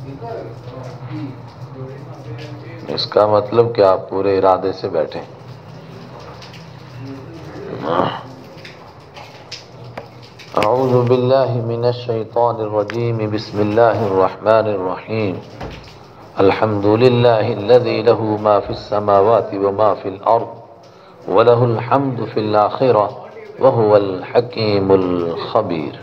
اس کا مطلب کہ آپ پورے ارادے سے بیٹھیں. اعوذ باللہ من الشیطان الرجیم. بسم اللہ الرحمن الرحیم. الحمد للہ الذی لہ ما فی السماوات وما فی الارض ولہ الحمد فی الآخرہ وہو الحکیم الخبیر.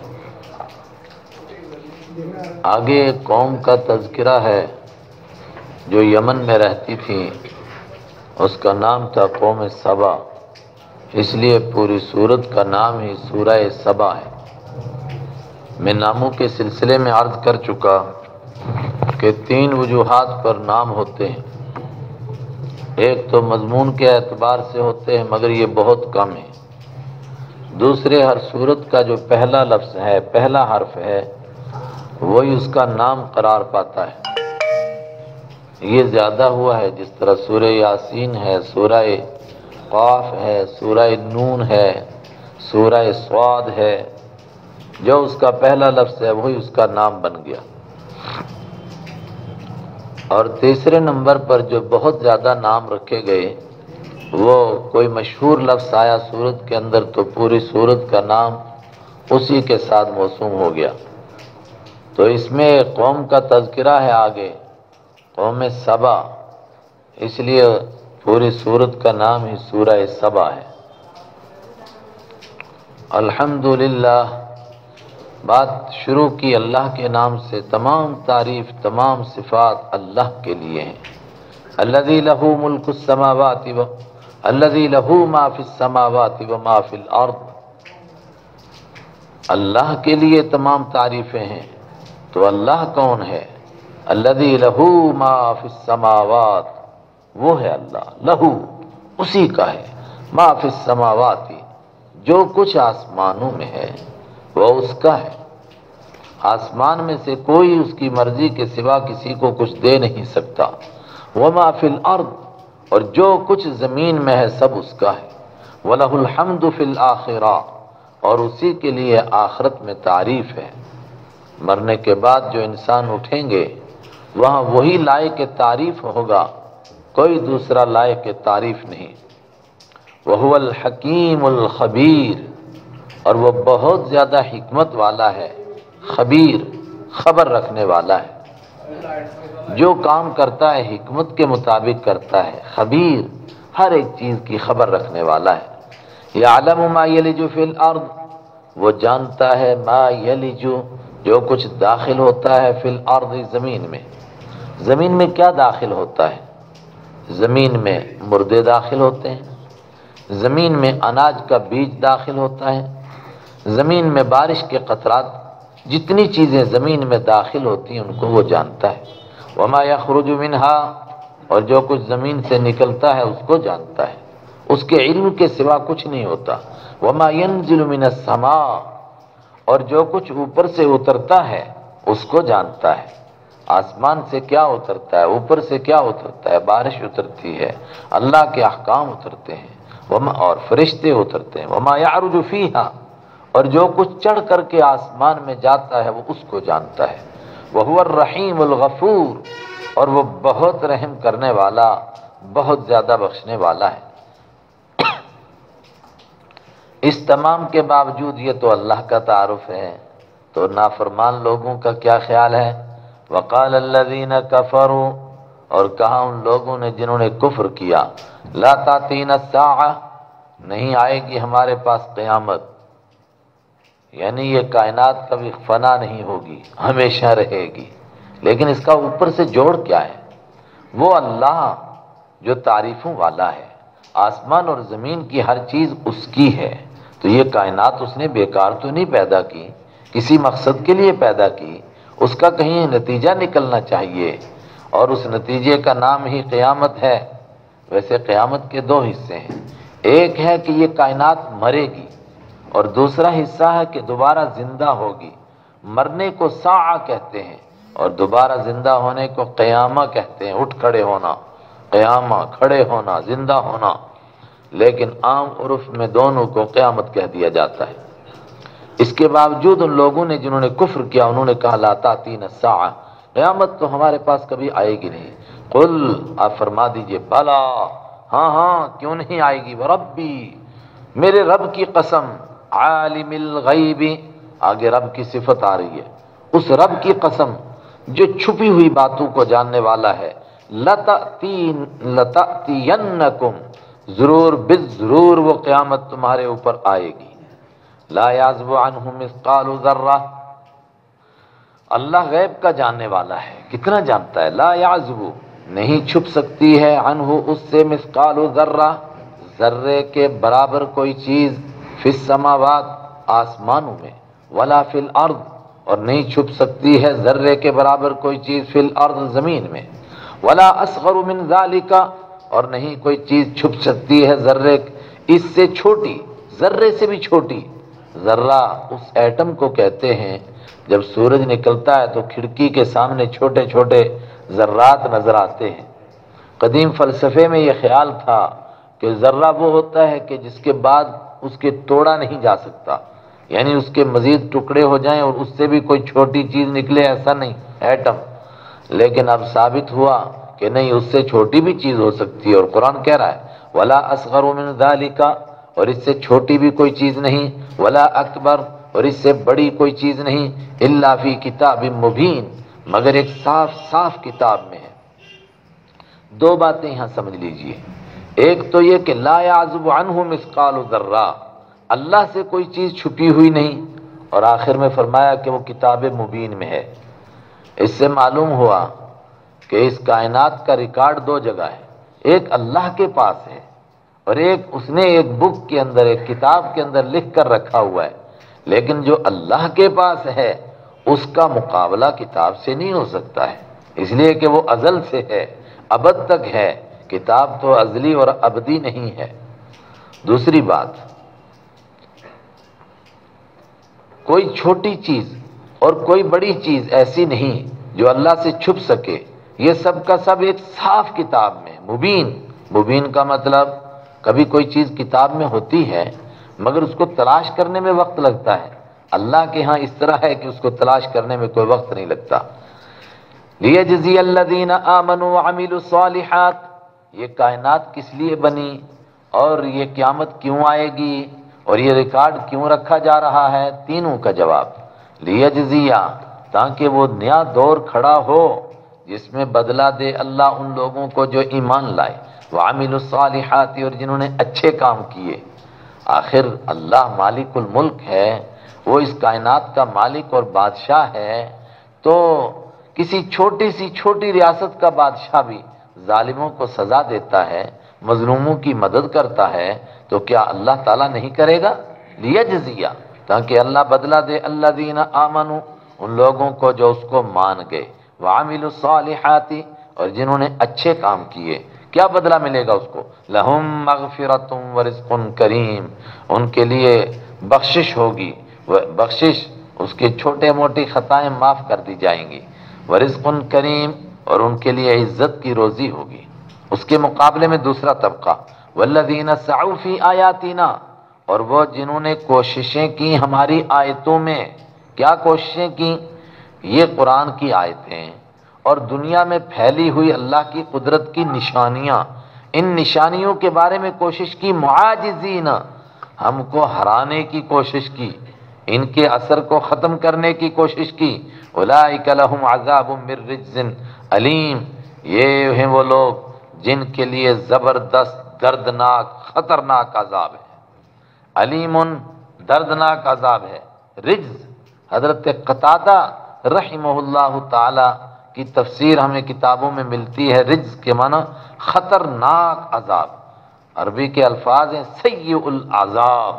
آگے ایک قوم کا تذکرہ ہے جو یمن میں رہتی تھی. اس کا نام تھا قوم سبا، اس لیے پوری سورت کا نام ہی سورہ سبا ہے. میں ناموں کے سلسلے میں عرض کر چکا کہ 3 وجوہات پر نام ہوتے ہیں. ایک تو مضمون کے اعتبار سے ہوتے ہیں مگر یہ بہت کم ہے. دوسرے، ہر سورت کا جو پہلا لفظ ہے، پہلا حرف ہے، وہی اس کا نام قرار پاتا ہے. یہ زیادہ ہوا ہے، جس طرح سورہ یاسین ہے، سورہ قاف ہے، سورہ نون ہے، سورہ صاد ہے. جو اس کا پہلا لفظ ہے وہی اس کا نام بن گیا. اور تیسرے نمبر پر جو بہت زیادہ نام رکھے گئے، وہ کوئی مشہور لفظ آیا سورت کے اندر تو پوری سورت کا نام اسی کے ساتھ موسوم ہو گیا. تو اس میں قوم کا تذکرہ ہے آگے، قوم سبا، اس لیے پوری سورت کا نام ہی سورہ سبا ہے. الحمدللہ، بات شروع کی اللہ کے نام سے. تمام تعریف، تمام صفات اللہ کے لیے ہیں. الذی لہ ملک السماوات الذی لہ ما فی السماوات وما فی الارض. اللہ کے لیے تمام تعریفیں ہیں. تو اللہ کون ہے؟ الذی لہ ما فی السماوات، وہ ہے اللہ، لہو، اسی کا ہے. ما فی السماوات، جو کچھ آسمانوں میں ہے وہ اس کا ہے. آسمان میں سے کوئی اس کی مرضی کے سوا کسی کو کچھ دے نہیں سکتا. وما فی الارض، اور جو کچھ زمین میں ہے سب اس کا ہے. وَلَهُ الْحَمْدُ فِي الْآخِرَةِ، اور اسی کے لیے آخرت میں تعریف ہے. مرنے کے بعد جو انسان اٹھیں گے وہاں وہی لائق تعریف ہوگا، کوئی دوسرا لائق تعریف نہیں. وَهُوَ الْحَكِيمُ الْخَبِيرُ، اور وہ بہت زیادہ حکمت والا ہے. خبیر، خبر رکھنے والا ہے. جو کام کرتا ہے حکمت کے مطابق کرتا ہے. خبیر، ہر ایک چیز کی خبر رکھنے والا ہے. یعلم ما یلج فی الارض، وہ جانتا ہے ما یلج، جو کچھ داخل ہوتا ہے فی الارض، زمین میں. زمین میں کیا داخل ہوتا ہے؟ زمین میں مردے داخل ہوتے ہیں، زمین میں اناج کا بیج داخل ہوتا ہے، زمین میں بارش کے قطرات، جتنی چیزیں زمین میں داخل ہوتی ہیں ان کو وہ جانتا ہے. وما یخرج منہا، اور جو کچھ زمین سے نکلتا ہے اس کو جانتا ہے. اس کے علم کے سوا کچھ نہیں ہوتا. وما ینزل من السماء، اور جو کچھ اوپر سے اترتا ہے اس کو جانتا ہے. آسمان سے کیا اترتا ہے، اوپر سے کیا اترتا ہے، بارش اترتی ہے، اللہ کے احکام اترتے ہیں، اور فرشتے اترتے ہیں. وما یعرج فیہا، اور جو کچھ چڑھ کر کے آسمان میں جاتا ہے وہ اس کو جانتا ہے. وہو الرحیم الغفور، اور وہ بہت رحم کرنے والا، بہت زیادہ بخشنے والا ہے. اس تمام کے باوجود یہ تو اللہ کا تعارف ہے، تو نافرمان لوگوں کا کیا خیال ہے؟ وقال الذین کفروا، اور کہا ان لوگوں نے جنہوں نے کفر کیا، لا تاتینا الساعہ، نہیں آئے گی ہمارے پاس قیامت. یعنی یہ کائنات کبھی فنا نہیں ہوگی، ہمیشہ رہے گی. لیکن اس کا اوپر سے جوڑ کیا ہے؟ وہ اللہ جو تعریفوں والا ہے، آسمان اور زمین کی ہر چیز اس کی ہے. تو یہ کائنات اس نے بیکار تو نہیں پیدا کی، کسی مقصد کے لیے پیدا کی. اس کا کہیں نتیجہ نکلنا چاہیے، اور اس نتیجے کا نام ہی قیامت ہے. ویسے قیامت کے 2 حصے ہیں. ایک ہے کہ یہ کائنات مرے گی، اور دوسرا حصہ ہے کہ دوبارہ زندہ ہوگی. مرنے کو ساعہ کہتے ہیں اور دوبارہ زندہ ہونے کو قیامہ کہتے ہیں. اٹھ کھڑے ہونا، قیامہ، کھڑے ہونا، زندہ ہونا. لیکن عام عرف میں دونوں کو قیامت کہہ دیا جاتا ہے. اس کے باوجود ان لوگوں نے جنہوں نے کفر کیا، انہوں نے کہا لا تاتین الساعہ، قیامت تو ہمارے پاس کبھی آئے گی نہیں۔ قل، آپ فرما دیجئے، بلا، ہاں ہاں کیوں نہیں آئے گی، وربی، میرے رب کی قسم، عالم الغیب، آگے رب کی صفت آ رہی ہے، اس رب کی قسم جو چھپی ہوئی باتوں کو جاننے والا ہے، لتأتینکم، ضرور بالضرور وہ قیامت تمہارے اوپر آئے گی۔ لا یعزب عنہ مثقال ذرہ، اللہ غیب کا جاننے والا ہے، کتنا جانتا ہے، لا یعزب، نہیں چھپ سکتی ہے، عنہ اس سے، مثقال ذرہ، ذرے کے برابر کوئی چیز، فی السماوات، آسمانوں میں، ولا فی الارض، اور نہیں چھپ سکتی ہے ذرے کے برابر کوئی چیز، فی الارض، زمین میں، ولا اصغر من ذالک، اور نہیں کوئی چیز چھپ سکتی ہے ذرے اس سے چھوٹی، ذرے سے بھی چھوٹی۔ ذرہ اس ایٹم کو کہتے ہیں، جب سورج نکلتا ہے تو کھڑکی کے سامنے چھوٹے چھوٹے ذرات نظر آتے ہیں۔ قدیم فلسفے میں یہ خیال تھا کہ ذرہ وہ ہوتا ہے کہ جس کے بعد اس کے توڑا نہیں جا سکتا، یعنی اس کے مزید ٹکڑے ہو جائیں اور اس سے بھی کوئی چھوٹی چیز نکلے، ایسا نہیں، ایٹم۔ لیکن اب ثابت ہوا کہ نہیں، اس سے چھوٹی بھی چیز ہو سکتی ہے، اور قرآن کہہ رہا ہے ولا اصغر من ذالک، اور اس سے چھوٹی بھی کوئی چیز نہیں، ولا اکبر، اور اس سے بڑی کوئی چیز نہیں، الا فی کتاب مبین، مگر ایک صاف صاف کتاب میں ہے۔ دو باتیں یہاں سمجھ لیجئے، ایک تو یہ کہ لا یعزب عنہ مثقال ذرہ، اللہ سے کوئی چیز چھپی ہوئی نہیں، اور آخر میں فرمایا کہ وہ کتاب مبین میں ہے۔ اس سے معلوم ہوا کہ اس کائنات کا ریکارڈ دو جگہ ہے، ایک اللہ کے پاس ہے، اور ایک اس نے ایک بک کے اندر، ایک کتاب کے اندر لکھ کر رکھا ہوا ہے، لیکن جو اللہ کے پاس ہے اس کا مقابلہ کتاب سے نہیں ہو سکتا ہے، اس لیے کہ وہ ازل سے ہے، ابد تک ہے، کتاب تو ازلی اور ابدی نہیں ہے۔ دوسری بات، کوئی چھوٹی چیز اور کوئی بڑی چیز ایسی نہیں جو اللہ سے چھپ سکے، یہ سب کا سب ایک صاف کتاب میں، مبین۔ مبین کا مطلب کبھی کوئی چیز کتاب میں ہوتی ہے مگر اس کو تلاش کرنے میں وقت لگتا ہے، اللہ کے ہاں اس طرح ہے کہ اس کو تلاش کرنے میں کوئی وقت نہیں لگتا۔ لیجزی الذین آمنوا وعملوا الصالحات، یہ کائنات کس لیے بنی اور یہ قیامت کیوں آئے گی اور یہ ریکارڈ کیوں رکھا جا رہا ہے، تینوں کا جواب، لیجزیہ، تاکہ وہ نیا دور کھڑا ہو جس میں بدلہ دے اللہ ان لوگوں کو جو ایمان لائے، وعملوا الصالحات، اور جنہوں نے اچھے کام کیے۔ آخر اللہ مالک الملک ہے، وہ اس کائنات کا مالک اور بادشاہ ہے، تو کسی چھوٹی سی چھوٹی ریاست کا بادشاہ بھی ظالموں کو سزا دیتا ہے، مظلوموں کی مدد کرتا ہے، تو کیا اللہ تعالیٰ نہیں کرے گا؟ لیجزیہ، تاکہ اللہ بدلہ دے الذین آمنوا، ان لوگوں کو جو اس کو مان گئے، وعملوا الصالحات، اور جنہوں نے اچھے کام کیے۔ کیا بدلہ ملے گا اس کو؟ لہم مغفرۃ ورزق کریم، ان کے لیے بخشش ہوگی، بخشش، اس کے چھوٹے موٹی خطائیں معاف کر دی جائیں گی، ورزق کریم، اور ان کے لیے عزت کی روزی ہوگی۔ اس کے مقابلے میں دوسرا طبقہ، والذین سعوا فی آیاتنا، اور وہ جنہوں نے کوششیں کی ہماری آیتوں میں۔ کیا کوششیں کی؟ یہ قرآن کی آیتیں اور دنیا میں پھیلی ہوئی اللہ کی قدرت کی نشانیاں، ان نشانیوں کے بارے میں کوشش کی، معاجزین، ہم کو ہرانے کی کوشش کی، ان کے اثر کو ختم کرنے کی کوشش کی۔ اولئک لہم عذاب من رجز علیم، یہ ہیں وہ لوگ جن کے لیے زبردست، دردناک، خطرناک عذاب ہے، علیم، دردناک عذاب ہے۔ رجز، حضرت قتادہ رحمہ اللہ تعالی کی تفسیر ہمیں کتابوں میں ملتی ہے، رجز کے معنی خطرناک عذاب، عربی کے الفاظ ہیں سیء العذاب،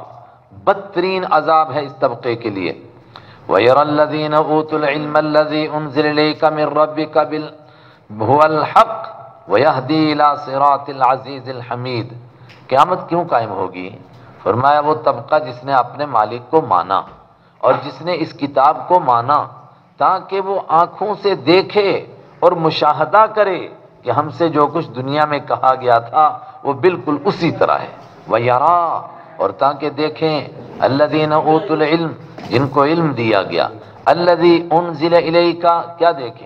بدترین عذاب ہے اس طبقے کے لیے۔ وَيَرَى الَّذِينَ أُوتُوا الْعِلْمَ الَّذِي أُنزِلَ إِلَيْكَ مِن رَّبِّكَ هُوَ الْحَقُّ وَيَهْدِي إِلَىٰ صِرَاطِ الْعَزِيزِ الْحَمِيدِ، قیامت کیوں قائم ہوگی؟ فرمایا وہ طبقہ جس نے اپنے مالک کو مانا اور جس نے اس کتاب کو مانا، تاکہ وہ آنکھوں سے دیکھے اور مشاہدہ کرے کہ ہم سے جو کچھ دنیا میں کہا گیا تھا وہ بالکل اسی طرح ہے، وَيَرَىٰ، اور تاکہ دیکھیں، الَّذِينَ أُوتُوا الْعِلْمَ، جن کو علم دیا گیا، الَّذِي أُنزِلَ إِلَيْكَ، کیا دیکھیں؟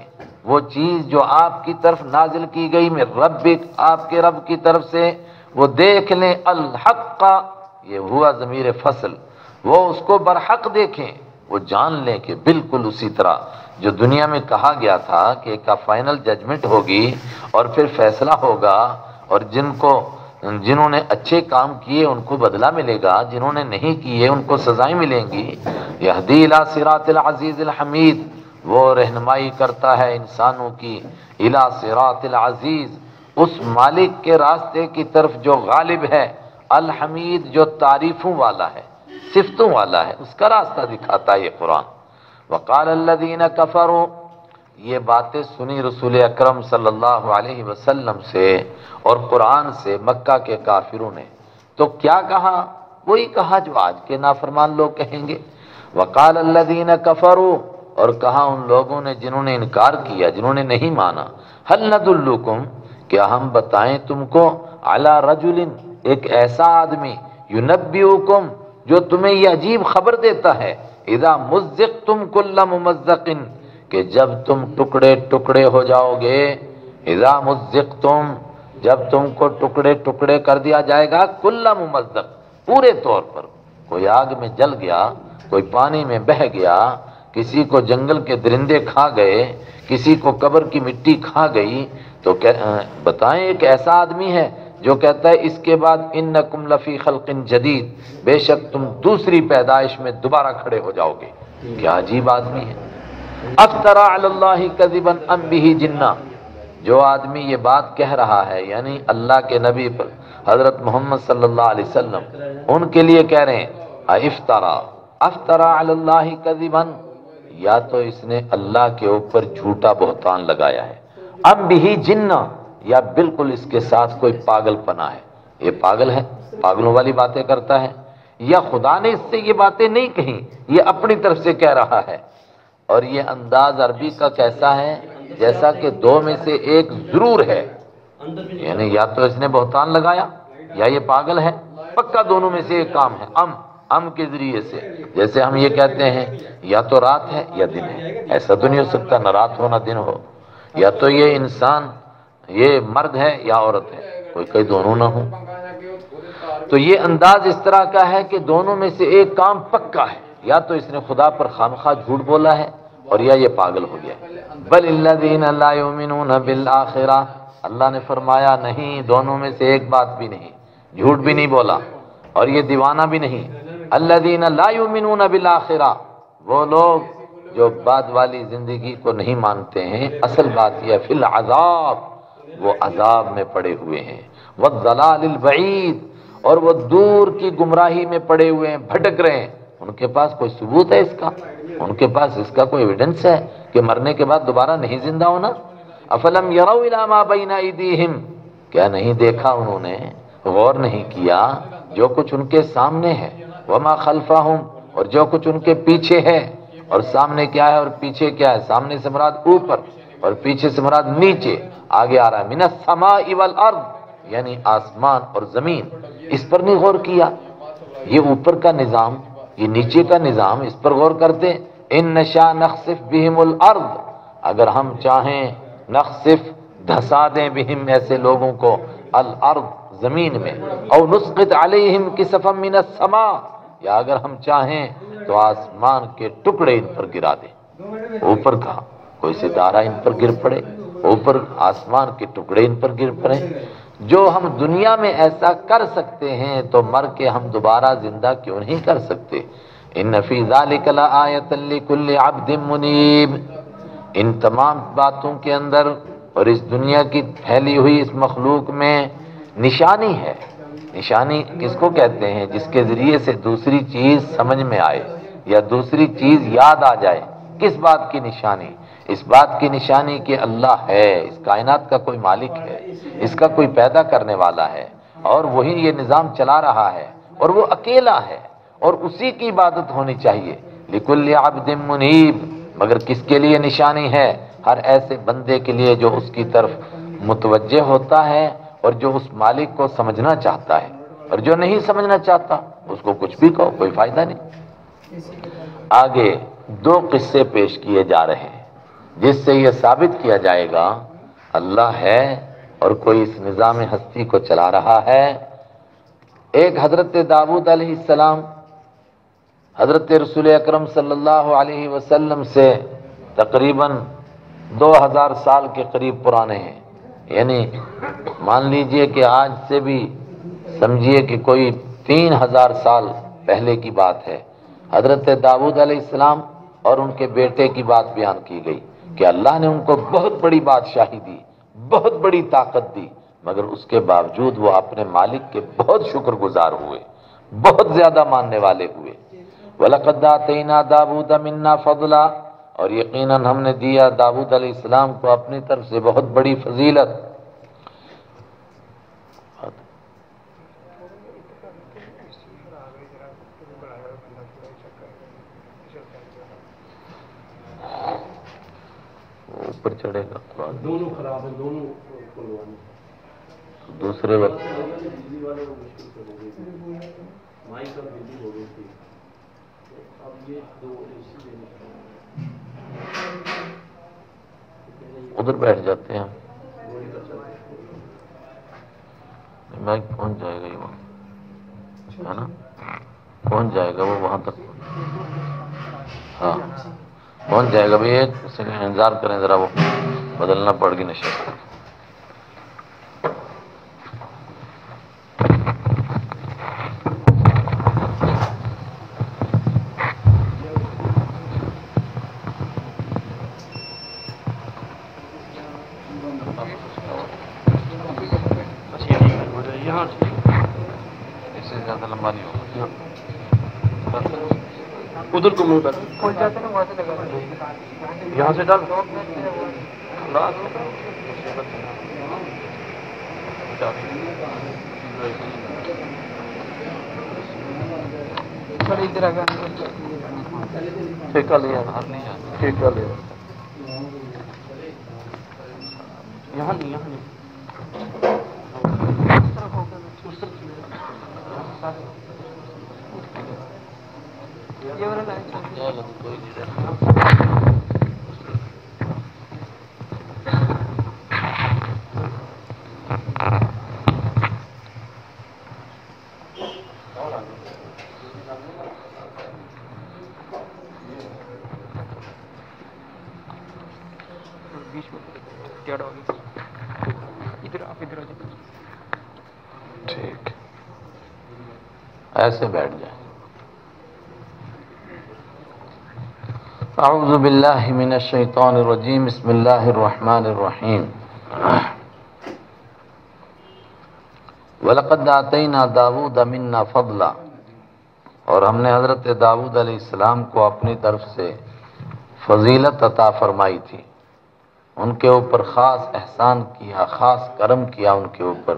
وہ چیز جو آپ کی طرف نازل کی گئی میں ربک، آپ کے رب کی طرف سے، وہ دیکھ لیں الحق، یہ ہوا ضمیر فصل، وہ اس کو برحق دیکھیں، وہ جان لیں کہ بالکل اسی طرح جو دنیا میں کہا گیا تھا کہ ایک فائنل ججمنٹ ہوگی اور پھر فیصلہ ہوگا، اور جنہوں نے اچھے کام کیے ان کو بدلہ ملے گا، جنہوں نے نہیں کیے ان کو سزائیں ملیں گی۔ یہدی الی صراط العزیز الحمید، وہ رہنمائی کرتا ہے انسانوں کی الی صراط العزیز، اس مالک کے راستے کی طرف جو غالب ہے، الحمید جو تعریفوں والا ہے، صفتوں والا ہے، اس کا راستہ دکھاتا ہے یہ قرآن۔ وقال الذین کفروا، یہ باتیں سنی رسول اکرم صلی اللہ علیہ وسلم سے اور قرآن سے مکہ کے کافروں نے، تو کیا کہا؟ وہی کہا جو آج کے نافرمان لوگ کہیں گے۔ وقال الذین کفروا، اور کہا ان لوگوں نے جنہوں نے انکار کیا، جنہوں نے نہیں مانا، هل ندلکم، کیا ہم بتائیں تم کو، علی رجل، ایک ایسا آدمی، ینبئکم، جو تمہیں یہ عجیب خبر دیتا ہے، اذا مزقتم کل ممزق، کہ جب تم ٹکڑے ٹکڑے ہو جاؤ گے، اذا مزقتم، جب تم کو ٹکڑے ٹکڑے کر دیا جائے گا، کل ممزق، پورے طور پر، کوئی آگ میں جل گیا، کوئی پانی میں بہہ گیا، کسی کو جنگل کے درندے کھا گئے، کسی کو قبر کی مٹی کھا گئی، تو بتائیں ایک ایسا آدمی ہے جو کہتا ہے اس کے بعد انکم لفی خلق جدید، بے شک تم دوسری پیدائش میں دوبارہ کھڑے ہو جاؤ گے۔ کیا عجیب آدمی ہے۔ افترا علی اللہ کذبا ام بہ جنہ، جو آدمی یہ بات کہہ رہا ہے، یعنی اللہ کے نبی پر حضرت محمد صلی اللہ علیہ وسلم، ان کے لیے کہہ رہے ہیں افطرا علی اللہ کذبا، یا تو اس نے اللہ کے اوپر جھوٹا بہتان لگایا ہے، ام بہ جنہ، یا بالکل اس کے ساتھ کوئی پاگل پنا ہے، یہ پاگل ہے، پاگلوں والی باتیں کرتا ہے، یا خدا نے اس سے یہ باتیں نہیں کہیں، یہ اپنی طرف سے کہہ رہا ہے۔ اور یہ انداز عربی کا کیسا ہے؟ جیسا کہ دو میں سے ایک ضرور ہے، یعنی یا تو اس نے بہتان لگایا یا یہ پاگل ہے، پکا دونوں میں سے ایک کام ہے۔ ام کے ذریعے سے، جیسے ہم یہ کہتے ہیں یا تو رات ہے یا دن ہے، ایسا تو نہیں ہو سکتا نہ رات ہو نہ دن ہو، یا تو یہ انسان یہ مرد ہے یا عورت ہے، کوئی دونوں نہ ہو۔ تو یہ انداز اس طرح کا ہے کہ دونوں میں سے ایک کام پکا ہے، یا تو اس نے خدا پر خامخواہ جھوٹ بولا ہے اور یا یہ پاگل ہو گیا۔ بل الذین لا یؤمنون بالآخرہ، اللہ نے فرمایا نہیں، دونوں میں سے ایک بات بھی نہیں، جھوٹ بھی نہیں بولا اور یہ دیوانہ بھی نہیں۔ الذین لا یؤمنون بالآخرہ، وہ لوگ جو بعد والی زندگی کو نہیں مانتے ہیں، اصل بات یہ فی العذاب، وہ عذاب میں پڑے ہوئے ہیں، والضلال البعید، اور وہ دور کی گمراہی میں پڑے ہوئے ہیں، بھٹک رہے ہیں۔ ان کے پاس کوئی ثبوت ہے اس کا؟ ان کے پاس اس کا کوئی ایویڈنس ہے کہ مرنے کے بعد دوبارہ نہیں زندہ ہونا؟ افلم یروا الی ما بین ایدیہم، کیا نہیں دیکھا انہوں نے، غور نہیں کیا جو کچھ ان کے سامنے ہے، وما خلفہم، اور جو کچھ ان کے پیچھے ہے۔ اور سامنے کیا ہے اور پیچھے کیا ہے؟ سامنے سے مراد اوپر اور پیچھے سے مراد نیچے، آگے آ رہا ہے من السماء والارض، یعنی آسمان اور زمین، اس پر نہیں غور کیا۔ یہ اوپر کا نظام، یہ نیچے کا نظام، اس پر غور کرتے۔ ان نشاء نخسف بہم الارض، اگر ہم چاہیں نخسف، دھسا دیں بہم ایسے لوگوں کو، الارض زمین میں، او نسقط علیہم کسفا من السماء، یا اگر ہم چاہیں تو آسمان کے ٹکڑے ان پر گرا دیں۔ اوپر کہا کوئی ستارہ ان پر گر پڑے، اوپر آسمان کے ٹکڑے ان پر گر پڑے۔ جو ہم دنیا میں ایسا کر سکتے ہیں تو مر کے ہم دوبارہ زندہ کیوں نہیں کر سکتے؟ ان فی ذلک لآیۃ لکل عبد منیب، ان تمام باتوں کے اندر اور اس دنیا کی پھیلی ہوئی اس مخلوق میں نشانی ہے۔ نشانی کس کو کہتے ہیں؟ جس کے ذریعے سے دوسری چیز سمجھ میں آئے یا دوسری چیز یاد آ جائے۔ کس بات کی نشانی؟ اس بات کی نشانی کہ اللہ ہے، اس کائنات کا کوئی مالک ہے، اس کا کوئی پیدا کرنے والا ہے، اور وہی یہ نظام چلا رہا ہے، اور وہ اکیلا ہے، اور اسی کی عبادت ہونی چاہیے۔ لکل عبد منیب، مگر کس کے لیے نشانی ہے؟ ہر ایسے بندے کے لیے جو اس کی طرف متوجہ ہوتا ہے اور جو اس مالک کو سمجھنا چاہتا ہے، اور جو نہیں سمجھنا چاہتا اس کو کچھ بھی کہو، کوئی فائدہ نہیں۔ آگے دو قصے پیش کیے جا رہے ہیں۔ جس سے یہ ثابت کیا جائے گا اللہ ہے اور کوئی اس نظام ہستی کو چلا رہا ہے۔ ایک حضرت داؤد علیہ السلام حضرت رسول اکرم صلی اللہ علیہ وسلم سے تقریباً 2000 سال کے قریب پرانے ہیں، یعنی مان لیجئے کہ آج سے بھی سمجھیے کہ کوئی 3000 سال پہلے کی بات ہے۔ حضرت داؤد علیہ السلام اور ان کے بیٹے کی بات بیان کی گئی کہ اللہ نے ان کو بہت بڑی بادشاہی دی، بہت بڑی طاقت دی، مگر اس کے باوجود وہ اپنے مالک کے بہت شکر گزار ہوئے، بہت زیادہ ماننے والے ہوئے۔ وَلَقَدْ آتَيْنَا دَاوُودَ مِنَّا فَضْلًا، اور یقیناً ہم نے دیا داؤد علیہ السلام کو اپنی طرف سے بہت بڑی فضیلت۔ اوپر چڑھے گا دونوں خراب ہیں، دونوں دوسرے وقت ادھر بیٹھ جاتے ہیں، مائک پہنچ جائے گا یہ وہاں، ہے نا، پہنچ جائے گا وہ وہاں تک، ہاں پہنچ جائے گا۔ بھائی ایک سیکنڈ انتظار کریں ذرا، وہ بدلنا پڑ گی نشست۔ اس سے زیادہ لمبا نہیں ہوگا، ادھر کو منہ کر، یہاں سے ڈال، ٹھیکہ لیا، ٹھیکہ لیا، یہاں نہیں، یہاں نہیں، ٹھیک، ایسے بیٹھ جائیں۔ اعوذ باللہ من الشیطان الرجیم، بسم اللہ الرحمن الرحیم۔ وَلَقَدْ آتَيْنَا دَاوُودَ مِنَّا فَضْلًا، اور ہم نے حضرت داؤد علیہ السلام کو اپنی طرف سے فضیلت عطا فرمائی تھی، ان کے اوپر خاص احسان کیا، خاص کرم کیا ان کے اوپر۔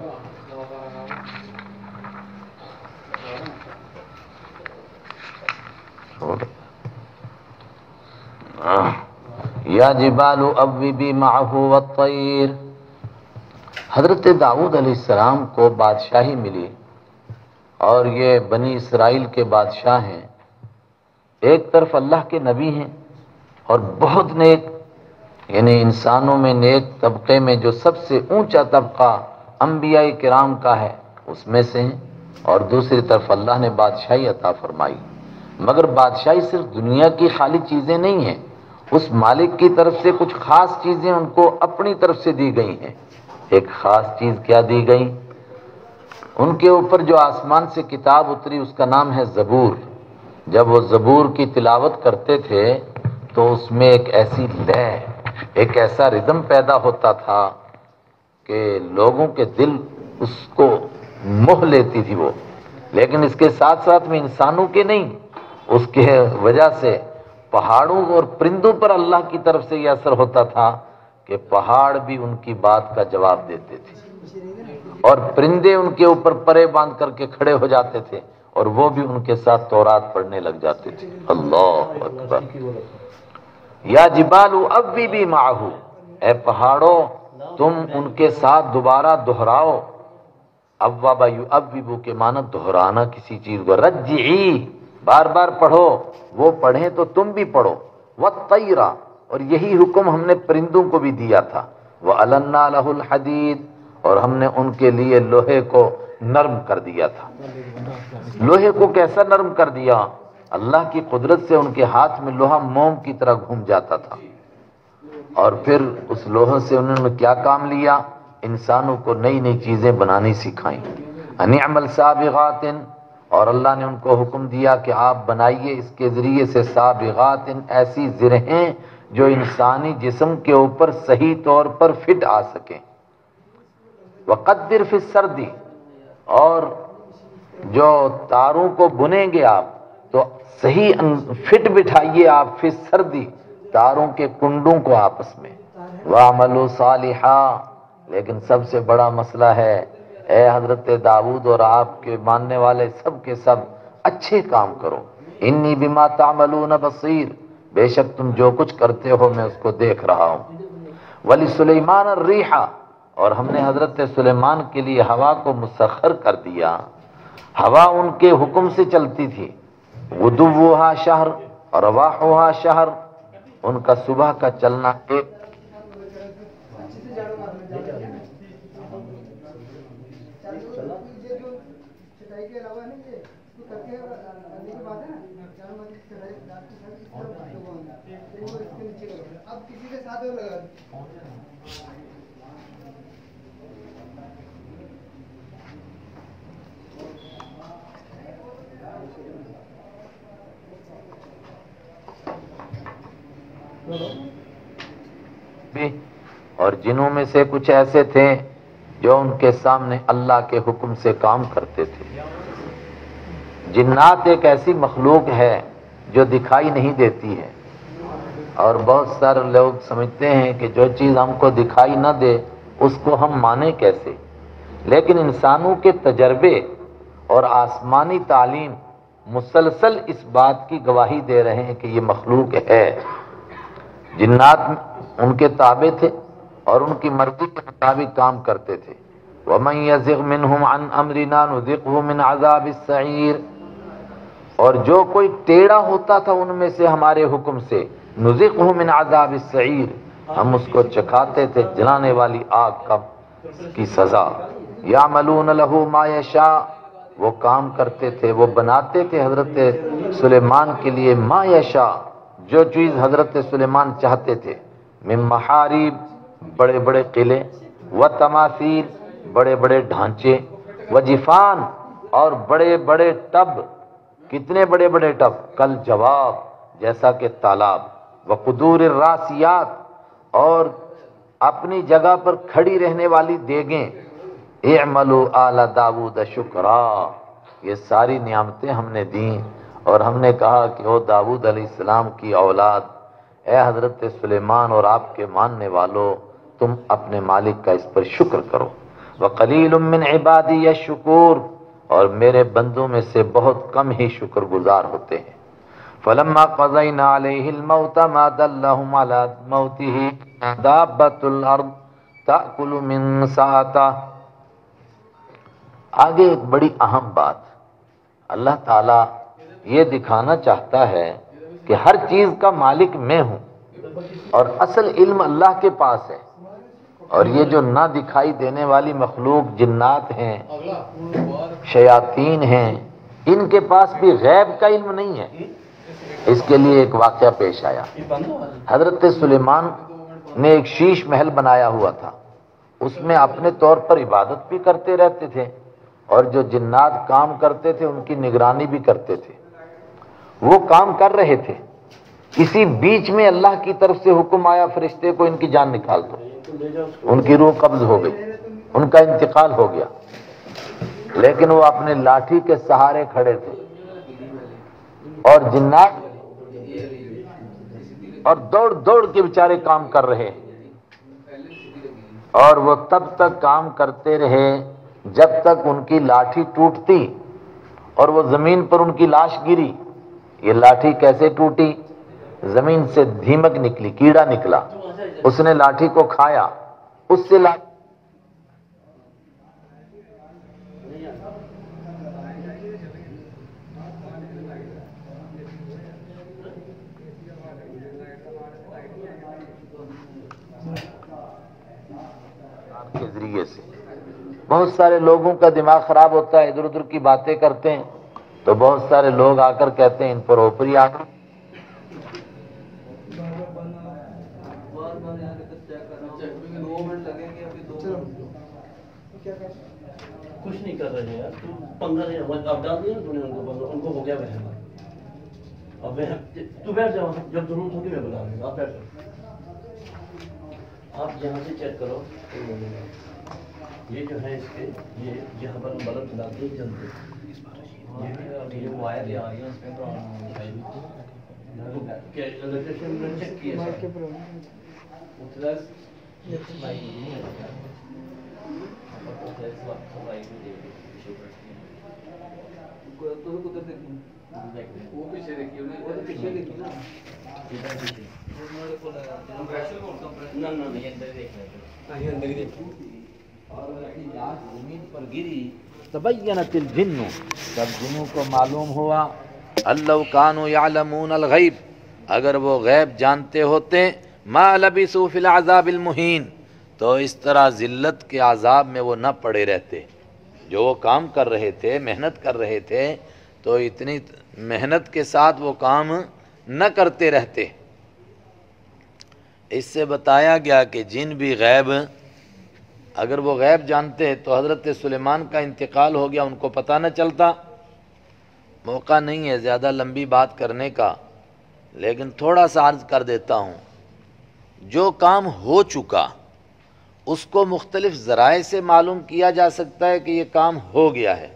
یا جبال اوبی معہ والطیر، حضرت داؤد علیہ السلام کو بادشاہی ملی اور یہ بنی اسرائیل کے بادشاہ ہیں، ایک طرف اللہ کے نبی ہیں اور بہت نیک، یعنی انسانوں میں نیک طبقے میں جو سب سے اونچا طبقہ انبیاء کرام کا ہے اس میں سے ہیں، اور دوسری طرف اللہ نے بادشاہی عطا فرمائی۔ مگر بادشاہی صرف دنیا کی خالی چیزیں نہیں ہیں، اس مالک کی طرف سے کچھ خاص چیزیں ان کو اپنی طرف سے دی گئی ہیں۔ ایک خاص چیز کیا دی گئی؟ ان کے اوپر جو آسمان سے کتاب اتری اس کا نام ہے زبور۔ جب وہ زبور کی تلاوت کرتے تھے تو اس میں ایک ایسی لے، ایک ایسا ردم پیدا ہوتا تھا کہ لوگوں کے دل اس کو موہ لیتی تھی وہ، لیکن اس کے ساتھ ساتھ میں انسانوں کے نہیں، اس کے وجہ سے پہاڑوں اور پرندوں پر اللہ کی طرف سے یہ اثر ہوتا تھا کہ پہاڑ بھی ان کی بات کا جواب دیتے تھے، اور پرندے ان کے اوپر پرے باندھ کر کے کھڑے ہو جاتے تھے اور وہ بھی ان کے ساتھ تورات پڑھنے لگ جاتے تھے۔ اللہ اکبر۔ یا جبال اوبی معہ، اے پہاڑوں تم ان کے ساتھ دوبارہ دہراؤ۔ اوبا یؤبب کے معنی دہرانا کسی چیز کو، رجعی، بار بار پڑھو، وہ پڑھیں تو تم بھی پڑھو۔ والطیر، اور یہی حکم ہم نے پرندوں کو بھی دیا تھا. وَأَلَنَّا لَهُ الْحَدِيدَ، اور ہم نے ان کے لیے لوہے کو نرم کر دیا تھا. لوہے کو کیسا نرم کر دیا؟ اللہ کی قدرت سے ان کے ہاتھ میں لوہا موم کی طرح گھوم جاتا تھا، اور پھر اس لوہے سے انہوں نے کیا کام لیا؟ انسانوں کو نئی نئی چیزیں بنانی سکھائیں. اَنِعْمَلْ سَابِغَاتٍ، اور اللہ نے ان کو حکم دیا کہ آپ بنائیے اس کے ذریعے سے سابغات، ایسی زرہیں جو انسانی جسم کے اوپر صحیح طور پر فٹ آ سکیں. وقدر فی السرد، اور جو تاروں کو بنیں گے آپ تو صحیح فٹ بٹھائیے آپ فی السرد، تاروں کے کنڈوں کو آپس میں. وَعْمَلُوا صَالِحًا، لیکن سب سے بڑا مسئلہ ہے اے حضرت داؤد اور آپ کے ماننے والے سب کے سب اچھے کام کرو. انی بما تعملون بصیر، بے شک تم جو کچھ کرتے ہو میں اس کو دیکھ رہا ہوں. وَلِسُلَيْمَانَ الرِّيحَ، اور ہم نے حضرت سلیمان کے لیے ہوا کو مسخر کر دیا. ہوا ان کے حکم سے چلتی تھی. غدوها شہر اور رواحها شہر، ان کا صبح کا چلنا ایک بھی، اور جنوں میں سے کچھ ایسے تھے جو ان کے سامنے اللہ کے حکم سے کام کرتے تھے. جنات ایک ایسی مخلوق ہے جو دکھائی نہیں دیتی ہے، اور بہت سارے لوگ سمجھتے ہیں کہ جو چیز ہم کو دکھائی نہ دے اس کو ہم مانیں کیسے. لیکن انسانوں کے تجربے اور آسمانی تعلیم مسلسل اس بات کی گواہی دے رہے ہیں کہ یہ مخلوق ہے. جنات ان کے تابع تھے اور ان کی مرضی کے مطابق کام کرتے تھے. وَمَن يَزِغْ مِنْهُمْ عَنْ أَمْرِنَا نُذِقْهُ مِنْ عَذَابِ السَّعِيرِ، اور جو کوئی ٹیڑھا ہوتا تھا ان میں سے ہمارے حکم سے، نُذِقْهُ مِنْ عَذَابِ السَّعِيرِ، ہم اس کو چکھاتے تھے جلانے والی آگ کی سزا. يَعْمَلُونَ لَهُ مَا يَشَاءُ، وہ کام کرتے تھے، وہ بناتے تھے حضرت سلیمان کے لیے ما یشاء، جو چیز حضرت سلیمان چاہتے تھے. من محاریب، بڑے بڑے قلعے، و تماثیل، بڑے بڑے ڈھانچے، و جفان، اور بڑے بڑے ٹب. کتنے بڑے بڑے ٹب؟ کل جواب، جیسا کہ تالاب. و قدور الراسیات، اور اپنی جگہ پر کھڑی رہنے والی دیگیں. اعملوا آل داود شکرا، یہ ساری نعمتیں ہم نے دیں، اور ہم نے کہا کہ او داؤد علیہ السلام کی اولاد، اے حضرت سلیمان اور آپ کے ماننے والو، تم اپنے مالک کا اس پر شکر کرو. وقلیل من عبادی الشکور، اور میرے بندوں میں سے بہت کم ہی شکر گزار ہوتے ہیں. فلما قضینا علیہ الموت ما دلهم علی موته دابۃ الارض تأکل من ساعتہ. آگے ایک بڑی اہم بات، اللہ تعالیٰ یہ دکھانا چاہتا ہے کہ ہر چیز کا مالک میں ہوں، اور اصل علم اللہ کے پاس ہے. اور یہ جو نہ دکھائی دینے والی مخلوق جنات ہیں، شیاطین ہیں، ان کے پاس بھی غیب کا علم نہیں ہے. اس کے لیے ایک واقعہ پیش آیا. حضرت سلیمان نے ایک شیش محل بنایا ہوا تھا، اس میں اپنے طور پر عبادت بھی کرتے رہتے تھے، اور جو جنات کام کرتے تھے ان کی نگرانی بھی کرتے تھے. وہ کام کر رہے تھے، کسی بیچ میں اللہ کی طرف سے حکم آیا فرشتے کو ان کی جان نکال دو. ان کی روح قبض ہو گئی، ان کا انتقال ہو گیا. لیکن وہ اپنے لاٹھی کے سہارے کھڑے تھے، اور جنات اور دوڑ دوڑ کے بیچارے کام کر رہے ہیں. اور وہ تب تک کام کرتے رہے جب تک ان کی لاٹھی ٹوٹتی اور وہ زمین پر ان کی لاش گری. یہ لاٹھی کیسے ٹوٹی؟ زمین سے دھیمک نکلی، کیڑا نکلا، اس نے لاٹھی کو کھایا، اس سے طریقے سے۔ بہت سارے لوگوں کا دماغ خراب ہوتا ہے، ادھر ادھر کی باتیں کرتے ہیں، تو بہت سارے لوگ آ کر کہتے ہیں ان پر اوپری آ کر کچھ نہیں کر رہے ہیں یار، تو 15 اب ڈال دیا تو نے ان کو ہو گیا وہم۔ اب تو بیٹھ جاؤ، جب ضرورت ہوگی میں بلا لوں گا، آپ بیٹھ جاؤ۔ آپ یہاں سے چیک کرو، یہ جو ہے اس کے یہ خبر بلب چلاتے ہیں جلدی، یہ وائر آ رہی ہے اس میں الیکٹریشین نے چیک کیا تبینت الجن، جب جنوں کو معلوم ہوا، اللو کانوا یعلمون الغیب، اگر وہ غیب جانتے ہوتے، ما لبثوا فی العذاب المہین، تو اس طرح ذلت کے عذاب میں وہ نہ پڑے رہتے۔ جو وہ کام کر رہے تھے، محنت کر رہے تھے، تو اتنی محنت کے ساتھ وہ کام نہ کرتے رہتے۔ اس سے بتایا گیا کہ جن بھی غیب، اگر وہ غیب جانتے تو حضرت سلیمان کا انتقال ہو گیا، ان کو پتہ نہ چلتا۔ موقع نہیں ہے زیادہ لمبی بات کرنے کا، لیکن تھوڑا سا عرض کر دیتا ہوں۔ جو کام ہو چکا اس کو مختلف ذرائع سے معلوم کیا جا سکتا ہے کہ یہ کام ہو گیا ہے،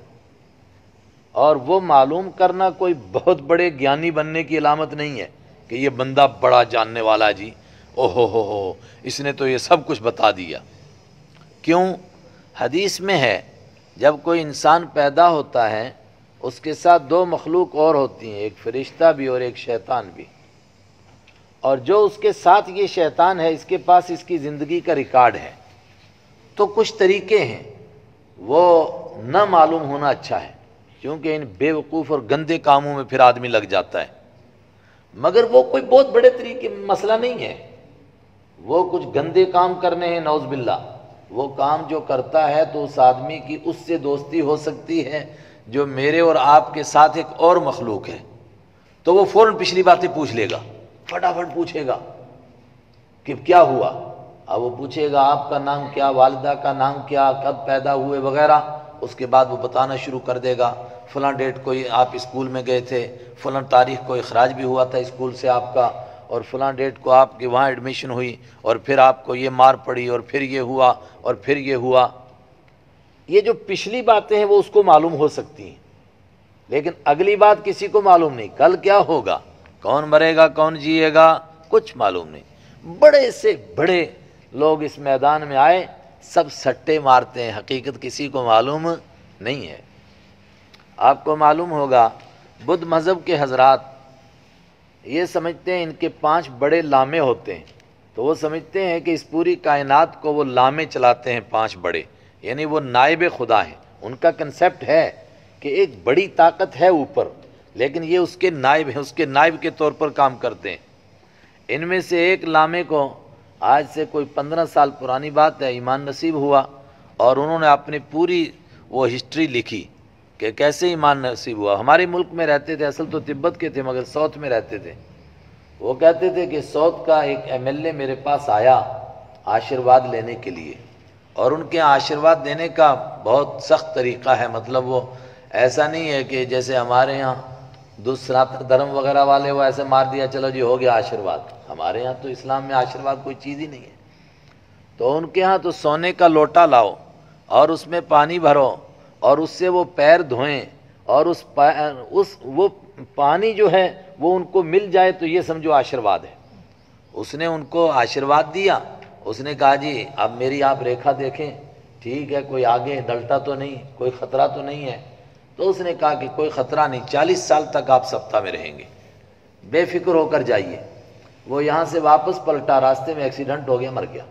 اور وہ معلوم کرنا کوئی بہت بڑے گیانی بننے کی علامت نہیں ہے کہ یہ بندہ بڑا جاننے والا جی، او ہو اس نے تو یہ سب کچھ بتا دیا۔ کیوں؟ حدیث میں ہے جب کوئی انسان پیدا ہوتا ہے اس کے ساتھ دو مخلوق اور ہوتی ہیں، ایک فرشتہ بھی اور ایک شیطان بھی، اور جو اس کے ساتھ یہ شیطان ہے اس کے پاس اس کی زندگی کا ریکارڈ ہے، تو کچھ طریقے ہیں وہ نہ معلوم ہونا اچھا ہے، کیونکہ ان بے وقوف اور گندے کاموں میں پھر آدمی لگ جاتا ہے۔ مگر وہ کوئی بہت بڑے طریقے مسئلہ نہیں ہے، وہ کچھ گندے کام کرنے ہیں نعوذ باللہ، وہ کام جو کرتا ہے تو اس آدمی کی اس سے دوستی ہو سکتی ہے جو میرے اور آپ کے ساتھ ایک اور مخلوق ہے، تو وہ فوراً پچھلی باتیں پوچھ لے گا، فٹافٹ پوچھے گا کہ کیا ہوا، اب وہ پوچھے گا آپ کا نام کیا، والدہ کا نام کیا، کب پیدا ہوئے وغیرہ، اس کے بعد وہ بتانا شروع کر دے گا فلاں ڈیٹ کو آپ اسکول میں گئے تھے، فلاں تاریخ کو اخراج بھی ہوا تھا اسکول سے آپ کا، اور فلاں ڈیٹ کو آپ کی وہاں ایڈمیشن ہوئی، اور پھر آپ کو یہ مار پڑی، اور پھر یہ ہوا، اور پھر یہ ہوا۔ یہ جو پچھلی باتیں ہیں وہ اس کو معلوم ہو سکتی ہیں، لیکن اگلی بات کسی کو معلوم نہیں، کل کیا ہوگا، کون مرے گا کون جیے گا، کچھ معلوم نہیں۔ بڑے سے بڑے لوگ اس میدان میں آئے، سب سٹے مارتے ہیں، حقیقت کسی کو معلوم نہیں ہے۔ آپ کو معلوم ہوگا بدھ مذہب کے حضرات یہ سمجھتے ہیں ان کے 5 بڑے لامے ہوتے ہیں، تو وہ سمجھتے ہیں کہ اس پوری کائنات کو وہ لامے چلاتے ہیں 5 بڑے، یعنی وہ نائب خدا ہیں۔ ان کا کنسیپٹ ہے کہ ایک بڑی طاقت ہے اوپر، لیکن یہ اس کے نائب ہیں، اس کے نائب کے طور پر کام کرتے ہیں۔ ان میں سے ایک لامے کو آج سے کوئی 15 سال پرانی بات ہے ایمان نصیب ہوا، اور انہوں نے اپنی پوری وہ ہسٹری لکھی کہ کیسے ایمان نصیب ہوا۔ ہمارے ملک میں رہتے تھے، اصل تو تبت کے تھے مگر ساؤتھ میں رہتے تھے۔ وہ کہتے تھے کہ ساؤتھ کا ایک MLA میرے پاس آیا آشیرواد لینے کے لیے، اور ان کے آشیرواد دینے کا بہت سخت طریقہ ہے، مطلب وہ ایسا نہیں ہے کہ جیسے ہمارے ہاں دوسرا دھرم وغیرہ والے وہ ایسے مار دیا چلو جی ہو گیا آشیرواد، ہمارے ہاں تو اسلام میں آشیرواد کوئی چیز ہی نہیں ہے۔ تو ان کے ہاں تو سونے کا لوٹا لاؤ اور اس میں پانی بھرو اور اس سے وہ پیر دھوئیں، اور وہ پانی جو ہے وہ ان کو مل جائے تو یہ سمجھو آشیرواد ہے۔ اس نے ان کو آشیرواد دیا، اس نے کہا جی اب میری آپ ریکھا دیکھیں، ٹھیک ہے کوئی آگے ڈلٹا تو نہیں، کوئی خطرہ تو نہیں ہے۔ تو اس نے کہا کہ کوئی خطرہ نہیں، 40 سال تک آپ سبتا میں رہیں گے، بے فکر ہو کر جائیے۔ وہ یہاں سے واپس پلٹا، راستے میں ایکسیڈنٹ ہو گیا، مر گیا۔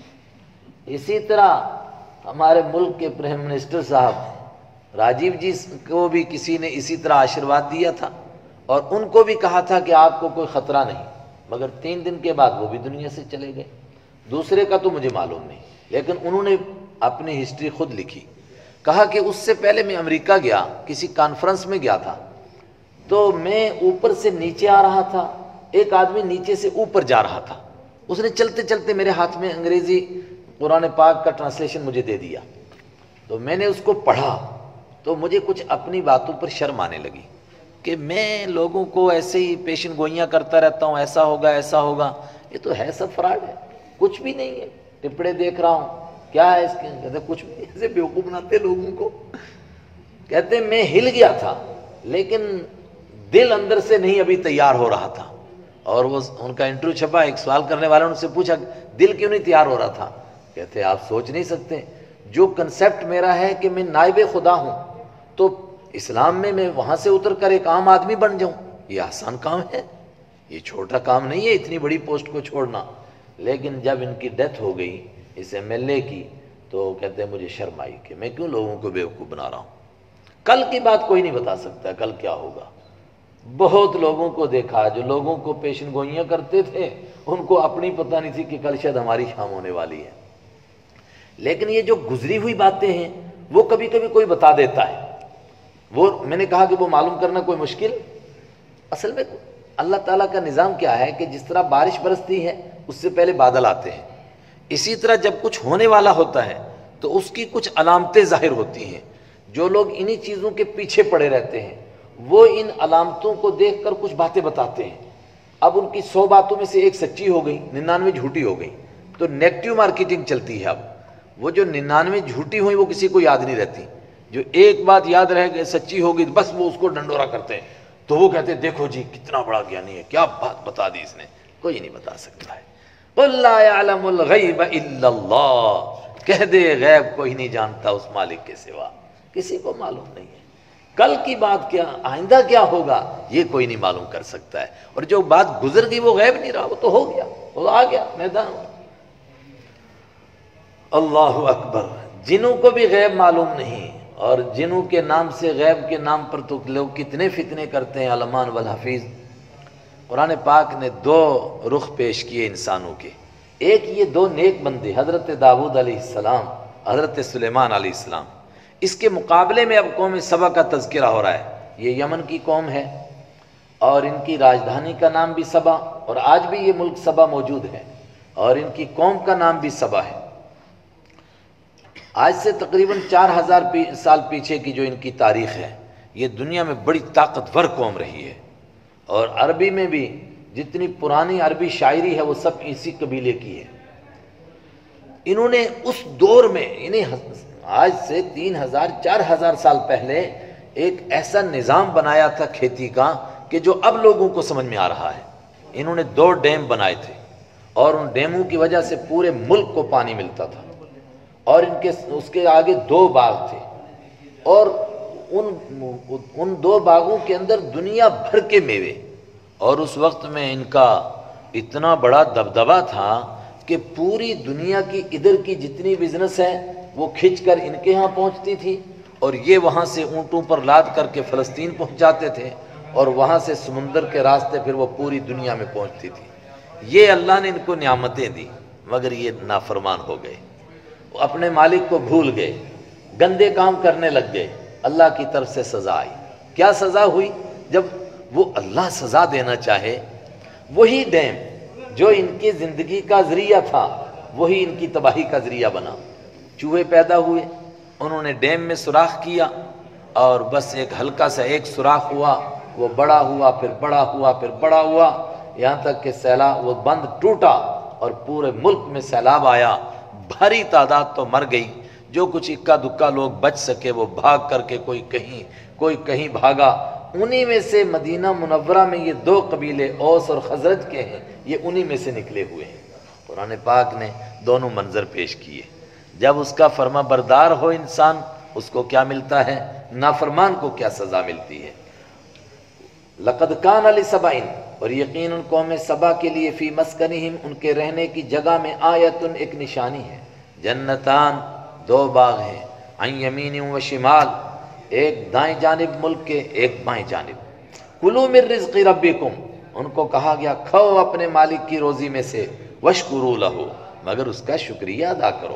اسی طرح ہمارے ملک کے پرائم منسٹر صاحب راجیو جی کو بھی کسی نے اسی طرح آشیرواد دیا تھا، اور ان کو بھی کہا تھا کہ آپ کو کوئی خطرہ نہیں، مگر 3 دن کے بعد وہ بھی دنیا سے چلے گئے۔ دوسرے کا تو مجھے معلوم نہیں، لیکن انہوں نے اپنی ہسٹری خود لکھی. کہا کہ اس سے پہلے میں امریکہ گیا، کسی کانفرنس میں گیا تھا، تو میں اوپر سے نیچے آ رہا تھا، ایک آدمی نیچے سے اوپر جا رہا تھا، اس نے چلتے چلتے میرے ہاتھ میں انگریزی قرآن پاک کا ٹرانسلیشن مجھے دے دیا. تو میں نے اس کو پڑھا تو مجھے کچھ اپنی باتوں پر شرم آنے لگی کہ میں لوگوں کو ایسے ہی پیشن گوئیاں کرتا رہتا ہوں، ایسا ہوگا ایسا ہوگا. یہ تو ہے سب فراڈ ہے، کچھ بھی نہیں ہے. ٹپڑے دیکھ رہا ہوں، کیا ہے اس کے؟ کہتے کچھ بھی. ایسے بیوقوف بناتے لوگوں کو. کہتے میں ہل گیا تھا لیکن دل اندر سے نہیں ابھی تیار ہو رہا تھا. اور وہ ان کا انٹرویو چھپا، ایک سوال کرنے والے نے ان سے پوچھا دل کیوں نہیں تیار ہو رہا تھا؟ کہتے آپ سوچ نہیں سکتے، جو کنسیپٹ میرا ہے کہ میں نائب خدا ہوں، تو اسلام میں وہاں سے اتر کر ایک عام آدمی بن جاؤں، یہ آسان کام ہے، یہ چھوٹا کام نہیں ہے اتنی بڑی پوسٹ کو چھوڑنا. لیکن جب ان کی ڈیتھ ہو گئی اس MLA کی، تو کہتے ہیں مجھے شرم آئی کہ میں کیوں لوگوں کو بیوقوف بنا رہا ہوں. کل کی بات کوئی نہیں بتا سکتا کل کیا ہوگا. بہت لوگوں کو دیکھا جو لوگوں کو پیشن گوئیاں کرتے تھے، ان کو اپنی پتہ نہیں تھی کہ کل شاید ہماری شام ہونے والی ہے. لیکن یہ جو گزری ہوئی باتیں ہیں وہ کبھی کبھی کوئی بتا دیتا ہے. وہ میں نے کہا کہ وہ معلوم کرنا کوئی مشکل. اصل میں اللہ تعالیٰ کا نظام کیا ہے کہ جس طرح بارش برستی ہے اس سے پہلے بادل آتے ہیں، اسی طرح جب کچھ ہونے والا ہوتا ہے تو اس کی کچھ علامتیں ظاہر ہوتی ہیں. جو لوگ انہی چیزوں کے پیچھے پڑے رہتے ہیں وہ ان علامتوں کو دیکھ کر کچھ باتیں بتاتے ہیں. اب ان کی 100 باتوں میں سے ایک سچی ہو گئی، 99 جھوٹی ہو گئی، تو نیگیٹو مارکیٹنگ چلتی ہے. اب وہ جو 99 جھوٹی ہوئی وہ کسی کو یاد نہیں رہتی، جو ایک بات یاد رہ گئی سچی ہوگی بس وہ اس کو ڈنڈورا کرتے ہیں. تو وہ کہتے ہیں دیکھو جی کتنا بڑا گیانی ہے، کیا بات بتا دی اس نے. کوئی نہیں بتا سکتا ہے. قُلْ لَا يَعْلَمُ الْغَيْبَ إِلَّا اللَّهُ، کہہ دے غیب کوئی نہیں جانتا اس مالک کے سوا، کسی کو معلوم نہیں ہے. کل کی بات کیا، آئندہ کیا ہوگا، یہ کوئی نہیں معلوم کر سکتا ہے. اور جو بات گزر گئی وہ غیب نہیں رہا، وہ تو ہو گیا، وہ آ گیا میدان. اللہ اکبر. جنوں کو بھی غیب معلوم نہیں، اور جنوں کے نام سے غیب کے نام پر تو لوگ کتنے فتنے کرتے ہیں. علمان والحفیظ. قرآن پاک نے 2 رخ پیش کیے انسانوں کے. ایک یہ 2 نیک بندے، حضرت داؤد علیہ السلام، حضرت سلیمان علیہ السلام. اس کے مقابلے میں اب قوم سبا کا تذکرہ ہو رہا ہے. یہ یمن کی قوم ہے اور ان کی راجدھانی کا نام بھی سبا، اور آج بھی یہ ملک سبا موجود ہے، اور ان کی قوم کا نام بھی سبا ہے. آج سے تقریباً 4000 سال پیچھے کی جو ان کی تاریخ ہے، یہ دنیا میں بڑی طاقتور قوم رہی ہے. اور عربی میں بھی جتنی پرانی عربی شاعری ہے وہ سب اسی قبیلے کی ہے. انہوں نے اس دور میں آج سے 3000 4000 سال پہلے ایک ایسا نظام بنایا تھا کھیتی کا کہ جو اب لوگوں کو سمجھ میں آ رہا ہے. انہوں نے 2 ڈیم بنائے تھے، اور ان ڈیموں کی وجہ سے پورے ملک کو پانی ملتا تھا. اور اس کے آگے 2 باغ تھے، اور ان 2 باغوں کے اندر دنیا بھر کے میوے. اور اس وقت میں ان کا اتنا بڑا دبدبا تھا کہ پوری دنیا کی ادھر کی جتنی بزنس ہے وہ کھنچ کر ان کے ہاں پہنچتی تھی، اور یہ وہاں سے اونٹوں پر لاد کر کے فلسطین پہنچاتے تھے، اور وہاں سے سمندر کے راستے پھر وہ پوری دنیا میں پہنچتی تھی. یہ اللہ نے ان کو نعمتیں دی، مگر یہ نافرمان ہو گئے، اپنے مالک کو بھول گئے، گندے کام کرنے لگ گئے. اللہ کی طرف سے سزا آئی. کیا سزا ہوئی؟ جب وہ اللہ سزا دینا چاہے، وہی ڈیم جو ان کی زندگی کا ذریعہ تھا وہی ان کی تباہی کا ذریعہ بنا. چوہے پیدا ہوئے، انہوں نے ڈیم میں سوراخ کیا، اور بس ایک ہلکا سا ایک سوراخ ہوا، وہ بڑا ہوا، پھر بڑا ہوا، پھر بڑا ہوا، یہاں تک کہ سیلاب، وہ بند ٹوٹا اور پورے ملک میں سیلاب آیا. بھاری تعداد تو مر گئی. جو کچھ اکا دکا لوگ بچ سکے وہ بھاگ کر کے کوئی کہیں بھاگا. انہی میں سے مدینہ منورہ میں یہ 2 قبیلے اوس اور خزرج کے ہیں، یہ انہی میں سے نکلے ہوئے ہیں. قرآن پاک نے دونوں منظر پیش کیے. جب اس کا فرما بردار ہو انسان، اس کو کیا ملتا ہے، نافرمان کو کیا سزا ملتی ہے. لقد کان لسبع، اور یقیناً قوم سبا کے لیے، فی مسکنہم، ان کے رہنے کی جگہ میں، آیتن، ایک نشانی ہے. جنتان، 2 باغ ہیں، عن یمین و شمال، ایک دائیں جانب ملک کے، ایک بائیں جانب. کلوا من رزق ربکم، ان کو کہا گیا کھاؤ اپنے مالک کی روزی میں سے، واشکروا لہ، مگر اس کا شکریہ ادا کرو.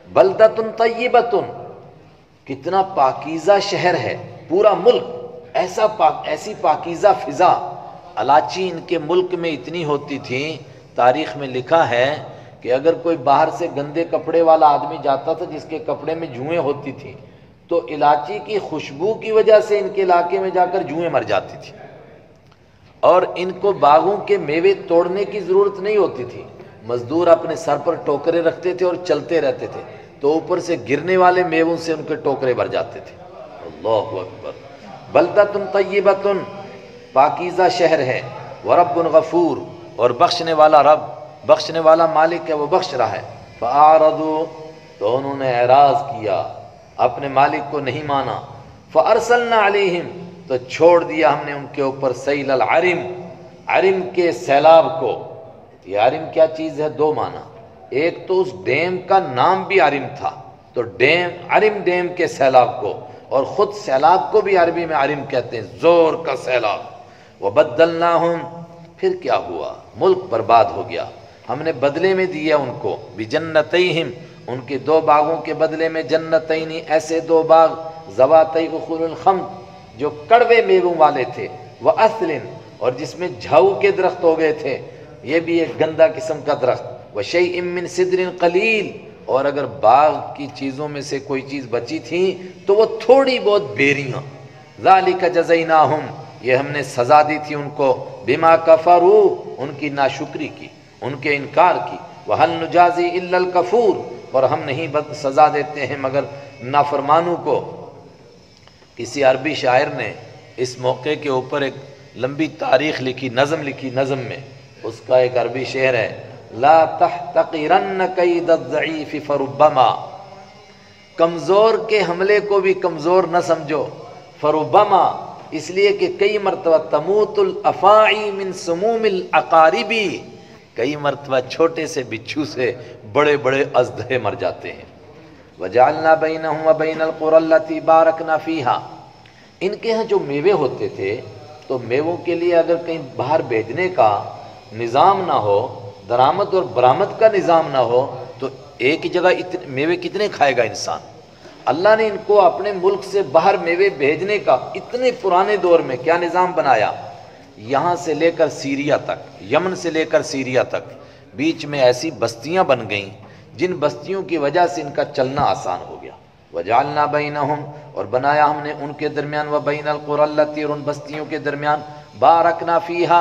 بلدۃ طیبۃ، کتنا پاکیزہ شہر ہے، پورا ملک ایسی پاکیزہ فضا۔ الاچی ان کے ملک میں اتنی ہوتی تھی، تاریخ میں لکھا ہے کہ اگر کوئی باہر سے گندے کپڑے والا آدمی جاتا تھا جس کے کپڑے میں جوئیں ہوتی تھیں، تو الائچی کی خوشبو کی وجہ سے ان کے علاقے میں جا کر جوئیں مر جاتی تھی، اور ان کو باغوں کے میوے توڑنے کی ضرورت نہیں ہوتی تھی، مزدور اپنے سر پر ٹوکرے رکھتے تھے اور چلتے رہتے تھے، تو اوپر سے گرنے والے میووں سے ان کے ٹوکرے بھر جاتے تھے۔ اللہ اکبر۔ بلدۃ طیبۃ، پاکیزہ شہر ہے، ورب غفور، اور بخشنے والا رب، بخشنے والا مالک ہے، وہ بخش رہا ہے۔ فاعرضوا، تو انہوں نے اعراض کیا، اپنے مالک کو نہیں مانا۔ فارسلنا علیہم، تو چھوڑ دیا ہم نے ان کے اوپر سیل العرم، عرم کے سیلاب کو۔ یہ عرم کیا چیز ہے؟ دو معنی، ایک تو اس ڈیم کا نام بھی عرم تھا، تو ڈیم، عرم ڈیم کے سیلاب کو، اور خود سیلاب کو بھی عربی میں عرم کہتے ہیں، زور کا سیلاب۔ وبدلناہم، پھر کیا ہوا؟ ملک برباد ہو گیا، ہم نے بدلے میں دیا ان کو، بجنتیہم، ان کے دو باغوں کے بدلے میں، جنتین، ایسے دو باغ، ذواتی اخل الخمط، جو کڑوے میووں والے تھے، وَأَثْلٍ، اور جس میں جھاؤ کے درخت ہو گئے تھے، یہ بھی ایک گندا قسم کا درخت، وَشَيْءٍ مِّن صِدْرٍ قَلِيلٍ، اور اگر باغ کی چیزوں میں سے کوئی چیز بچی تھی تو وہ تھوڑی بہت بیریاں۔ ذَلِكَ جَزَيْنَاهُمْ، یہ ہم نے سزا دی تھی ان کو، بِمَا كَفَرُوا، ان کی ناشکری کی، ان کے انکار کی، وَهَلْ نُجَازِي إِلَّا الْكَفُورَ، اور ہم نہیں سزا دیتے ہیں مگر نافرمانوں کو۔ کسی عربی شاعر نے اس موقع کے اوپر ایک لمبی تاریخ لکھی، نظم لکھی، نظم میں اس کا ایک عربی شعر ہے، لا تحتقرن کید الضعیف فربما، کمزور کے حملے کو بھی کمزور نہ سمجھو، فربما، اس لیے کہ کئی مرتبہ، تموت الافاعی من سموم الاقاربی، کئی مرتبہ چھوٹے سے بچھو سے بڑے بڑے اژدہے مر جاتے ہیں۔ وجعلنا بینہم وبین القری التی بارکنا فیہا، ان کے ہاں جو میوے ہوتے تھے تو میووں کے لیے اگر کہیں باہر بھیجنے کا نظام نہ ہو، درآمد اور برآمد کا نظام نہ ہو، تو ایک ہی جگہ میوے کتنے کھائے گا انسان؟ اللہ نے ان کو اپنے ملک سے باہر میوے بھیجنے کا اتنے پرانے دور میں کیا نظام بنایا، یہاں سے لے کر سیریا تک، یمن سے لے کر سیریا تک، بیچ میں ایسی بستیاں بن گئیں جن بستیوں کی وجہ سے ان کا چلنا آسان ہو گیا۔ وجعلنا بینہم، اور بنایا ہم نے ان کے درمیان، وبین القری التی، اور ان بستیوں کے درمیان، بارکنا فیہا،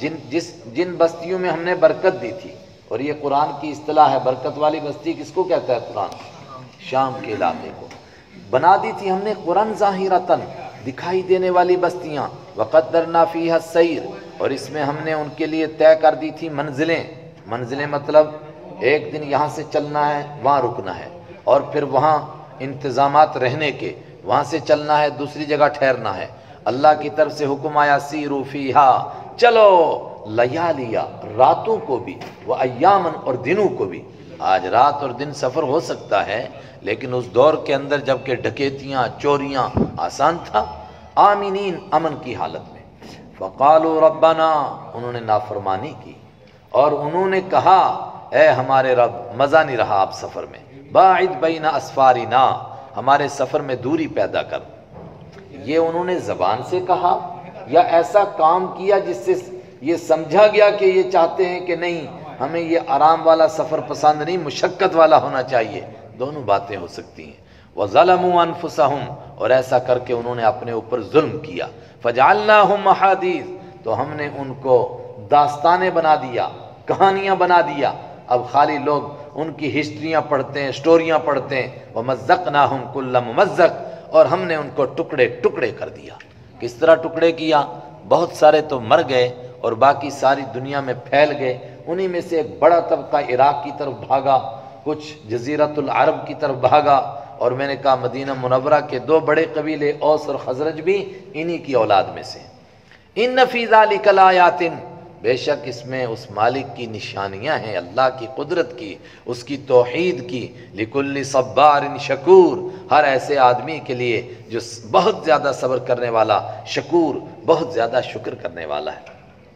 جن بستیوں میں ہم نے برکت دی تھی، اور یہ قرآن کی اصطلاح ہے، برکت والی بستی کس کو کہتا ہے قرآن؟ شام کے علاقے کو بنا دی تھی ہم نے، قرآن ظاہرتاً، دکھائی دینے والی بستیاں، وقدرنا فیہا السیر، اور اس میں ہم نے ان کے لیے طے کر دی تھی منزلیں، منزلیں مطلب ایک دن یہاں سے چلنا ہے، وہاں رکنا ہے، اور پھر وہاں انتظامات رہنے کے، وہاں سے چلنا ہے، دوسری جگہ ٹھہرنا ہے۔ اللہ کی طرف سے حکم آیا، سیرو فیہا، چلو، لیالیا، راتوں کو بھی، وہ ایامن، اور دنوں کو بھی۔ آج رات اور دن سفر ہو سکتا ہے، لیکن اس دور کے اندر جب کہ ڈکیتیاں، چوریاں آسان تھا، آمینین، امن کی حالت میں۔ فقالوا ربنا، انہوں نے نافرمانی کی، اور انہوں نے کہا، اے ہمارے رب، مزہ نہیں رہا آپ سفر میں، باعد بین اسفارنا، ہمارے سفر میں دوری پیدا کر۔ یہ انہوں نے زبان سے کہا یا ایسا کام کیا جس سے یہ سمجھا گیا کہ یہ چاہتے ہیں کہ نہیں، ہمیں یہ آرام والا سفر پسند نہیں، مشقت والا ہونا چاہیے، دونوں باتیں ہو سکتی ہیں۔ وَظَلَمُوا أَنفُسَهُمْ، اور ایسا کر کے انہوں نے اپنے اوپر ظلم کیا۔ فَجَعَلْنَاهُمْ أَحَادِيثَ، تو ہم نے ان کو داستانیں بنا دیا، کہانیاں بنا دیا، اب خالی لوگ ان کی ہسٹریاں پڑھتے ہیں، سٹوریاں پڑھتے ہیں۔ وَمَزَّقْنَاهُمْ كُلَّ مُمَزَّقٍ، اور ہم نے ان کو ٹکڑے ٹکڑے کر دیا۔ کس طرح ٹکڑے کیا؟ بہت سارے تو مر گئے اور باقی ساری دنیا میں پھیل گئے، انہی میں سے ایک بڑا طبقہ عراق کی طرف بھاگا، کچھ جزیرۃ العرب کی طرف بھاگا، اور میں نے کہا مدینہ منورہ کے دو بڑے قبیلے اوس اور خزرج بھی انہی کی اولاد میں سے۔ ان فی ذلک لآیات، بے شک اس میں اس مالک کی نشانیاں ہیں، اللہ کی قدرت کی، اس کی توحید کی، لکل صبار شکور، ہر ایسے آدمی کے لیے جو بہت زیادہ صبر کرنے والا، شکور، بہت زیادہ شکر کرنے والا ہے۔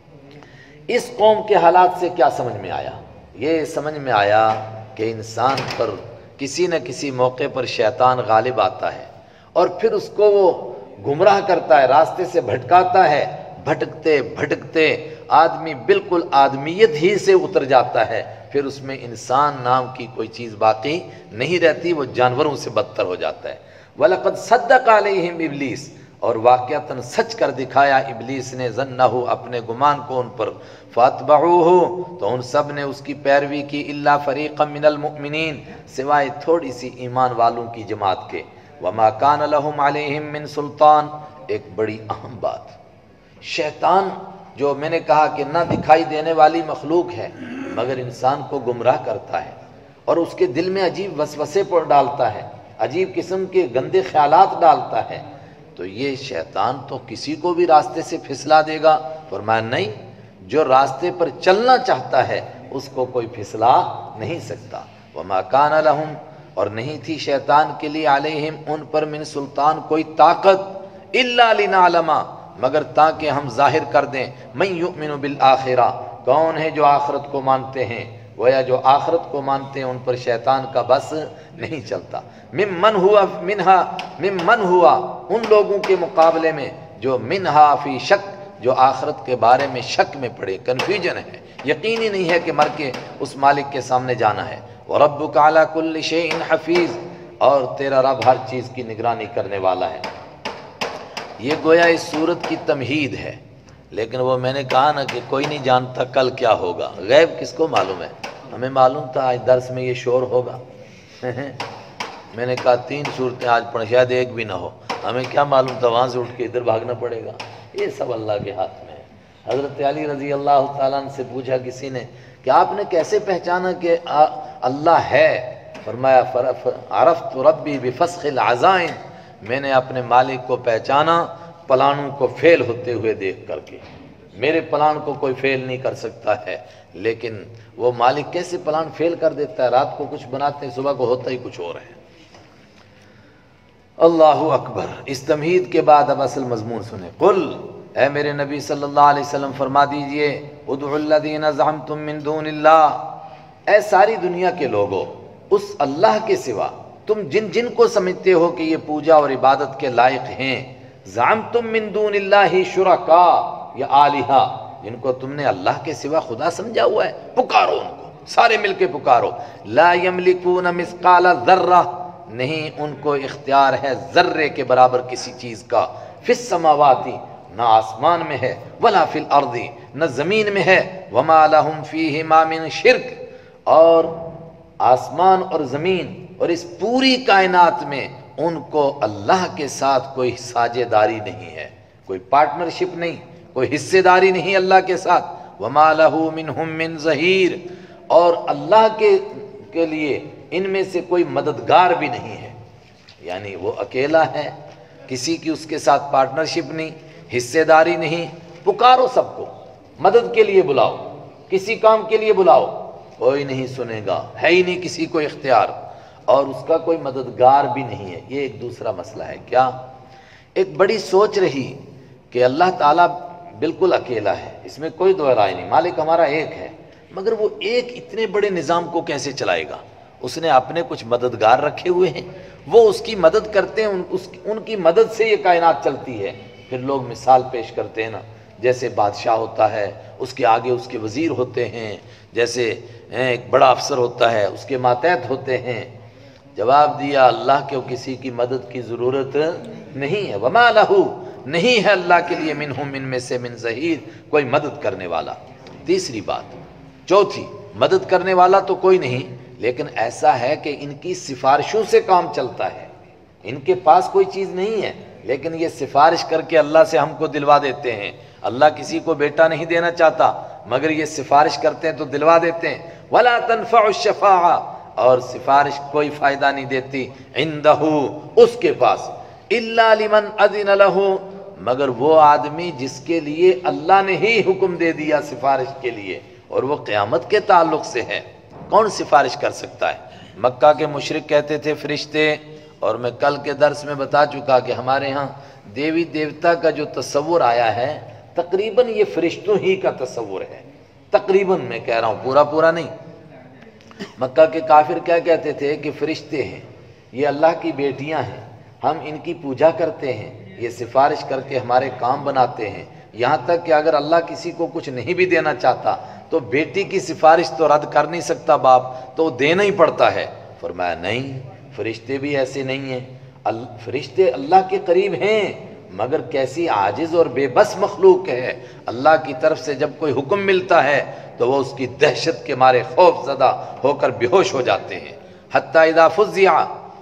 اس قوم کے حالات سے کیا سمجھ میں آیا؟ یہ سمجھ میں آیا کہ انسان پر کسی نہ کسی موقع پر شیطان غالب آتا ہے اور پھر اس کو وہ گمراہ کرتا ہے، راستے سے بھٹکاتا ہے، بھٹکتے بھٹکتے آدمی بالکل آدمیت ہی سے اتر جاتا ہے، پھر اس میں انسان نام کی کوئی چیز باقی نہیں رہتی، وہ جانوروں سے بدتر ہو جاتا ہے۔ وَلَقَدْ صَدَّقَ عَلَيْهِمْ ابلیس، اور واقعتاً سچ کر دکھایا ابلیس نے ظنہ اپنے گمان کو ان پر، فَاتْبَعُوهُ، تو ان سب نے اس کی پیروی کی، إِلَّا فَرِيقًا مِّنَ الْمُؤْمِنِينَ، سوائے تھوڑی سی ایمان والوں کی جماعت کے۔ وَمَا كَانَ لَهُمْ عَلَيْهِمْ مِّن سُلطان، ایک بڑی اہم بات، شیطان جو میں نے کہا کہ نہ دکھائی دینے والی مخلوق ہے مگر انسان کو گمراہ کرتا ہے اور اس کے دل میں عجیب وسوسے پر ڈالتا ہے، عجیب قسم کے گندے خیالات ڈالتا ہے، تو یہ شیطان تو کسی کو بھی راستے سے پھسلا دے گا۔ فرمایا نہیں، جو راستے پر چلنا چاہتا ہے اس کو کوئی پھسلا نہیں سکتا۔ وما کان لہم، اور نہیں تھی شیطان کے لیے، علیہم ان پر، من سلطان کوئی طاقت، الا لنعلم، مگر تاکہ ہم ظاہر کر دیں، من یؤمن بالآخرہ، کون ہے جو آخرت کو مانتے ہیں، گویا جو آخرت کو مانتے ہیں ان پر شیطان کا بس نہیں چلتا۔ ممن ہوا ان لوگوں کے مقابلے میں جو منہا فی شک، جو آخرت کے بارے میں شک میں پڑے، کنفیوژن ہے، یقینی نہیں ہے کہ مر کے اس مالک کے سامنے جانا ہے۔ وَرَبُّكَ عَلَى كُلِّ شَيْءٍ حَفِيظٌ، اور تیرا رب ہر چیز کی نگرانی کرنے والا ہے۔ یہ گویا اس صورت کی تمہید ہے، لیکن وہ میں نے کہا نا کہ کوئی نہیں جانتا کل کیا ہوگا، غیب کس کو معلوم ہے؟ ہمیں معلوم تھا آج درس میں یہ شور ہوگا، میں نے کہا 3 صورتیں آج پڑھ، شاید ایک بھی نہ ہو، ہمیں کیا معلوم تھا وہاں سے اٹھ کے ادھر بھاگنا پڑے گا، یہ سب اللہ کے ہاتھ میں ہے۔ حضرت علی رضی اللہ تعالیٰ عنہ سے پوچھا کسی نے کہ آپ نے کیسے پہچانا کہ اللہ ہے؟ فرمایا عرفت ربی بفسخ العزائم، میں نے اپنے مالک کو پہچانا پلانوں کو فیل ہوتے ہوئے دیکھ کر کے، میرے پلان کو کوئی فیل نہیں کر سکتا ہے، لیکن وہ مالک کیسے پلان فیل کر دیتا ہے؟ رات کو کچھ بناتے ہیں، صبح کو ہوتا ہی کچھ اور ہے۔ اللہ اکبر۔ اس تمہید کے بعد اب اصل مضمون سنیں۔ قل، اے میرے نبی صلی اللہ علیہ وسلم فرما دیجئے، ادعوا الذین زعمتم من دون اللہ، اے ساری دنیا کے لوگوں، اس اللہ کے سوا تم جن جن کو سمجھتے ہو کہ یہ پوجا اور عبادت کے لائق ہیں، زعمتم من دون اللہ شرکا یا آلہہ، جن کو تم نے اللہ کے سوا خدا سمجھا ہوا ہے، پکارو ان کو، سارے مل کے پکارو۔ لا یملکون مثقال ذرہ، نہیں ان کو اختیار ہے ذرے کے برابر کسی چیز کا، فی السماواتی، نہ آسمان میں ہے، ولا فی الارض، نہ زمین میں ہے، وما لہم فیہما من شرک، اور آسمان اور زمین اور اس پوری کائنات میں ان کو اللہ کے ساتھ کوئی ساجھے داری نہیں ہے، کوئی پارٹنرشپ نہیں، کوئی حصے داری نہیں اللہ کے ساتھ۔ وما لہ منہم من ظہیر، اور اللہ کے لیے ان میں سے کوئی مددگار بھی نہیں ہے، یعنی وہ اکیلا ہے، کسی کی اس کے ساتھ پارٹنرشپ نہیں، حصے داری نہیں۔ پکارو سب کو، مدد کے لیے بلاؤ، کسی کام کے لیے بلاؤ، کوئی نہیں سنے گا، ہے ہی نہیں کسی کو اختیار، اور اس کا کوئی مددگار بھی نہیں ہے۔ یہ ایک دوسرا مسئلہ ہے۔ کیا؟ ایک بڑی سوچ رہی کہ اللہ تعالیٰ بالکل اکیلا ہے، اس میں کوئی دو رائے نہیں، مالک ہمارا ایک ہے، مگر وہ ایک اتنے بڑے نظام کو کیسے چلائے گا؟ اس نے اپنے کچھ مددگار رکھے ہوئے ہیں، وہ اس کی مدد کرتے ہیں، ان کی مدد سے یہ کائنات چلتی ہے۔ پھر لوگ مثال پیش کرتے ہیں نا، جیسے بادشاہ ہوتا ہے، اس کے آگے اس کے وزیر ہوتے ہیں، جیسے ایک بڑا افسر ہوتا ہے، اس کے ماتحت ہوتے ہیں۔ جواب دیا اللہ کو کسی کی مدد کی ضرورت نہیں ہے، وما لہو، نہیں ہے اللہ کے لیے، منہم ان میں سے، من ظہیر، کوئی مدد کرنے والا۔ تیسری بات، چوتھی، مدد کرنے والا تو کوئی نہیں، لیکن ایسا ہے کہ ان کی سفارشوں سے کام چلتا ہے، ان کے پاس کوئی چیز نہیں ہے لیکن یہ سفارش کر کے اللہ سے ہم کو دلوا دیتے ہیں۔ اللہ کسی کو بیٹا نہیں دینا چاہتا مگر یہ سفارش کرتے ہیں تو دلوا دیتے ہیں۔ ولا تنفع الشفاعہ، اور سفارش کوئی فائدہ نہیں دیتی، عندہ، اس کے پاس، الا لمن اذن لہ، مگر وہ آدمی جس کے لیے اللہ نے ہی حکم دے دیا سفارش کے لیے، اور وہ قیامت کے تعلق سے ہے۔ کون سفارش کر سکتا ہے؟ مکہ کے مشرک کہتے تھے فرشتے، اور میں کل کے درس میں بتا چکا کہ ہمارے ہاں دیوی دیوتا کا جو تصور آیا ہے تقریباً یہ فرشتوں ہی کا تصور ہے، تقریباً میں کہہ رہا ہوں، پورا نہیں۔ مکہ کے کافر کیا کہتے تھے کہ فرشتے ہیں، یہ اللہ کی بیٹیاں ہیں، ہم ان کی پوجا کرتے ہیں، یہ سفارش کر کے ہمارے کام بناتے ہیں، یہاں تک کہ اگر اللہ کسی کو کچھ نہیں بھی دینا چاہتا تو بیٹی کی سفارش تو رد کر نہیں سکتا باپ، تو دینا ہی پڑتا ہے۔ فرمایا نہیں، فرشتے بھی ایسے نہیں ہیں، فرشتے اللہ کے قریب ہیں، مگر کیسی عاجز اور بے بس مخلوق ہے۔ اللہ کی طرف سے جب کوئی حکم ملتا ہے تو وہ اس کی دہشت کے مارے خوف زدہ ہو کر بے ہوش ہو جاتے ہیں۔ حتی اذا فزع،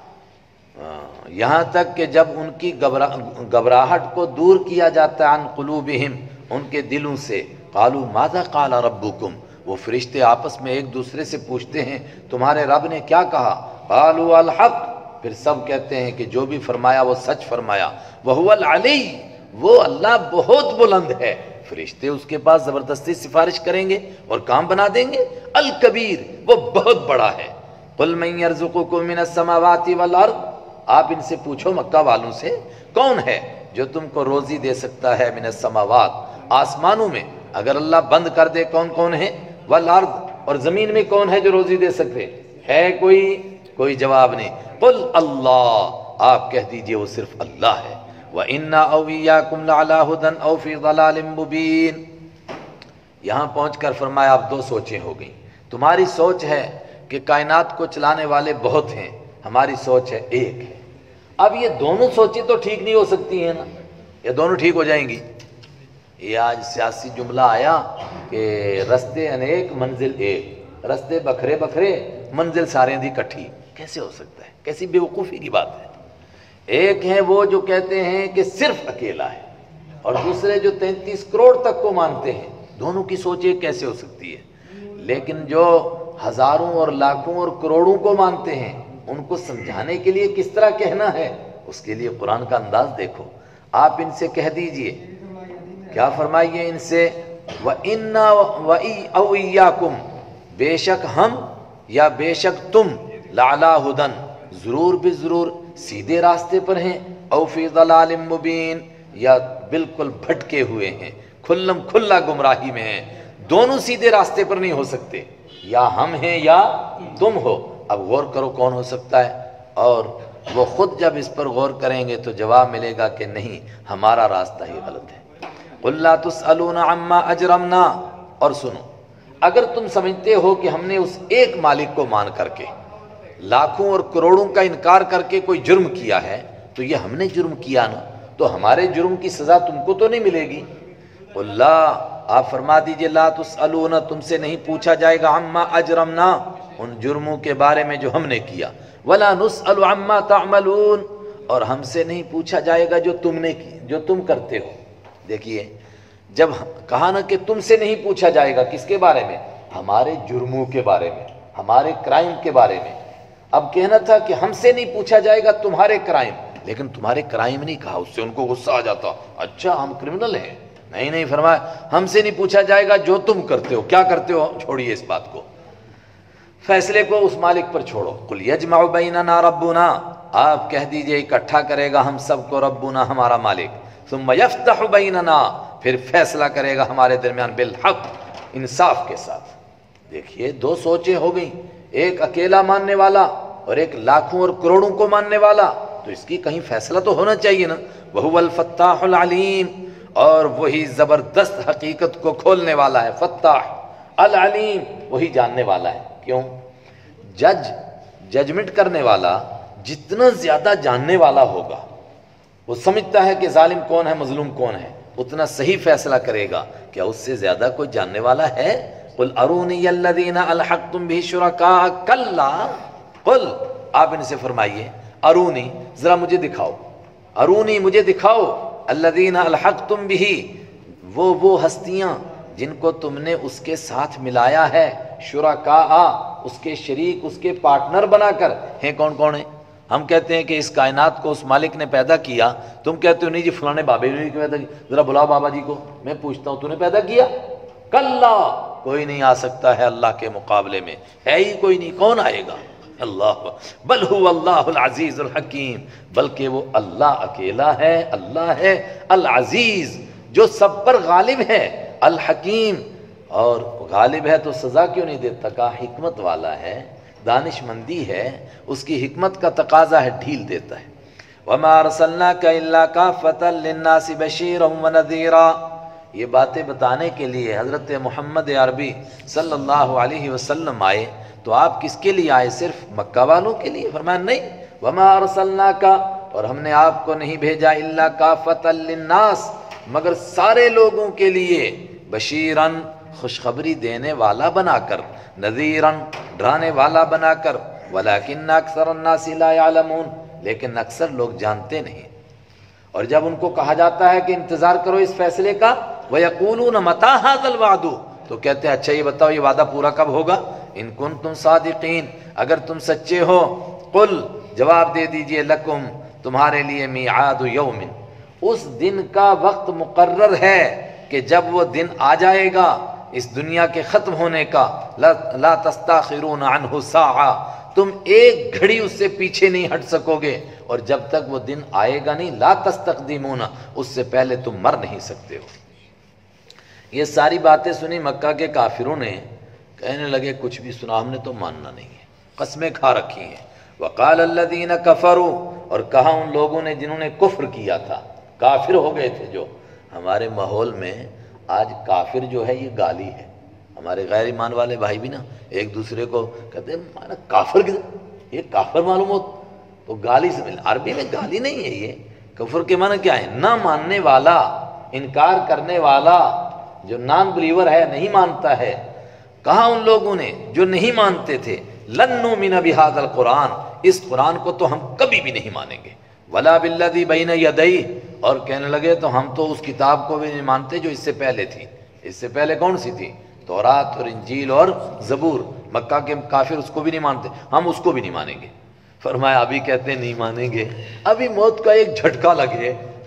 یہاں تک کہ جب ان کی گھبراہٹ کو دور کیا جاتا ہے، عن قلوبہم، ان کے دلوں سے، قالوا ماذا قال ربکم، وہ فرشتے آپس میں ایک دوسرے سے پوچھتے ہیں تمہارے رب نے کیا کہا؟ قالوا الحق، پھر سب کہتے ہیں کہ جو بھی فرمایا وہ سچ فرمایا۔ وہو العلی، وہ اللہ بہت بلند ہے۔ فرشتے اس کے پاس زبردستی سفارش کریں گے اور کام بنا دیں گے؟ الکبیر، وہ بہت بڑا ہے۔ قل من یرزقکم من السماوات والارض، آپ ان سے پوچھو مکہ والوں سے، کون ہے جو تم کو روزی دے سکتا ہے؟ من السماوات، آسمانوں میں اگر اللہ بند کر دے کون کون ہے؟ والارض، اور زمین میں کون ہے جو روزی دے سکتے ہے؟ کوئی جواب نہیں۔ قل اللہ، آپ کہہ دیجئے وہ صرف اللہ ہے۔ وَإِنَّا أَوْ إِيَّاكُمْ لَعَلَىٰ هُدًى أَوْ فِي ضَلَالٍ مُّبِينٍ۔ یہاں پہنچ کر فرمایا اب دو سوچیں ہو گئیں۔ تمہاری سوچ ہے کہ کائنات کو چلانے والے بہت ہیں، ہماری سوچ ہے ایک ہے۔ اب یہ دونوں سوچیں تو ٹھیک نہیں ہو سکتی ہیں نا، یہ دونوں ٹھیک ہو جائیں گی؟ یہ آج سیاسی جملہ آیا کہ رستے انیک منزل ایک، رستے بکھرے بکھرے منزل سارے دی کٹھی، کیسے ہو سکتا ہے؟ کیسی بے وقوفی کی بات ہے۔ ایک ہیں وہ جو کہتے ہیں کہ صرف اکیلا ہے، اور دوسرے جو 33 کروڑ تک کو مانتے ہیں۔ دونوں کی سوچ ایک کیسے ہو سکتی ہے؟ لیکن جو ہزاروں اور لاکھوں اور کروڑوں کو مانتے ہیں ان کو سمجھانے کے لیے کس طرح کہنا ہے، اس کے لیے قرآن کا انداز دیکھو۔ آپ ان سے کہہ دیجئے، کیا فرمائیے ان سے؟ وَإِنَّا أَوْ إِيَّاكُمْ، بے شک ہم یا بے شک تم، لَعْلَىٰ هُدًى، ضرور بھی ضرور سیدھے راستے پر ہیں، او فی ضلال مبین، یا بالکل بھٹکے ہوئے ہیں، کھلم کھلا گمراہی میں ہیں۔ دونوں سیدھے راستے پر نہیں ہو سکتے، یا ہم ہیں یا تم ہو۔ اب غور کرو کون ہو سکتا ہے، اور وہ خود جب اس پر غور کریں گے تو جواب ملے گا کہ نہیں، ہمارا راستہ ہی غلط ہے۔ قُلْ لَا تُسْأَلُونَ عَمَّا أَجْرَمْنَا، اور سنو، اگر تم سمجھتے ہو کہ ہم نے اس ایک مالک کو مان کر کے لاکھوں اور کروڑوں کا انکار کر کے کوئی جرم کیا ہے تو یہ ہم نے جرم کیا نا، تو ہمارے جرم کی سزا تم کو تو نہیں ملے گی۔ اللہ، آپ فرما دیجئے لا تسألون، تم سے نہیں پوچھا جائے گا عما اجرمنا، ان جرموں کے بارے میں جو ہم نے کیا، ولا نسأل عما تعملون، اور ہم سے نہیں پوچھا جائے گا جو تم نے کی، جو تم کرتے ہو۔ دیکھیے، جب کہا نا کہ تم سے نہیں پوچھا جائے گا، کس کے بارے میں؟ ہمارے جرموں کے بارے میں، ہمارے کرائم کے بارے میں۔ اب کہنا تھا کہ ہم سے نہیں پوچھا جائے گا تمہارے کرائم، لیکن تمہارے کرائم نہیں کہا، اس سے ان کو غصہ آ جاتا، اچھا ہم کرمنل ہیں۔ نہیں فرمایا ہم سے نہیں پوچھا جائے گا جو تم کرتے ہو، کیا کرتے ہو، چھوڑیے اس بات کو، فیصلے کو اس مالک پر چھوڑو۔ قل یجمع بیننا ربنا، آپ کہہ دیجئے اکٹھا کرے گا ہم سب کو ربنا، ہمارا مالک، ثم یفتح بیننا، پھر فیصلہ کرے گا ہمارے درمیان بالحق، انصاف کے ساتھ۔ دیکھیے دو سوچیں ہو گئیں، ایک اکیلا ماننے والا اور ایک لاکھوں اور کروڑوں کو ماننے والا، تو اس کی کہیں فیصلہ تو ہونا چاہیے نا۔ وَهُوَ الْفَتَّاحُ الْعَلِيمُ، اور وہی زبردست حقیقت کو کھولنے والا ہے، فتاح العلیم، وہی جاننے والا ہے۔ کیوں؟ ججمنٹ کرنے والا جتنا زیادہ جاننے والا ہوگا، وہ سمجھتا ہے کہ ظالم کون ہے مظلوم کون ہے، اتنا صحیح فیصلہ کرے گا۔ کیا اس سے زیادہ کوئی جاننے والا ہے؟ قل ارونی الذین الحقتم بہ شرکاء، کلا، قل، آپ ان سے فرمائیے ارونی، ذرا مجھے دکھاؤ، ارونی مجھے دکھاؤ، الذین الحقتم بہ، وہ ہستیاں جن کو تم نے اس کے ساتھ ملایا ہے، شرکاء، اس کے شریک، اس کے پارٹنر بنا کر، ہیں کون کون ہیں؟ ہم کہتے ہیں کہ اس کائنات کو اس مالک نے پیدا کیا، تم کہتے ہو نہیں جی فلانے بابے نے پیدا کیا، ذرا بلاؤ بابا جی کو، میں پوچھتا ہوں تو نے پیدا کیا؟ کلا، کوئی نہیں آ سکتا ہے اللہ کے مقابلے میں، ہے ہی کوئی نہیں، کون آئے گا؟ اللہ، بل هو اللہ العزیز الحکیم، بلکہ وہ اللہ اکیلا ہے، اللہ ہے العزیز جو سب پر غالب ہے، الحکیم اور غالب ہے تو سزا کیوں نہیں دیتا؟ کہا حکمت والا ہے، دانش مندی ہے، اس کی حکمت کا تقاضا ہے، ڈھیل دیتا ہے۔ وَمَا أَرْسَلْنَاكَ إِلَّا كَافَّةً لِلنَّاسِ بَشِيرًا وَنَذِيرًا، یہ باتیں بتانے کے لیے حضرت محمد عربی صلی اللہ علیہ وسلم آئے، تو آپ کس کے لیے آئے؟ صرف مکہ والوں کے لیے؟ فرمایا نہیں، وَمَا أَرْسَلْنَاكَ، اور ہم نے آپ کو نہیں بھیجا، إِلَّا كَافَّةً لِلنَّاسِ، مگر سارے لوگوں کے لیے، بشیراً خوشخبری دینے والا بنا کر، نذیراً ڈرانے والا بنا کر، وَلَكِنَّ أَكْثَرَ النَّاسِ لَا يَعْلَمُونَ، لیکن اکثر لوگ جانتے نہیں۔ اور جب ان کو کہا جاتا ہے کہ انتظار کرو اس فیصلے کا، وَيَقُولُونَ مَتَىٰ هَٰذَا الْوَعْدُ، تو کہتے ہیں اچھا یہ بتاؤ یہ وعدہ پورا کب ہوگا؟ ان کنتم صادقین، اگر تم سچے ہو، قل جواب دے دیجئے، لکم تمہارے لیے، میعاد یوم، اس دن کا وقت مقرر ہے کہ جب وہ دن آ جائے گا اس دنیا کے ختم ہونے کا، لا تستاخرون عنہ ساعہ، تم ایک گھڑی اس سے پیچھے نہیں ہٹ سکو گے، اور جب تک وہ دن آئے گا نہیں، لا تستقدمون، اس سے پہلے تم مر نہیں سکتے ہو۔ یہ ساری باتیں سنی مکہ کے کافروں نے، کہنے لگے کچھ بھی سنا ہم نے تو ماننا نہیں ہے، قسمیں کھا رکھی ہیں۔ وقال الذین کفروا، اور کہا ان لوگوں نے جنہوں نے کفر کیا تھا، کافر ہو گئے تھے جو۔ ہمارے ماحول میں آج کافر جو ہے یہ گالی ہے، ہمارے غیر ایمان والے بھائی بھی نا ایک دوسرے کو کہتے ہیں مانا کافر، یہ کافر معلوم ہو تو گالی سے مل، عربی میں گالی نہیں ہے یہ، کفر کے معنی کیا ہے؟ نہ ماننے والا، انکار کرنے والا، جو نان بلیور ہے، نہیں مانتا ہے۔ کہا ان لوگوں نے جو نہیں مانتے تھے، لن نؤمن بہذا القرآن، اس قرآن کو تو ہم کبھی بھی نہیں مانیں گے، ولا بالذی بین یدیہ، اور کہنے لگے تو ہم تو اس کتاب کو بھی نہیں مانتے جو اس سے پہلے تھی۔ اس سے پہلے کون سی تھی؟ تورات اور انجیل اور زبور، مکہ کے کافر اس کو بھی نہیں مانتے، ہم اس کو بھی نہیں مانیں گے۔ فرمایا ابھی کہتے ہیں نہیں مانیں گے، ابھی موت کا ایک جھٹکا لگے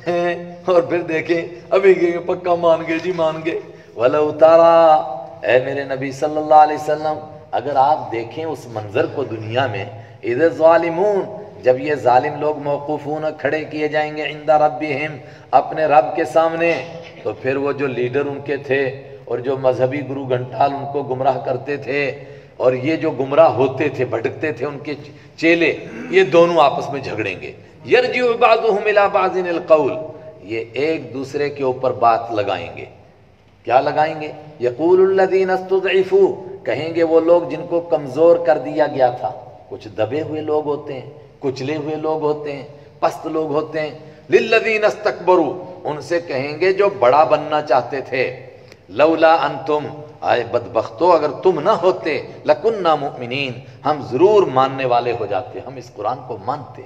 اور پھر دیکھیں ابھی پکا مان گئے جی، مان گئے۔ وَلَوْ تَرَىٰ، اے میرے نبی صلی اللہ علیہ وسلم، اگر آپ دیکھیں اس منظر کو دنیا میں، اِذِ الظَّالِمُونَ، جب یہ ظالم لوگ موقوفون کھڑے کیے جائیں گے، عند ربہم، اپنے رب کے سامنے، تو پھر وہ جو لیڈر ان کے تھے اور جو مذہبی گرو گھنٹال ان کو گمراہ کرتے تھے، اور یہ جو گمراہ ہوتے تھے، بھٹکتے تھے ان کے چیلے، یہ دونوں آپس میں جھگڑیں گے۔ یرجع بعضهم الى بعض القول، یہ ایک دوسرے کے اوپر بات لگائیں گے۔ کیا لگائیں گے؟ یقول الذین استضعفوا، کہیں گے وہ لوگ جن کو کمزور کر دیا گیا تھا، کچھ دبے ہوئے لوگ ہوتے ہیں، کچلے ہوئے لوگ ہوتے ہیں، پست لوگ ہوتے ہیں، للذین استکبروا، ان سے کہیں گے جو بڑا بننا چاہتے تھے، لولا انتم، آئے بدبختو اگر تم نہ ہوتے، لکننا مؤمنین، ہم ضرور ماننے والے ہو جاتے، ہم اس قرآن کو مانتے۔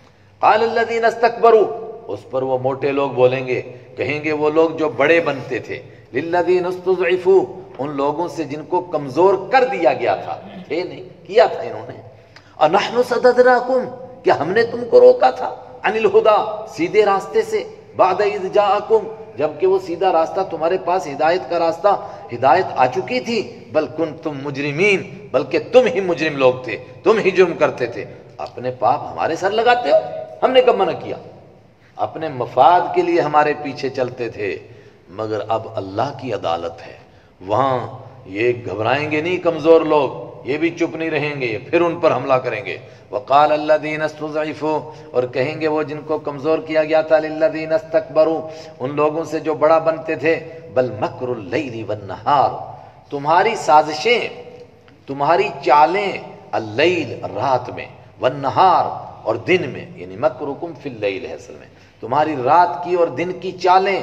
قال الذین استکبروا، اس پر وہ موٹے لوگ بولیں گے، کہیں گے وہ لوگ جو بڑے بنتے تھے، للذین استضعفوا، ان لوگوں سے جن کو کمزور کر دیا گیا تھا، تھے نہیں، کیا تھا انہوں نے، اَنَحْنُ صَدَدْنَاكُمْ، کیا ہم نے تم کو روکا تھا، عن الہدیٰ، سیدھے راستے سے، بعد اذ جاءکم، جبکہ وہ سیدھا راستہ تمہارے پاس، ہدایت کا راستہ، ہدایت آ چکی تھی، بل کنتم مجرمین، بلکہ تم ہی مجرم لوگ تھے، تم ہی جرم کرتے تھے، اپنے پاپ ہمارے سر لگاتے ہو، ہم نے کب منع کیا؟ اپنے مفاد کے لیے ہمارے پیچھے چلتے تھے، مگر اب اللہ کی عدالت ہے، وہاں یہ گھبرائیں گے نہیں کمزور لوگ، یہ بھی چپ نہیں رہیں گے، پھر ان پر حملہ کریں گے۔ وقال الذین استضعفوا، اور کہیں گے وہ جن کو کمزور کیا گیا تھا، للذین استکبروا، ان لوگوں سے جو بڑا بنتے تھے، بل مکر اللیل والنہار، تمہاری سازشیں، تمہاری چالیں، اللیل رات میں، والنہار اور دن میں، یعنی مکرکم فی اللیل ہے اصل میں، تمہاری رات کی اور دن کی چالیں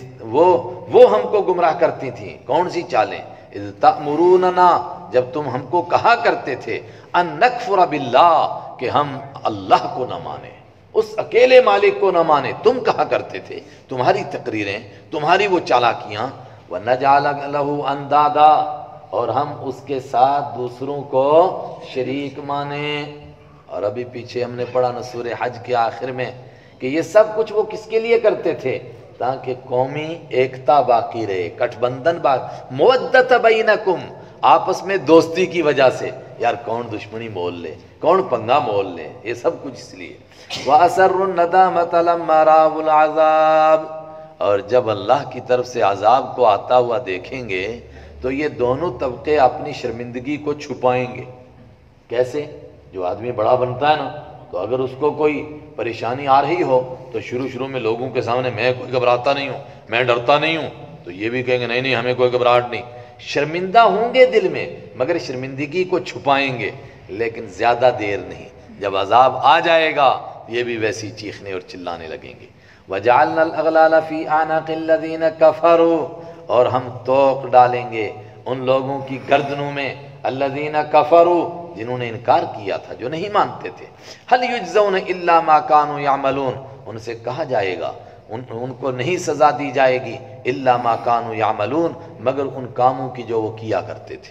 وہ ہم کو گمراہ کرتی تھیں۔ کون سی چالیں؟ اذ تأمروننا، جب تم ہم کو کہا کرتے تھے، ان نکفر باللہ، کہ ہم اللہ کو نہ مانیں، اس اکیلے مالک کو نہ مانیں، تم کہا کرتے تھے، تمہاری تقریریں، تمہاری وہ چالاکیاں، وَنَجْعَلَ لَهُ أَنْدَادًا، اور ہم اس کے ساتھ دوسروں کو شریک مانیں۔ اور ابھی پیچھے ہم نے پڑھا نا سورہ حج کے آخر میں کہ یہ سب کچھ وہ کس کے لیے کرتے تھے؟ تاکہ قومی ایکتا باقی رہے، گٹھ بندھن باقی، مودت بینکم، آپس میں دوستی کی وجہ سے، یار کون دشمنی مول لے، کون پنگا مول لے، یہ سب کچھ اس لیے۔ وَأَسَرُّ النَّدَامَةَ لَمَّا رَأَوُا الْعَذَابَ، اور جب اللہ کی طرف سے عذاب کو آتا ہوا دیکھیں گے تو یہ دونوں طبقے اپنی شرمندگی کو چھپائیں گے۔ کیسے؟ جو آدمی بڑا بنتا ہے نا، تو اگر اس کو کوئی پریشانی آ رہی ہو تو شروع میں لوگوں کے سامنے میں کوئی گھبراتا نہیں ہوں، میں ڈرتا نہیں ہوں، تو یہ بھی کہیں گے نہیں ہمیں کوئی گھبراہٹ نہیں۔ شرمندہ ہوں گے دل میں، مگر شرمندگی کو چھپائیں گے، لیکن زیادہ دیر نہیں، جب عذاب آ جائے گا یہ بھی ویسی چیخنے اور چلانے لگیں گے۔ وَجَعَلْنَا الْأَغْلَالَ فِي أَعْنَاقِ الَّذِينَ كَفَرُوا، اور ہم توق ڈالیں گے ان لوگوں کی گردنوں میں، الذین کفروا، جنہوں نے انکار کیا تھا، جو نہیں مانتے تھے۔ هل یجزون الا ما كانوا يعملون، ان سے کہا جائے گا ان کو نہیں سزا دی جائے گی الا ما كانوا يعملون، مگر ان کاموں کی جو وہ کیا کرتے تھے۔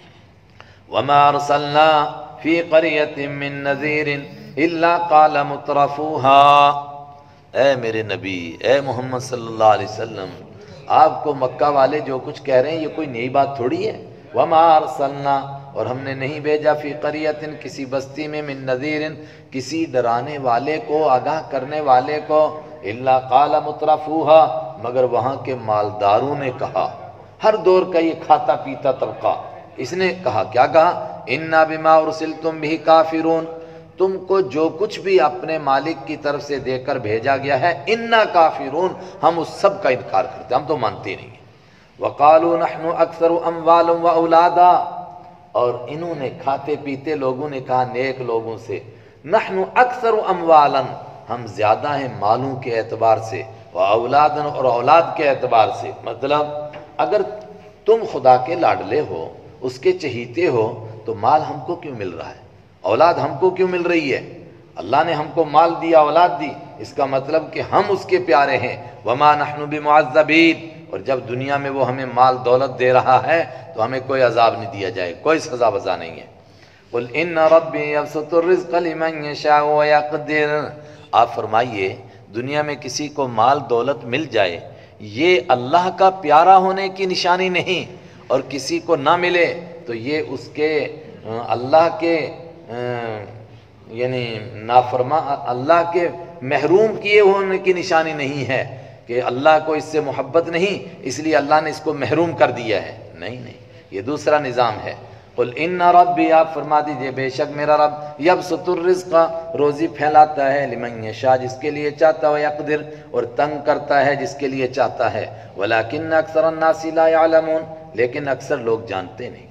وما ارسلنا في قرية من نذير الا قال مترفوها، اے میرے نبی، اے محمد صلی اللہ علیہ وسلم، آپ کو مکہ والے جو کچھ کہہ رہے ہیں یہ کوئی نئی بات تھوڑی ہے۔ وما ارسلنا، اور ہم نے نہیں بھیجا فی قریۃ، کسی بستی میں، من نذیر، کسی ڈرانے والے کو، آگاہ کرنے والے کو، الا قال مترفوها، مگر وہاں کے مالداروں نے کہا، ہر دور کا یہ کھاتا پیتا طبقہ، اس نے کہا، کیا کہا؟ انا بما ارسلتم به کافرون، تم کو جو کچھ بھی اپنے مالک کی طرف سے دے کر بھیجا گیا ہے، انا کافرون، ہم اس سب کا انکار کرتے ہیں، ہم تو مانتے نہیں ہیں۔ وقالوا نحن اکثر اموالا واولادا، اور انہوں نے، کھاتے پیتے لوگوں نے کہا نیک لوگوں سے، نحن اکثر اموالا، ہم زیادہ ہیں مالوں کے اعتبار سے، واولادا، اور اولاد کے اعتبار سے۔ مطلب اگر تم خدا کے لاڈلے ہو، اس کے چہیتے ہو، تو مال ہم کو کیوں مل رہا ہے؟ اولاد ہم کو کیوں مل رہی ہے؟ اللہ نے ہم کو مال دیا، اولاد دی، اس کا مطلب کہ ہم اس کے پیارے ہیں۔ وما نحن بمعذبین، اور جب دنیا میں وہ ہمیں مال دولت دے رہا ہے تو ہمیں کوئی عذاب نہیں دیا جائے، کوئی سزا وزا نہیں ہے۔ قل ان ربی یبسط الرزق لمن یشاء ویقدر، آپ فرمائیے دنیا میں کسی کو مال دولت مل جائے یہ اللہ کا پیارا ہونے کی نشانی نہیں، اور کسی کو نہ ملے تو یہ اس کے اللہ کے یعنی اللہ کے محروم کیے ہونے کی نشانی نہیں ہے کہ اللہ کو اس سے محبت نہیں اس لیے اللہ نے اس کو محروم کر دیا ہے، نہیں، یہ دوسرا نظام ہے۔ قل ان ربی، آپ فرما دیجئے بے شک میرا رب، یبسط الرزق، روزی پھیلاتا ہے، لمن یشاء، جس کے لیے چاہتا ہے، یقدر، اور تنگ کرتا ہے جس کے لیے چاہتا ہے، ولکن اکثر الناس لا یعلمون، لیکن اکثر لوگ جانتے نہیں۔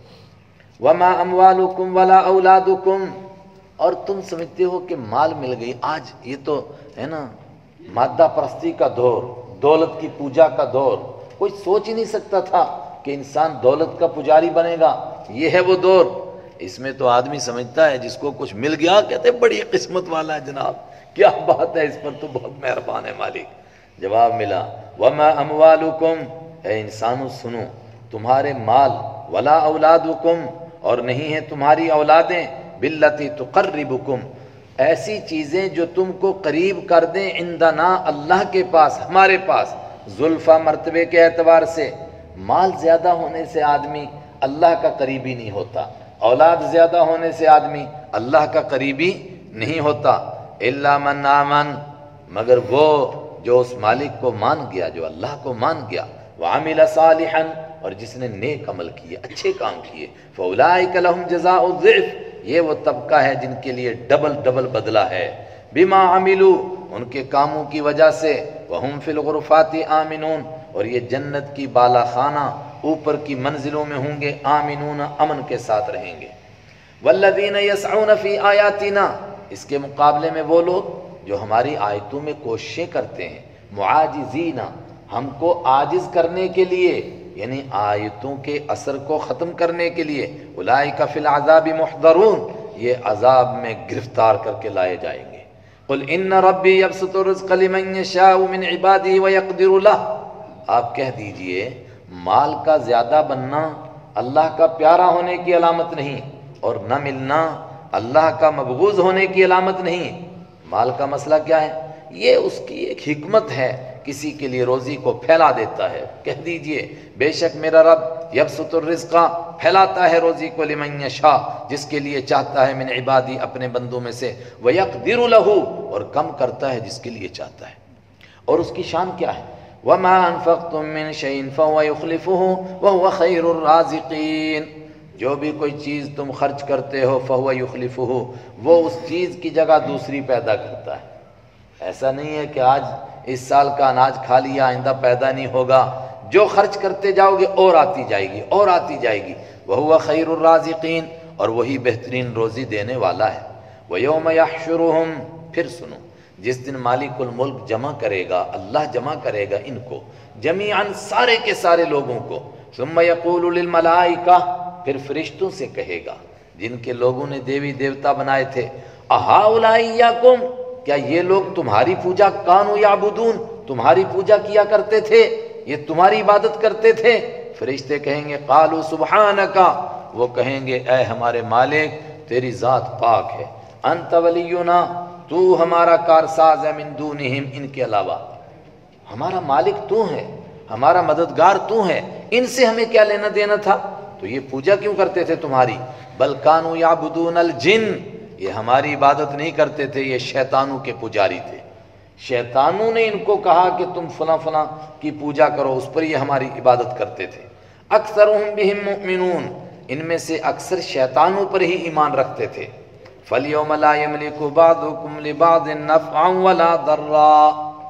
وما اموالکم ولا اولادکم، اور تم سمجھتے ہو کہ مال مل گئی، آج یہ تو ہے نا مادہ پرستی کا دور، دولت کی پوجا کا دور، کوئی سوچ ہی نہیں سکتا تھا کہ انسان دولت کا پجاری بنے گا، یہ ہے وہ دور۔ اس میں تو آدمی سمجھتا ہے جس کو کچھ مل گیا کہتے بڑی قسمت والا ہے جناب، کیا بات ہے، اس پر تو بہت مہربان ہے مالک۔ جواب ملا، وما اموالکم، اے انسانوں سنو، تمہارے مال، ولا اولادکم، اور نہیں ہیں تمہاری اولادیں، باللتی تقربکم، ایسی چیزیں جو تم کو قریب کر دیں، عندنا، اللہ کے پاس، ہمارے پاس، زلفہ، مرتبے کے اعتبار سے۔ مال زیادہ ہونے سے آدمی اللہ کا قریبی نہیں ہوتا، اولاد زیادہ ہونے سے آدمی اللہ کا قریبی نہیں ہوتا۔ الا من آمن، مگر وہ جو اس مالک کو مان گیا، جو اللہ کو مان گیا، وعمل صالحا، اور جس نے نیک عمل کیے، اچھے کام کیے، فاولئک لهم جزاء الضعف، یہ وہ طبقہ ہے جن کے لیے ڈبل بدلہ ہے، بما عملوا، ان کے کاموں کی وجہ سے، وہم فی الغرفات آمنون، اور یہ جنت کی بالا خانہ اوپر کی منزلوں میں ہوں گے، آمنون، امن کے ساتھ رہیں گے۔ والذین یسعون فی آیاتنا، اس کے مقابلے میں وہ لوگ جو ہماری آیتوں میں کوششیں کرتے ہیں، معاجزین، ہم کو عاجز کرنے کے لیے، یعنی آیتوں کے اثر کو ختم کرنے کے لیے، اولئک فی العذاب محضرون، یہ عذاب میں گرفتار کر کے لائے جائیں گے۔ قل ان ربی یبسط الرزق لمن یشاء من عبادہ ویقدر لہ، آپ کہہ دیجئے مال کا زیادہ بننا اللہ کا پیارا ہونے کی علامت نہیں، اور نہ ملنا اللہ کا مبغوض ہونے کی علامت نہیں۔ مال کا مسئلہ کیا ہے؟ یہ اس کی ایک حکمت ہے، کسی کے لیے روزی کو پھیلا دیتا ہے۔ کہہ دیجئے بے شک میرا رب یبسط الرزق، پھیلاتا ہے روزی کو، لمن یشاء، جس کے لیے چاہتا ہے، من عبادی، اپنے بندوں میں سے، ویقدر لہ، اور کم کرتا ہے جس کے لیے چاہتا ہے۔ اور اس کی شان کیا ہے؟ وما انفقتم من شيء فهو يخلفه وهو خير الرازقين، جو بھی کوئی چیز تم خرچ کرتے ہو فهو يخلفه، وہ اس چیز کی جگہ دوسری پیدا کرتا ہے۔ ایسا نہیں ہے کہ آج اس سال کا اناج کھا لیا آئندہ پیدا نہیں ہوگا، جو خرچ کرتے جاؤ گے اور آتی جائے گی اور آتی جائے گی۔ وهو خیر الرازقین، اور وہی بہترین روزی دینے والا ہے۔ وَيَوْمَ يَحْشُرُهُمْ، پھر سنو، جس دن مالک الملک جمع کرے گا، اللہ جمع کرے گا ان کو جمیعاً، سارے کے سارے لوگوں کو۔ ثُمَّ يَقُولُ لِلْمَلَائِكَةِ، پھر فرشتوں سے کہے گا جن کے لوگوں نے دیوی دیوتا بنائے تھے، أَهَٰؤُلَاءِ إِيَّاكُمْ، کیا یہ لوگ تمہاری پوجا، کانوا یعبدون، تمہاری پوجا کیا کرتے تھے، یہ تمہاری عبادت کرتے تھے؟ فرشتے کہیں گے قالوا سبحانک، وہ کہیں گے اے ہمارے مالک تیری ذات پاک ہے، انت ولینا، تو ہمارا کارساز ہے، من دونہم، ان کے علاوہ، ہمارا مالک تو ہے، ہمارا مددگار تو ہے، ان سے ہمیں کیا لینا دینا تھا؟ تو یہ پوجا کیوں کرتے تھے تمہاری؟ بل کانوا یعبدون الجن، یہ ہماری عبادت نہیں کرتے تھے، یہ شیطانوں کے پجاری تھے، شیطانوں نے ان کو کہا کہ تم فلاں فلاں کی پوجا کرو، اس پر یہ ہماری عبادت کرتے تھے۔ اکثرهم بهم مؤمنون، ان میں سے اکثر شیطانوں پر ہی ایمان رکھتے تھے۔ فَالْيَوْمَ لَا يَمْلِكُ بَعْضُكُمْ لِبَعْضٍ نَفْعًا وَلَا ضَرًّا،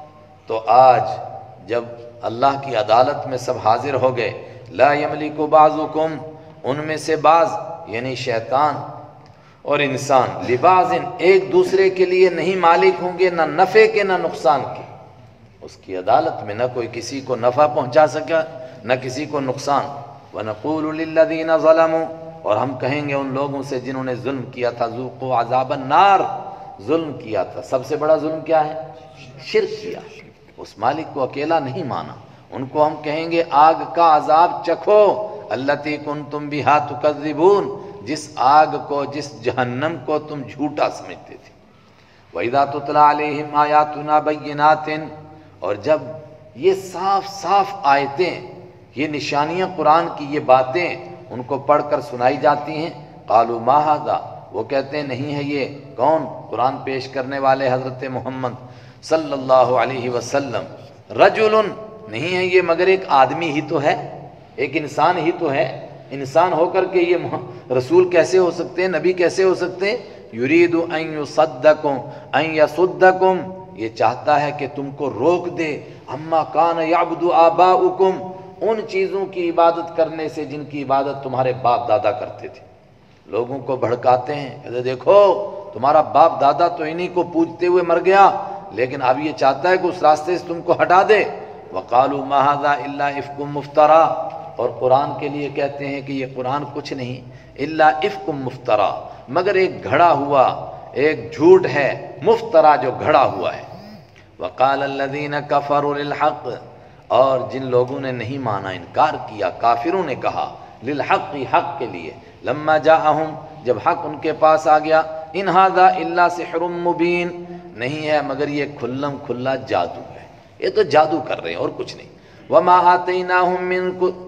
تو آج جب اللہ کی عدالت میں سب حاضر ہو گئے، لا يَمْلِكُ بَعْضُكُمْ، ان میں سے بعض یعنی شیطان اور انسان، لبعض ایک دوسرے کے لیے نہیں مالک ہوں گے، نہ نفع کے نہ نقصان کے۔ اس کی عدالت میں نہ کوئی کسی کو نفع پہنچا سکا نہ کسی کو نقصان۔ وَنَقُولُ لِلَّذِينَ ظَلَمُوا، اور ہم کہیں گے ان لوگوں سے جنہوں نے ظلم کیا تھا، ذُوقُوا عَذَابَ النَّارِ، ظلم کیا تھا، سب سے بڑا ظلم کیا ہے؟ شرک کیا، اس مالک کو اکیلا نہیں مانا۔ ان کو ہم کہیں گے آگ کا عذاب چکھو، الَّتِي كُنتُمْ بِهَا تُكَذِّبُونَ، جس آگ کو، جس جہنم کو تم جھوٹا سمجھتے تھے۔ وَإِذَا تُتْلَىٰ عَلَيْهِمْ آيَاتُنَا بَيِّنَاتٍ، اور جب یہ صاف صاف آیتیں، یہ نشانیاں قرآن کی، یہ باتیں ان کو پڑھ کر سنائی جاتی ہیں، قالوا ما ھذا، وہ کہتے ہیں نہیں ہے یہ، کون؟ قرآن پیش کرنے والے حضرت محمد صلی اللہ علیہ وسلم، رجل، نہیں ہے یہ مگر ایک آدمی ہی تو ہے، ایک انسان ہی تو ہے، انسان ہو کر کے یہ رسول کیسے ہو سکتے ہیں، نبی کیسے ہو سکتے ہیں؟ یرید ان یصدکم، ان یصدکم، یہ چاہتا ہے کہ تم کو روک دے، اما کان یعبد آباؤکم، ان چیزوں کی عبادت کرنے سے جن کی عبادت تمہارے باپ دادا کرتے تھے۔ لوگوں کو بھڑکاتے ہیں، کہتے دیکھو تمہارا باپ دادا تو انہی کو پوجتے ہوئے مر گیا، لیکن اب یہ چاہتا ہے کہ اس راستے سے تم کو ہٹا دے۔ وقالوا ما ھذا الا افک مفترا، اور قرآن کے لیے کہتے ہیں کہ یہ قرآن کچھ نہیں الا افک مفترا، مگر ایک گھڑا ہوا، ایک جھوٹ ہے، مفترا جو گھڑا ہوا ہے۔ وقال الذین کفروا للحق، اور جن لوگوں نے نہیں مانا، انکار کیا، کافروں نے کہا، للحق، حق کے لیے، لما جاءہم، جب حق ان کے پاس آ گیا، ان ھذا الا سحر مبین، نہیں ہے مگر یہ کھلم کھلا جادو ہے، یہ تو جادو کر رہے ہیں اور کچھ نہیں۔ وما آتیناہم من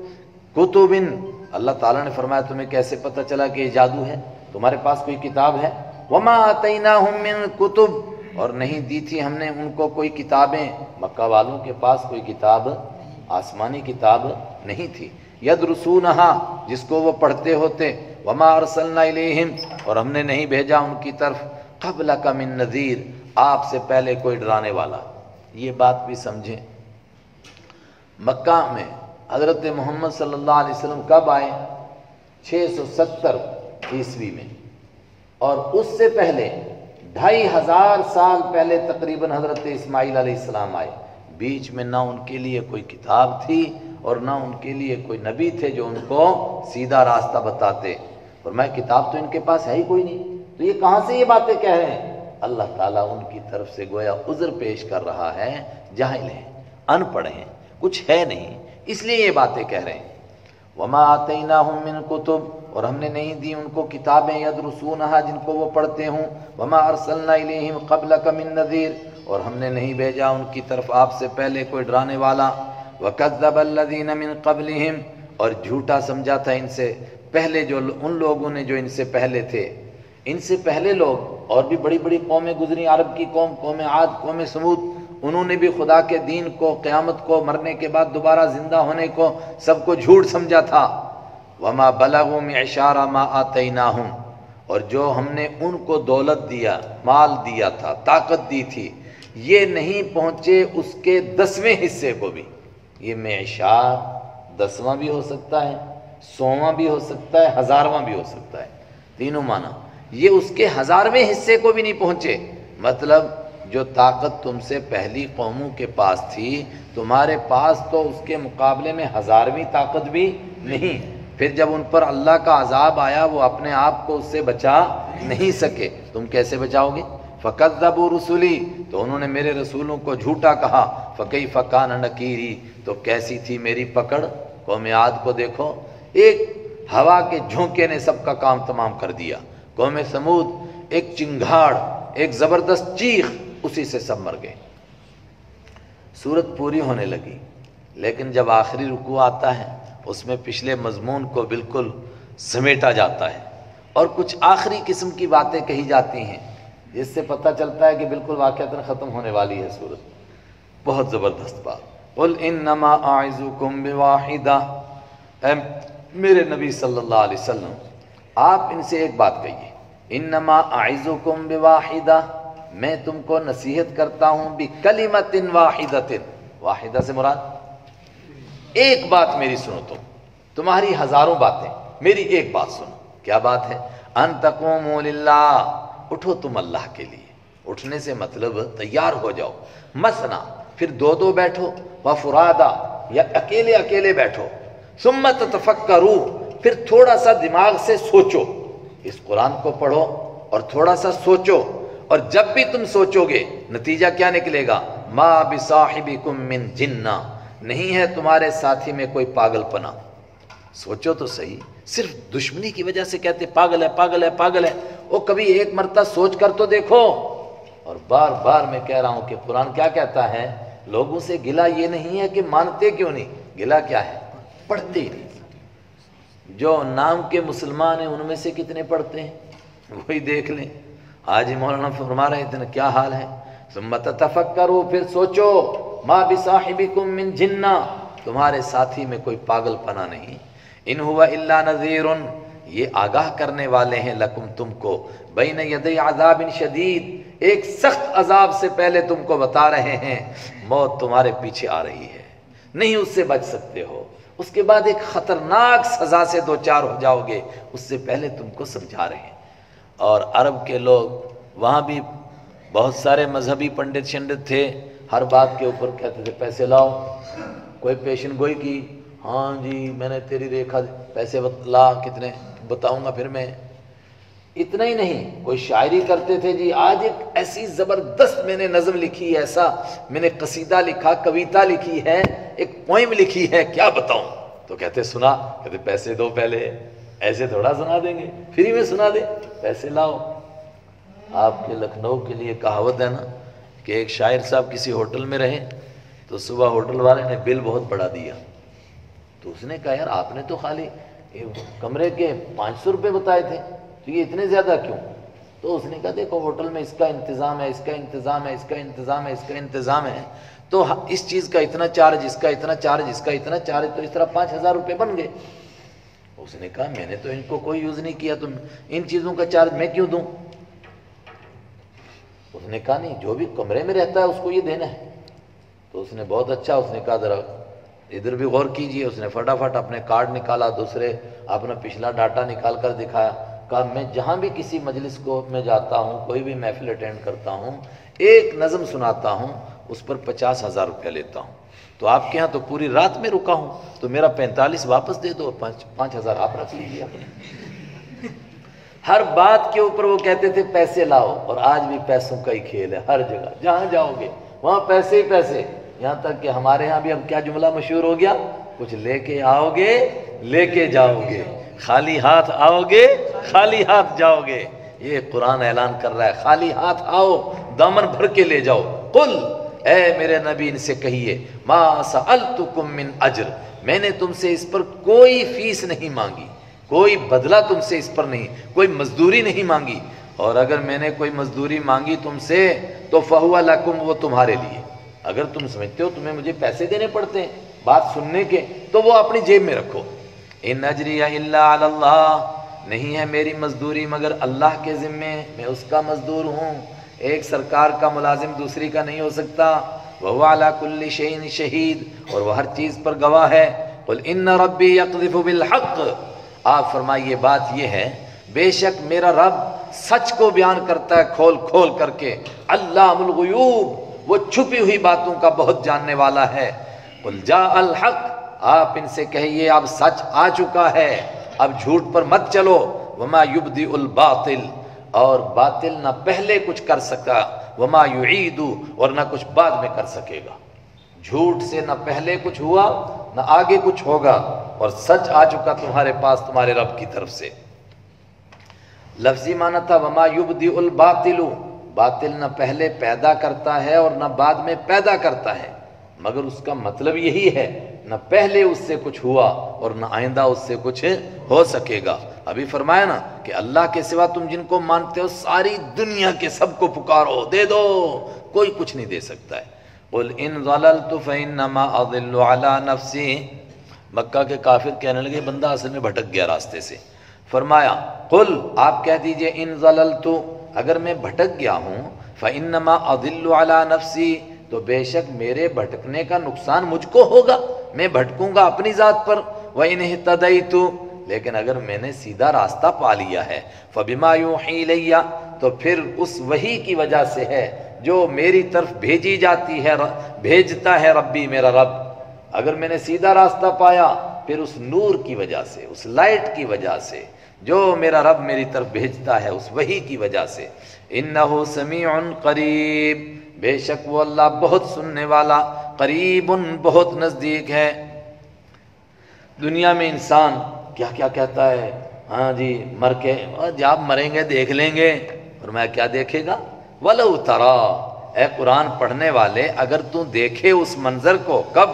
کتب، اللہ تعالیٰ نے فرمایا تمہیں کیسے پتہ چلا کہ یہ جادو ہے؟ تمہارے پاس کوئی کتاب ہے؟ وما آتیناہم من کتب، اور نہیں دی تھی ہم نے ان کو کوئی کتابیں، مکہ والوں کے پاس کوئی کتاب، آسمانی کتاب نہیں تھی، یدرسونہا، جس کو وہ پڑھتے ہوتے، وما ارسلنا الیہم، اور ہم نے نہیں بھیجا ان کی طرف، قبلک من نذیر، آپ سے پہلے کوئی ڈرانے والا۔ یہ بات بھی سمجھیں، مکہ میں حضرت محمد صلی اللہ علیہ وسلم کب آئے؟ 670 عیسوی میں، اور اس سے پہلے 2500 سال پہلے تقریباً حضرت اسماعیل علیہ السلام آئے۔ بیچ میں نہ ان کے لیے کوئی کتاب تھی اور نہ ان کے لیے کوئی نبی تھے جو ان کو سیدھا راستہ بتاتے، اور میں کتاب تو ان کے پاس ہے ہی کوئی نہیں، تو یہ کہاں سے یہ باتیں کہہ رہے ہیں؟ اللہ تعالیٰ ان کی طرف سے گویا عذر پیش کر رہا ہے، جاہل ہیں، ان پڑھ ہیں، کچھ ہے نہیں، اس لیے یہ باتیں کہہ رہے ہیں۔ وما آتیناہم من کتب، اور ہم نے نہیں دی ان کو کتابیں، یدرسونہا، جن کو وہ پڑھتے ہوں، وما ارسلنا الیہم قبلک من نذیر، اور ہم نے نہیں بھیجا ان کی طرف آپ سے پہلے کوئی ڈرانے والا۔ وکذب الذین من قبلہم، اور جھوٹا سمجھا تھا ان سے پہلے جو ان لوگوں نے جو ان سے پہلے تھے، ان سے پہلے لوگ اور بھی بڑی بڑی قومیں گزری، عرب کی قوم، قوم عاد، قوم سمود، انہوں نے بھی خدا کے دین کو، قیامت کو، مرنے کے بعد دوبارہ زندہ ہونے کو سب کو جھوٹ سمجھا تھا۔ وما بلغوا معشار ما آتیناہم، اور جو ہم نے ان کو دولت دیا، مال دیا تھا، طاقت دی تھی، یہ نہیں پہنچے اس کے 10ویں حصے کو بھی۔ یہ معشار 10واں بھی ہو سکتا ہے، 100واں بھی ہو سکتا ہے، 1000واں بھی ہو سکتا ہے، تینوں معنی۔ یہ اس کے 1000ویں حصے کو بھی نہیں پہنچے، مطلب جو طاقت تم سے پہلی قوموں کے پاس تھی، تمہارے پاس تو اس کے مقابلے میں 1000ویں طاقت بھی نہیں۔ پھر جب ان پر اللہ کا عذاب آیا، وہ اپنے آپ کو اس سے بچا نہیں سکے، تم کیسے بچاؤ گے؟ فَكَذَّبُوا رُسُلِي، تو انہوں نے میرے رسولوں کو جھوٹا کہا۔ فَكَيْفَ كَانَ نَكِيرِ، تو کیسی تھی میری پکڑ۔ قوم عاد کو دیکھو، ایک ہوا کے جھونکے نے سب کا کام تمام کر دیا۔ قوم سمود، ایک چنگھاڑ، ایک زبردست چیخ، اسی سے سب مر گئے۔ سورت پوری ہونے لگی، لیکن جب آخری رکوع آتا ہے اس میں پچھلے مضمون کو بالکل سمیٹا جاتا ہے اور کچھ آخری قسم کی باتیں کہی جاتی ہیں، جس سے پتہ چلتا ہے کہ بالکل واقعتاً ختم ہونے والی ہے سورت۔ بہت زبردست بات۔ قُلْ إِنَّمَا أَعِظُكُمْ بِوَاحِدَةٍ، اے میرے نبی صلی اللہ علیہ وسلم، آپ ان سے ایک بات کہیے، انما اعظکم بواحدہ، میں تم کو نصیحت کرتا ہوں بکلمۃ واحدۃ، واحدہ سے مراد ایک بات میری سنو، تمہاری ہزاروں باتیں، میری ایک بات سنو۔ کیا بات ہے؟ ان تقوموا للہ، اٹھو تم اللہ کے لیے۔ اٹھنے سے مطلب تیار ہو جاؤ، مثنا، پھر دو دو بیٹھو، وفرادا، یا اکیلے اکیلے بیٹھو، ثم تتفکروا، پھر تھوڑا سا دماغ سے سوچو، اس قرآن کو پڑھو اور تھوڑا سا سوچو، اور جب بھی تم سوچو گے نتیجہ کیا نکلے گا؟ ما بصاحبکم من جنہ، نہیں ہے تمہارے ساتھی میں کوئی پاگل پنا۔ سوچو تو صحیح، صرف دشمنی کی وجہ سے کہتے پاگل ہے پاگل ہے پاگل ہے، وہ کبھی ایک مرتبہ سوچ کر تو دیکھو۔ اور بار بار میں کہہ رہا ہوں کہ قرآن کیا کہتا ہے، لوگوں سے گلہ یہ نہیں ہے کہ مانتے کیوں نہیں، گلہ کیا ہے؟ پڑھتے ہی نہیں۔ جو نام کے مسلمان ہیں ان میں سے کتنے پڑھتے ہیں وہی دیکھ لیں۔ آج ہی مولانا فرما رہے تھے کیا حال ہے، ثم تتفکروا، پھر سوچو، ما بصاحبکم من جنہ، تمہارے ساتھی میں کوئی پاگل پنا نہیں، ان هو الا نذیر، یہ آگاہ کرنے والے ہیں، لکم تم کو، بین یدی عذاب شدید، ایک سخت عذاب سے پہلے تم کو بتا رہے ہیں، موت تمہارے پیچھے آ رہی ہے، نہیں اس سے بچ سکتے ہو، اس کے بعد ایک خطرناک سزا سے دوچار ہو جاؤ گے، اس سے پہلے تم کو سمجھا رہے ہیں۔ اور عرب کے لوگ، وہاں بھی بہت سارے مذہبی پنڈت شنڈت تھے، ہر بات کے اوپر کہتے تھے پیسے لاؤ، کوئی پیشن گوئی کی، ہاں جی میں نے تیری ریکھا، پیسے لا، کتنے بتاؤں گا پھر میں۔ اتنا ہی نہیں، کوئی شاعری کرتے تھے، جی آج ایک ایسی زبردست میں نے نظم لکھی ہے، ایسا میں نے قصیدہ لکھا، کویتا لکھی ہے، ایک پوئم لکھی ہے، کیا بتاؤں؟ تو کہتے سنا، کہتے پیسے دو پہلے، ایسے تھوڑا سنا دیں گے، فری میں سنا دیں، پیسے لاؤ۔ آپ کے لکھنؤ کے لیے کہاوت ہے نا کہ ایک شاعر صاحب کسی ہوٹل میں رہے تو صبح ہوٹل والے نے بل بہت بڑا دیا، تو اس نے کہا یار آپ نے تو خالی کمرے کے 500 روپے بتائے تھے، تو یہ اتنے زیادہ کیوں؟ تو اس نے کہا دیکھو ہوٹل میں اس کا انتظام ہے، اس کا انتظام ہے، اس کا انتظام ہے، اس کا انتظام ہے، تو اس چیز کا اتنا چارج، اس کا اتنا چارج، اس کا اتنا چارج، تو اس طرح 5000 روپے بن گئے۔ اس نے کہا میں نے تو ان کو کوئی یوز نہیں کیا، تو ان چیزوں کا چارج میں کیوں دوں؟ اس نے کہا نہیں، جو بھی کمرے میں رہتا ہے اس کو یہ دینا ہے۔ تو اس نے بہت اچھا، اس نے کہا ذرا ادھر بھی غور کیجئے۔ اس نے فٹافٹ اپنے کارڈ نکالا، دوسرے اپنا پچھلا ڈاٹا نکال کر دکھایا، کہا میں جہاں بھی کسی مجلس کو میں جاتا ہوں، کوئی بھی محفل اٹینڈ کرتا ہوں، ایک نظم سناتا ہوں، اس پر 50,000 روپیہ لیتا ہوں، تو آپ کے ہاں تو پوری رات میں رکا ہوں، تو میرا 45 واپس دے دو، 5,000 آپ رکھ لیجیے اپنے۔ ہر بات کے اوپر وہ کہتے تھے پیسے لاؤ، اور آج بھی پیسوں کا ہی کھیل ہے، ہر جگہ جہاں جاؤ گے وہاں پیسے ہی پیسے، یہاں تک کہ ہمارے ہاں بھی اب کیا جملہ مشہور ہو گیا، کچھ لے کے آؤ گے لے کے جاؤ گے، خالی ہاتھ آؤ گے خالی ہاتھ جاؤ گے۔ یہ قرآن اعلان کر رہا ہے، خالی ہاتھ آؤ، دامن بھر کے لے جاؤ۔ قل، اے میرے نبی ان سے کہیے، ما سألتکم من اجر، میں نے تم سے اس پر کوئی فیس نہیں مانگی، کوئی بدلہ تم سے اس پر نہیں، کوئی مزدوری نہیں مانگی، اور اگر میں نے کوئی مزدوری مانگی تم سے تو فہو لکم، وہ تمہارے لیے، اگر تم سمجھتے ہو تمہیں مجھے پیسے دینے پڑتے ہیں بات سننے کے تو وہ اپنی جیب میں رکھو۔ ان اجری الا علی اللہ، نہیں ہے میری مزدوری مگر اللہ کے ذمے، میں اس کا مزدور ہوں، ایک سرکار کا ملازم دوسری کا نہیں ہو سکتا۔ وَهُوَ عَلَى كُلِّ شَيْءٍ شَهِيدٌ، اور وہ ہر چیز پر گواہ ہے۔ قُلْ إِنَّ رَبِّي يَقْذِفُ بِالْحَقِّ، آپ فرمائیے بات یہ ہے بے شک میرا رب سچ کو بیان کرتا ہے کھول کھول کر کے، علام الغیوب، وہ چھپی ہوئی باتوں کا بہت جاننے والا ہے۔ قُلْ جَاءَ الْحَقُّ، آپ ان سے کہیے اب سچ آ چکا ہے، اب جھوٹ پر مت چلو۔ وَمَا يُبْدِئُ الْبَاطِلَ، اور باطل نہ پہلے کچھ کر سکا، وَمَا يُعِيدُ، اور نہ کچھ بعد میں کر سکے گا۔ جھوٹ سے نہ پہلے کچھ ہوا نہ آگے کچھ ہوگا، اور سچ آ چکا تمہارے پاس تمہارے رب کی طرف سے۔ لفظی معنی تھا وَمَا يُبْدِئُ الْبَاطِلُ، باطل نہ پہلے پیدا کرتا ہے اور نہ بعد میں پیدا کرتا ہے، مگر اس کا مطلب یہی ہے نہ پہلے اس سے کچھ ہوا اور نہ آئندہ اس سے کچھ ہو سکے گا۔ ابھی فرمایا نا کہ اللہ کے سوا تم جن کو مانتے ہو ساری دنیا کے سب کو پکارو، دے دو، کوئی کچھ نہیں دے سکتا ہے۔ قُلْ إِن ضَلَلْتُ فَإِنَّمَا أَضِلُّ عَلَىٰ نَفْسِي، مکہ کے کافر کہنے لگے بندہ اصل میں بھٹک گیا راستے سے۔ فرمایا قل، آپ کہہ دیجئے ان ضللت، اگر میں بھٹک گیا ہوں، فإنما أضل على نفسی، تو بے شک میرے بھٹکنے کا نقصان مجھ کو ہوگا، میں بھٹکوں گا اپنی ذات پر۔ وإن اهتديت، لیکن اگر میں نے سیدھا راستہ پا لیا ہے، فبما يوحي إلي، تو پھر اس وحی کی وجہ سے ہے جو میری طرف بھیجی جاتی ہے، بھیجتا ہے ربی میرا رب۔ اگر میں نے سیدھا راستہ پایا پھر اس نور کی وجہ سے، اس لائٹ کی وجہ سے جو میرا رب میری طرف بھیجتا ہے، اس وحی کی وجہ سے۔ انہ سمیع قریب، بے شک وہ اللہ بہت سننے والا، قریب بہت نزدیک ہے۔ دنیا میں انسان کیا کیا کہتا ہے، ہاں جی مر کے جب مریں گے دیکھ لیں گے، اور میں کیا دیکھے گا؟ وَلَوْ تَرَىٰ، اے قرآن پڑھنے والے اگر تو دیکھے اس منظر کو، کب؟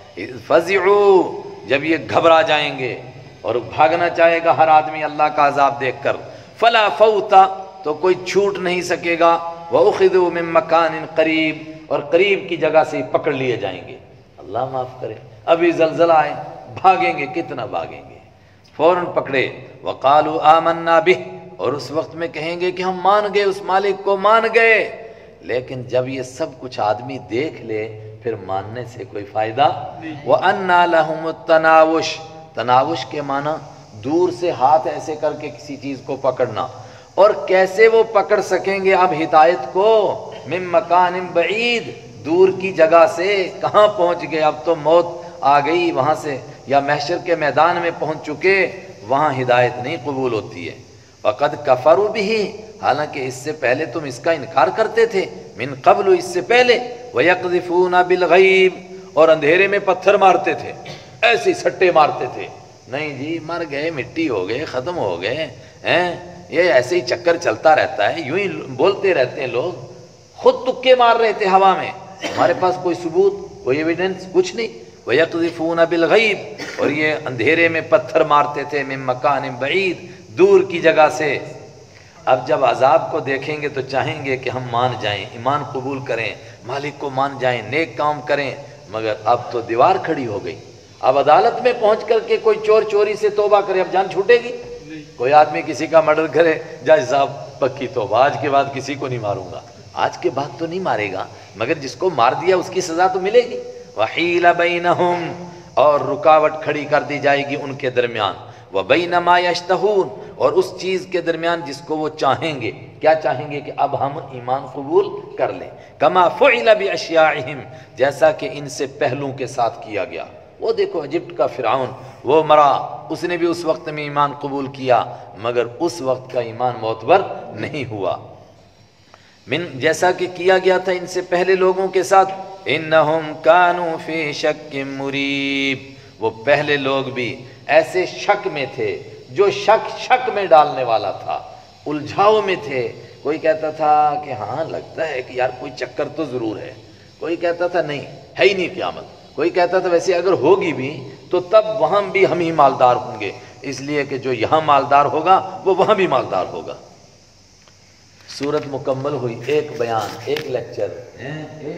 فَزِعُوا، جب یہ گھبرا جائیں گے اور بھاگنا چاہے گا ہر آدمی اللہ کا عذاب دیکھ کر۔ فَلَا فَوْتَ، تو کوئی چھوٹ نہیں سکے گا۔ وَأُخِذُوا مِن مَّكَانٍ قَرِيبٍ، اور قریب کی جگہ سے پکڑ لیے جائیں گے۔ اللہ معاف کرے، ابھی زلزلہ آئے بھاگیں گے، کتنا بھاگیں گے، فوراً پکڑے۔ وَقَالُوا آمَنَّا بِهِ، اور اس وقت میں کہیں گے کہ ہم مان گئے، اس مالک کو مان گئے۔ لیکن جب یہ سب کچھ آدمی دیکھ لے پھر ماننے سے کوئی فائدہ۔ وَأَنَّا لَهُمُ التَّنَاوُشُ، تناوش کے معنی دور سے ہاتھ ایسے کر کے کسی چیز کو پکڑنا، اور کیسے وہ پکڑ سکیں گے اب ہدایت کو؟ من مکان بعید، دور کی جگہ سے، کہاں پہنچ گئے، اب تو موت آ گئی وہاں سے، یا محشر کے میدان میں پہنچ چکے، وہاں ہدایت نہیں قبول ہوتی ہے۔ وَقَدْ كَفَرُوا بِهِ، حالانکہ اس سے پہلے تم اس کا انکار کرتے تھے، من قبل، اس سے پہلے، وَيَقْذِفُونَ بِالْغَيْبِ، اور اندھیرے میں پتھر مارتے تھے، ایسے سٹے مارتے تھے، نہیں جی مر گئے، مٹی ہو گئے، ختم ہو گئے ہیں، یہ ایسے ہی چکر چلتا رہتا ہے، یوں ہی بولتے رہتے ہیں لوگ، خود تکے مار رہے تھے ہوا میں، ہمارے پاس کوئی ثبوت، کوئی ایویڈنس، کچھ نہیں۔ وَيَقْذِفُونَ بِالْغَيْبِ، اور یہ اندھیرے میں پتھر مارتے تھے، من مکان بعید، دور کی جگہ سے۔ اب جب عذاب کو دیکھیں گے تو چاہیں گے کہ ہم مان جائیں، ایمان قبول کریں، مالک کو مان جائیں، نیک کام کریں، مگر اب تو دیوار کھڑی ہو گئی۔ اب عدالت میں پہنچ کر کے کوئی چور چوری سے توبہ کرے، اب جان چھوٹے گی؟ کوئی آدمی کسی کا مرڈر کرے، جج صاحب پکی توبہ، آج کے بعد کسی کو نہیں ماروں گا، آج کے بعد تو نہیں مارے گا، مگر جس کو مار دیا اس کی سزا تو ملے گی۔ وحیل بینہم، اور رکاوٹ کھڑی کر دی جائے گی ان کے درمیان، وبین ما یشتہون، اور اس چیز کے درمیان جس کو وہ چاہیں گے، کیا چاہیں گے؟ کہ اب ہم ایمان قبول کر لیں۔ کما فعل باشیاعہم، جیسا کہ ان سے پہلوں کے ساتھ کیا گیا۔ وہ دیکھو ایجپٹ کا فرعون، وہ مرا، اس نے بھی اس وقت میں ایمان قبول کیا، مگر اس وقت کا ایمان معتبر نہیں ہوا، جیسا کہ کیا گیا تھا ان سے پہلے لوگوں کے ساتھ۔ انہم کانوا فی شک مریب، وہ پہلے لوگ بھی ایسے شک میں تھے جو شک میں ڈالنے والا تھا، الجھاؤ میں تھے۔ کوئی کہتا تھا کہ ہاں لگتا ہے کہ یار کوئی چکر تو ضرور ہے، کوئی کہتا تھا نہیں ہے ہی نہیں قیامت، کوئی کہتا تھا ویسے اگر ہوگی بھی تو تب وہاں بھی ہم ہی مالدار ہوں گے، اس لیے کہ جو یہاں مالدار ہوگا وہ وہاں بھی مالدار ہوگا۔ سورت مکمل ہوئی، ایک بیان، ایک لیکچر،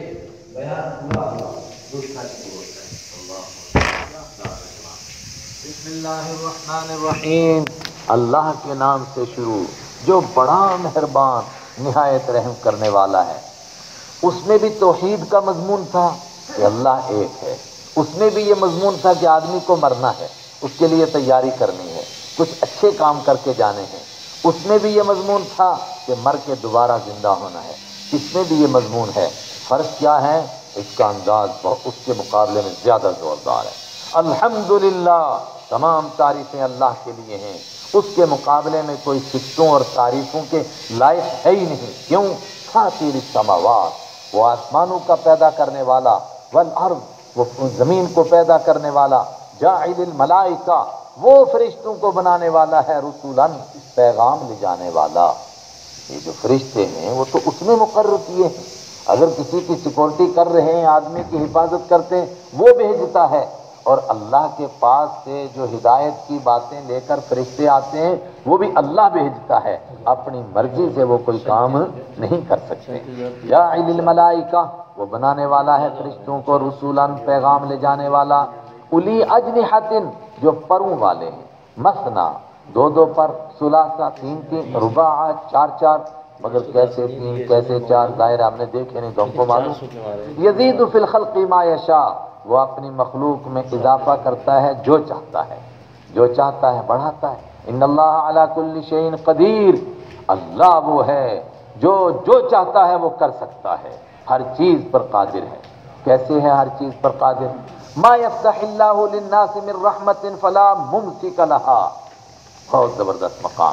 بسم اللہ الرحمن الرحیم، اللہ کے نام سے شروع جو بڑا مہربان نہایت رحم کرنے والا ہے۔ اس میں بھی توحید کا مضمون تھا کہ اللہ ایک ہے، اس میں بھی یہ مضمون تھا کہ آدمی کو مرنا ہے، اس کے لیے تیاری کرنی ہے، کچھ اچھے کام کر کے جانے ہیں۔ اس میں بھی یہ مضمون تھا کہ مر کے دوبارہ زندہ ہونا ہے، اس میں بھی یہ مضمون ہے۔ فرق کیا ہے؟ اس کا انداز اس کے مقابلے میں زیادہ زوردار ہے۔ الحمدللہ، تمام تعریفیں اللہ کے لیے ہیں، اس کے مقابلے میں کوئی صفتوں اور تعریفوں کے لائق ہے ہی نہیں۔ کیوں؟ فاطر السماوات، وہ آسمانوں کا پیدا کرنے والا، والارض، وہ زمین کو پیدا کرنے والا، جاعل الملائکہ، وہ فرشتوں کو بنانے والا ہے، رسولاً، پیغام لے جانے والا۔ یہ جو فرشتے ہیں وہ تو اس میں مقرر کیے ہیں، اگر کسی کی سیکورٹی کر رہے ہیں، آدمی کی حفاظت کرتے ہیں، وہ بھیجتا ہے۔ اور اللہ کے پاس سے جو ہدایت کی باتیں لے کر فرشتے آتے ہیں وہ بھی اللہ بھیجتا ہے، اپنی مرضی سے وہ کوئی کام نہیں کر سکتے۔ جاعل الملائکہ، وہ بنانے والا ہے فرشتوں کو، رسولاً، پیغام لے جانے والا، الی اجنحۃ، جو پروں والے ہیں، مثنا، دو دو پر، ثلاثہ، تین تین، رباع، چار چار، مگر کیسے تین کیسے چار، ظاہر ہم نے دیکھے نہیں تو ہم کو معلوم۔ یزید فی الخلق ما یشاء، وہ اپنی مخلوق میں اضافہ کرتا ہے جو چاہتا ہے، جو چاہتا ہے بڑھاتا ہے۔ ان اللہ علی کل شیء قدیر، اللہ وہ ہے جو چاہتا ہے وہ کر سکتا ہے، ہر چیز پر قادر ہے۔ کیسے ہے ہر چیز پر قادر؟ ما یفتح اللہ للناس من رحمت فلا ممسک لہا، بہت زبردست مقام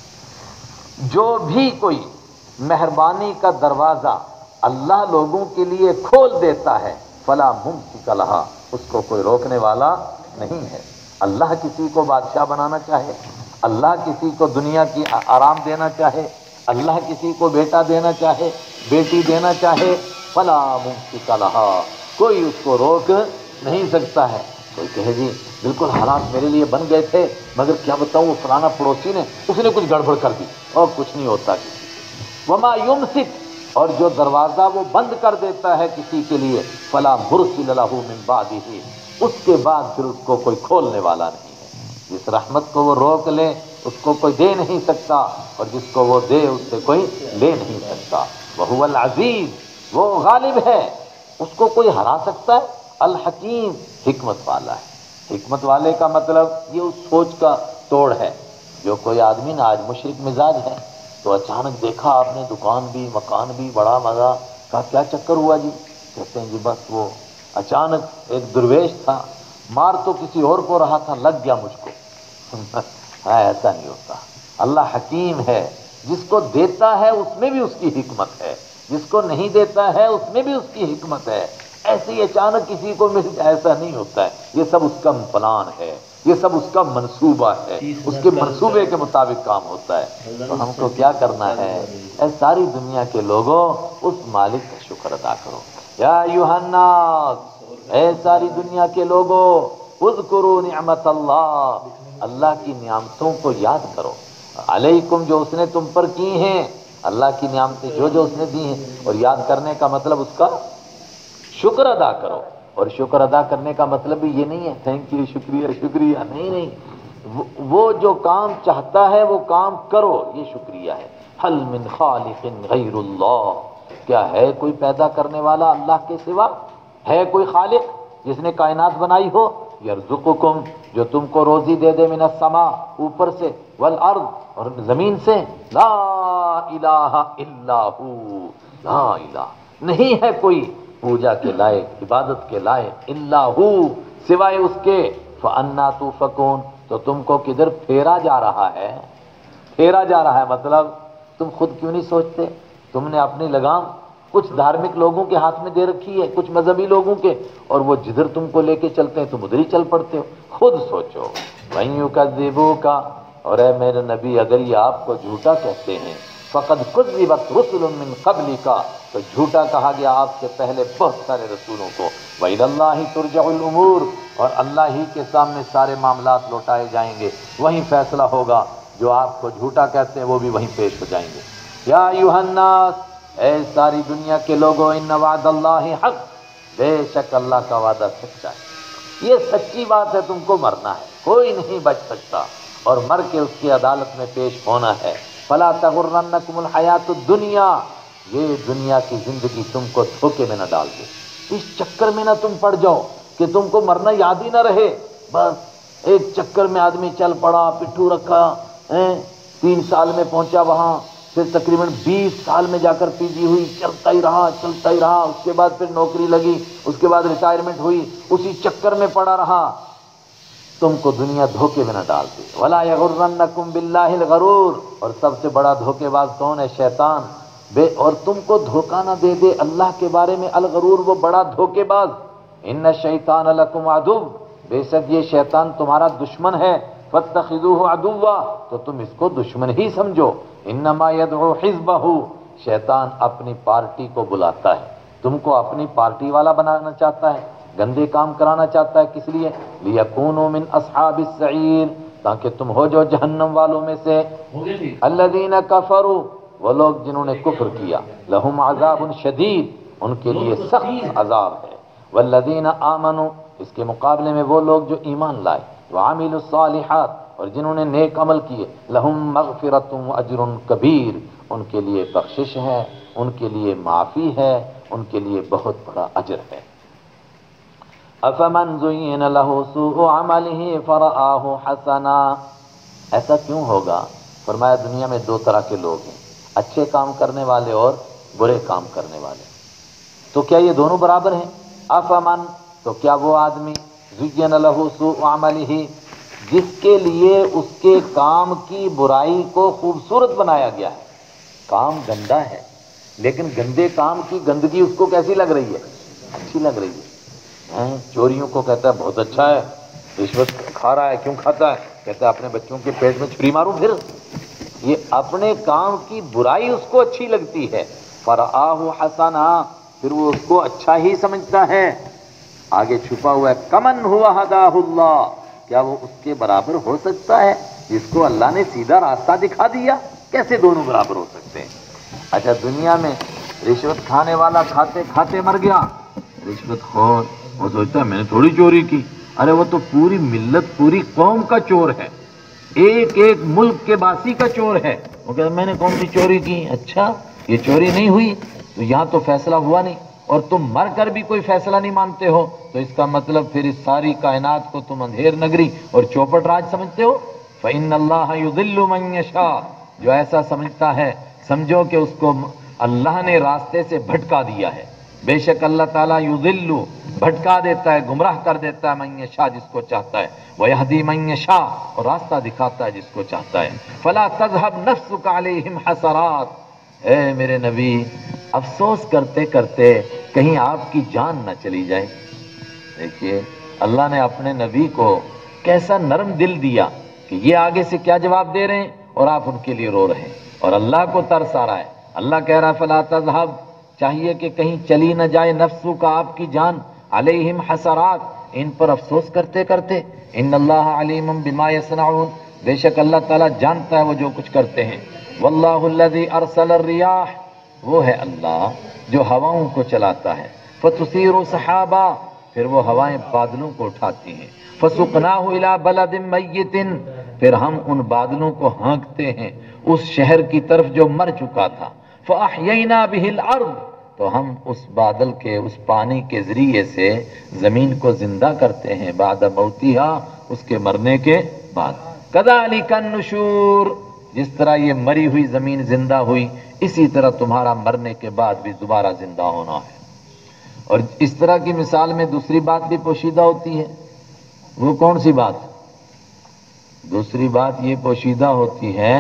ہے۔ جو بھی کوئی مہربانی کا دروازہ اللہ لوگوں کے لیے کھول دیتا ہے، فلا ممسک لہا، اس کو کوئی روکنے والا نہیں ہے۔ اللہ کسی کو بادشاہ بنانا چاہے، اللہ کسی کو دنیا کی آرام دینا چاہے، اللہ کسی کو بیٹا دینا چاہے، بیٹی دینا چاہے، فلا ممسک لہا، کوئی اس کو روک نہیں سکتا ہے۔ کوئی کہے جی بالکل حالات میرے لیے بن گئے تھے، مگر کیا بتاؤں وہ فلانا پڑوسی نے اس نے کچھ گڑبڑ کر دی، اور کچھ نہیں ہوتا کسی کو۔ وما یمسک، اور جو دروازہ وہ بند کر دیتا ہے کسی کے لیے، فلا مرسل لہ من بعدہ، اس کے بعد پھر اس کو کوئی کھولنے والا نہیں ہے۔ جس رحمت کو وہ روک لے اس کو کوئی دے نہیں سکتا، اور جس کو وہ دے اس سے کوئی لے نہیں سکتا۔ وہو العزیز، وہ غالب ہے، اس کو کوئی ہرا سکتا ہے۔ الحکیم، حکمت والا ہے۔ حکمت والے کا مطلب یہ اس سوچ کا توڑ ہے، جو کوئی آدمی نا آج مشرک مزاج ہے تو اچانک دیکھا آپ نے دکان بھی مکان بھی بڑا مزہ، کہا کیا چکر ہوا جی؟ کہتے ہیں جی بس وہ اچانک ایک درویش تھا، مار تو کسی اور کو رہا تھا، لگ گیا مجھ کو۔ ایسا نہیں ہوتا، اللہ حکیم ہے، جس کو دیتا ہے اس میں بھی اس کی حکمت ہے، جس کو نہیں دیتا ہے اس میں بھی اس کی حکمت ہے۔ ایسے ہی اچانک کسی کو مل جائے ایسا نہیں ہوتا ہے، یہ سب اس کا پلان ہے، یہ سب اس کا منصوبہ ہے، اس کے منصوبے کے مطابق کام ہوتا ہے۔ تو ہم کو کیا کرنا ہے؟ اے ساری دنیا کے لوگوں، اس مالک کا شکر ادا کرو۔ یا ایھا الناس، اے ساری دنیا کے لوگوں، اذکروا نعمت اللہ، اللہ کی نعمتوں کو یاد کرو، علیکم، جو اس نے تم پر کی ہیں، اللہ کی نعمتیں جو اس نے دی ہیں۔ اور یاد کرنے کا مطلب اس کا شکر ادا کرو، اور شکر ادا کرنے کا مطلب بھی یہ نہیں ہے تھینک یو، شکریہ شکریہ، نہیں، وہ جو کام چاہتا ہے وہ کام کرو، یہ شکریہ ہے۔ حل من خالق غیر اللہ، کیا ہے کوئی پیدا کرنے والا اللہ کے سوا؟ ہے کوئی خالق جس نے کائنات بنائی ہو؟ یرزقکم، جو تم کو روزی دے دے، من السماء، اوپر سے، والارض، اور زمین سے، لا الہ الا ہو، لا الہ، نہیں ہے کوئی پوجا کے لائق، عبادت کے لائق، الا ہو، سوائے اس کے، فانا توفکون، تو تم کو کدھر پھیرا جا رہا ہے؟ پھیرا جا رہا ہے مطلب تم خود کیوں نہیں سوچتے؟ تم نے اپنی لگام کچھ دھارمک لوگوں کے ہاتھ میں دے رکھی ہے، کچھ مذہبی لوگوں کے، اور وہ جدھر تم کو لے کے چلتے ہیں تم ادھر ہی چل پڑتے ہو۔ خود سوچو۔ وَإِن يُكَذِّبُوكَ، اور اے میرے نبی اگر یہ آپ کو جھوٹا کہتے ہیں، فَقَدْ كُذِّبَتْ رُسُلٌ مِّن قَبْلِكَ، تو جھوٹا کہا گیا آپ سے پہلے بہت سارے رسولوں کو۔ وَإِلَى اللَّهِ تُرْجَعُ الْأُمُورُ، اور اللہ ہی کے سامنے سارے معاملات لوٹائے جائیں گے، وہیں فیصلہ ہوگا، جو آپ کو جھوٹا کہتے ہیں وہ بھی وہیں پیش ہو جائیں گے۔ یا ایھا الناس، اے ساری دنیا کے لوگوں، ان وعد اللہ حق، بے شک اللہ کا وعدہ سچا ہے، یہ سچی بات ہے، تم کو مرنا ہے، کوئی نہیں بچ سکتا، اور مر کے اس کی عدالت میں پیش ہونا ہے۔ فلا تغرنکم الحیات الدنیا، یہ دنیا کی زندگی تم کو دھوکے میں نہ ڈال دے، اس چکر میں نہ تم پڑ جاؤ کہ تم کو مرنا یاد ہی نہ رہے، بس ایک چکر میں آدمی چل پڑا، پٹھو رکھا، 3 سال میں پہنچا وہاں، پھر تقریباً 20 سال میں جا کر پی جی ہوئی، چلتا ہی رہا، اس کے بعد پھر نوکری لگی، اس کے بعد ریٹائرمنٹ ہوئی، اسی چکر میں پڑا رہا، تم کو دنیا دھوکے میں نہ ڈال دے۔ ولا یغرنکم باللہ الغرور، اور سب سے بڑا دھوکے باز کون ہے؟ شیطان، اور تم کو دھوکہ نہ دے دے اللہ کے بارے میں، الغرور وہ بڑا دھوکے باز۔ ان الشیطان لکم عدو، بے شک یہ شیطان تمہارا دشمن ہے، فاتخذوہ عدوا، تو تم اس کو دشمن ہی سمجھو۔ انما یدعو حزبہ، شیطان اپنی پارٹی کو بلاتا ہے، تم کو اپنی پارٹی والا بنانا چاہتا ہے، گندے کام کرانا چاہتا ہے، کس لیے؟ لیکونوا من اصحاب السعیر، تاکہ تم ہو جو جہنم والوں میں سے۔ الذین کفروا، وہ لوگ جنہوں نے کفر کیا، لہم عذاب شدید، ان کے لیے سخت عذاب ہے۔ والذین آمنوا، اس کے مقابلے میں وہ لوگ جو ایمان لائے، وعملوا الصالحات، اور جنہوں نے نیک عمل کیے، لہم مغفرۃ واجر کبیر، ان کے لیے بخشش ہے، ان کے لیے معافی ہے، ان کے لیے بہت بڑا اجر ہے۔ افمن زین لہ سوء عملہ فرآہ حسنا، ایسا کیوں ہوگا؟ فرمایا دنیا میں 2 طرح کے لوگ ہیں، اچھے کام کرنے والے اور برے کام کرنے والے، تو کیا یہ دونوں برابر ہیں؟ افمن، تو کیا وہ آدمی، زین لہ سوء عملہ، جس کے لیے اس کے کام کی برائی کو خوبصورت بنایا گیا ہے، کام گندا ہے لیکن گندے کام کی گندگی اس کو کیسی لگ رہی ہے؟ اچھی لگ رہی ہے۔ چوریوں کو کہتا ہے بہت اچھا ہے، رشوت کھا رہا ہے، کیوں کھاتا ہے؟ کہتا ہے اپنے بچوں کے پیٹ میں چھری ماروں، پھر یہ اپنے کام کی برائی اس کو اچھی لگتی ہے۔ فرآہ حسنا، پھر وہ اس کو اچھا ہی سمجھتا ہے۔ آگے چھپا ہوا ہے کمن ہوا ہداہ اللہ، کیا وہ اس کے برابر ہو سکتا ہے جس کو اللہ نے سیدھا راستہ دکھا دیا؟ کیسے دونوں برابر ہو سکتے ہیں؟ اچھا دنیا میں رشوت کھانے والا کھاتے کھاتے مر گیا، رشوت خور، وہ سوچتا ہے میں نے تھوڑی چوری کی، ارے وہ تو پوری ملت، پوری قوم کا چور ہے، ایک ایک ملک کے باسی کا چور ہے، وہ کہتا ہے میں نے کون سی چوری کی؟ اچھا یہ چوری نہیں ہوئی تو یہاں تو فیصلہ ہوا نہیں، اور تم مر کر بھی کوئی فیصلہ نہیں مانتے ہو، تو اس کا مطلب پھر اس ساری کائنات کو تم اندھیر نگری اور چوپٹ راج سمجھتے ہو۔ فإن اللہ یضل من یشاء، جو ایسا سمجھتا ہے سمجھو کہ اس کو اللہ نے راستے سے بھٹکا دیا ہے، بے شک اللہ تعالیٰ یضل، بھٹکا دیتا ہے، گمراہ کر دیتا ہے، من یشاء، جس کو چاہتا ہے، ویہدی من یشاء، اور راستہ دکھاتا ہے جس کو چاہتا ہے۔ فلا تذهب نفسك علیہم حسرات، اے میرے نبی افسوس کرتے کرتے کہیں آپ کی جان نہ چلی جائے۔ دیکھیے اللہ نے اپنے نبی کو کیسا نرم دل دیا کہ یہ آگے سے کیا جواب دے رہے ہیں اور آپ ان کے لیے رو رہے ہیں، اور اللہ کو ترس آ رہا ہے۔ اللہ کہہ رہا فلا تذهب، چاہیے کہ کہیں چلی نہ جائے نفسو کا، آپ کی جان، علیہم حسرات، ان پر افسوس کرتے کرتے، ان اللہ علیم بما یصنعون، بے شک اللہ تعالیٰ جانتا ہے وہ جو کچھ کرتے ہیں۔ واللہ الذی ارسل الریاح، وہ ہے اللہ جو ہواؤں کو چلاتا ہے، فتصیر سحابا، پھر وہ ہوائیں بادلوں کو اٹھاتی ہیں، فسقناہ الی بلد میت، پھر ہم ان بادلوں کو ہانکتے ہیں اس شہر کی طرف جو مر چکا تھا، فاحیینا بہ الارض، تو ہم اس بادل کے، اس پانی کے ذریعے سے زمین کو زندہ کرتے ہیں، بعد موتہا، اس کے مرنے کے بعد۔ کذالک النشور، جس طرح یہ مری ہوئی زمین زندہ ہوئی، اسی طرح تمہارا مرنے کے بعد بھی دوبارہ زندہ ہونا ہے۔ اور اس طرح کی مثال میں دوسری بات بھی پوشیدہ ہوتی ہے، وہ کون سی بات؟ دوسری بات یہ پوشیدہ ہوتی ہے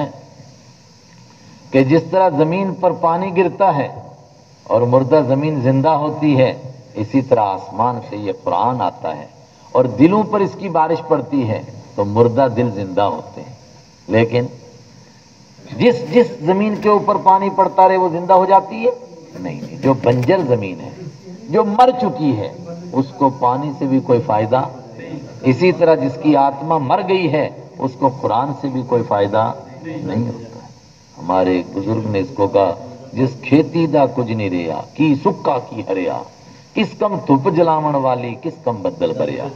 کہ جس طرح زمین پر پانی گرتا ہے اور مردہ زمین زندہ ہوتی ہے، اسی طرح آسمان سے یہ قرآن آتا ہے اور دلوں پر اس کی بارش پڑتی ہے تو مردہ دل زندہ ہوتے ہیں۔ لیکن جس زمین کے اوپر پانی پڑتا رہے وہ زندہ ہو جاتی ہے؟ نہیں، جو بنجر زمین ہے، جو مر چکی ہے، اس کو پانی سے بھی کوئی فائدہ نہیں۔ اسی طرح جس کی آتما مر گئی ہے اس کو قرآن سے بھی کوئی فائدہ نہیں ہوتا۔ ہمارے ایک بزرگ نے اس کو کہا، جس کھیتی دا کچھ نہیں رہا کی سکا کی ہریا کس کم دھوپ جلاون والی کس کم بدل بریا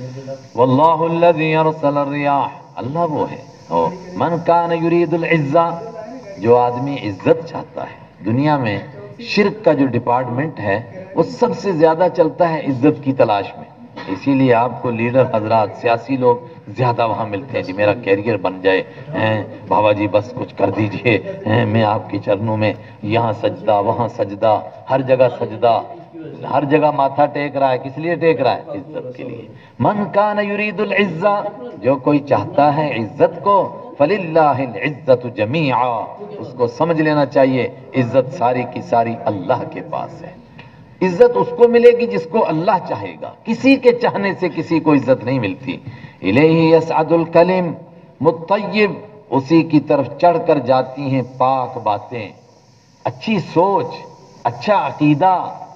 واللہ الذی ارسل الریاح اللہ وہ ہے اور من کان یرید العزہ جو آدمی عزت چاہتا ہے دنیا میں شرک کا جو ڈپارٹمنٹ ہے وہ سب سے زیادہ چلتا ہے عزت کی تلاش میں اسی لیے آپ کو لیڈر حضرات سیاسی لوگ زیادہ وہاں ملتے ہیں جی میرا کیریئر بن جائے بابا جی بس کچھ کر دیجئے میں آپ کے چرنوں میں یہاں سجدہ وہاں سجدہ ہر جگہ سجدہ ہر جگہ ماتھا ٹیک رہا ہے کس لیے ٹیک رہا ہے عزت کے لیے من کان یرید العزہ جو کوئی چاہتا ہے عزت کو فللہ العزت جمیعا اس کو سمجھ لینا چاہیے عزت ساری کی ساری اللہ کے پاس ہے عزت اس کو ملے گی جس کو اللہ چاہے گا کسی کے چاہنے سے کسی کو عزت نہیں ملتی الیہ یصعد الکلم الطیب اسی کی طرف چڑھ کر جاتی ہیں پاک باتیں اچھی سوچ اچھا عقیدہ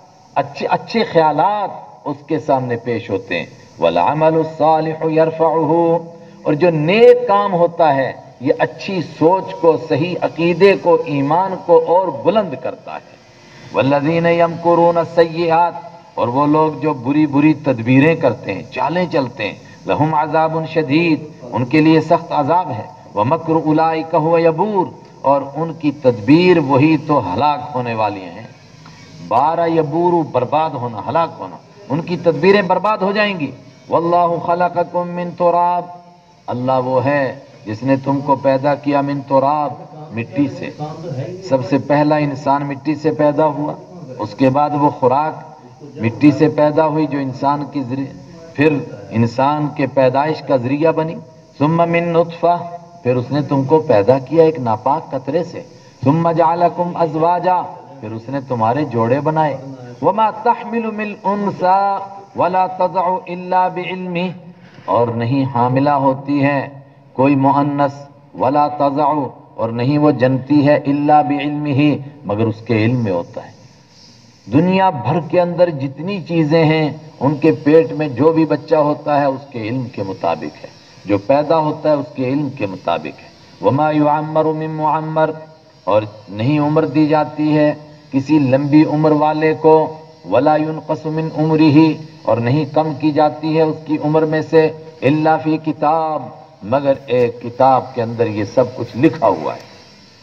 اچھے خیالات اس کے سامنے پیش ہوتے ہیں والعمل الصالح يرفعه اور جو نیک کام ہوتا ہے یہ اچھی سوچ کو صحیح عقیدے کو ایمان کو اور بلند کرتا ہے والذین یمکرون السیئات اور وہ لوگ جو بری بری تدبیریں کرتے ہیں چالیں چلتے ہیں لہم عذاب شدید ان کے لیے سخت عذاب ہے ومکر اولئک هو یبور اور ان کی تدبیر وہی تو ہلاک ہونے والی ہیں بارہ یبور برباد ہونا ہلاک ہونا ان کی تدبیریں برباد ہو جائیں گی واللہ خلقکم من تراب اللہ وہ ہے جس نے تم کو پیدا کیا من تراب مٹی سے سب سے پہلا انسان مٹی سے پیدا ہوا اس کے بعد وہ خوراک مٹی سے پیدا ہوئی جو انسان کی پھر انسان کے پیدائش کا ذریعہ بنی ثم من نطفہ پھر اس نے تم کو پیدا کیا ایک ناپاک قطرے سے ثم جعلکم ازواجا پھر اس نے تمہارے جوڑے بنائے وما تحمل من انثى ولا تضع الا بعلمه اور نہیں حاملہ ہوتی ہے کوئی مؤنث ولا تضع اور نہیں وہ جنتی ہے الا بعلمه مگر اس کے علم میں ہوتا ہے دنیا بھر کے اندر جتنی چیزیں ہیں ان کے پیٹ میں جو بھی بچہ ہوتا ہے اس کے علم کے مطابق ہے جو پیدا ہوتا ہے اس کے علم کے مطابق ہے وما يعمر من معمر اور نہیں عمر دی جاتی ہے کسی لمبی عمر والے کو ولا ينقص من عمره اور نہیں کم کی جاتی ہے اس کی عمر میں سے الا فی کتاب مگر ایک کتاب کے اندر یہ سب کچھ لکھا ہوا ہے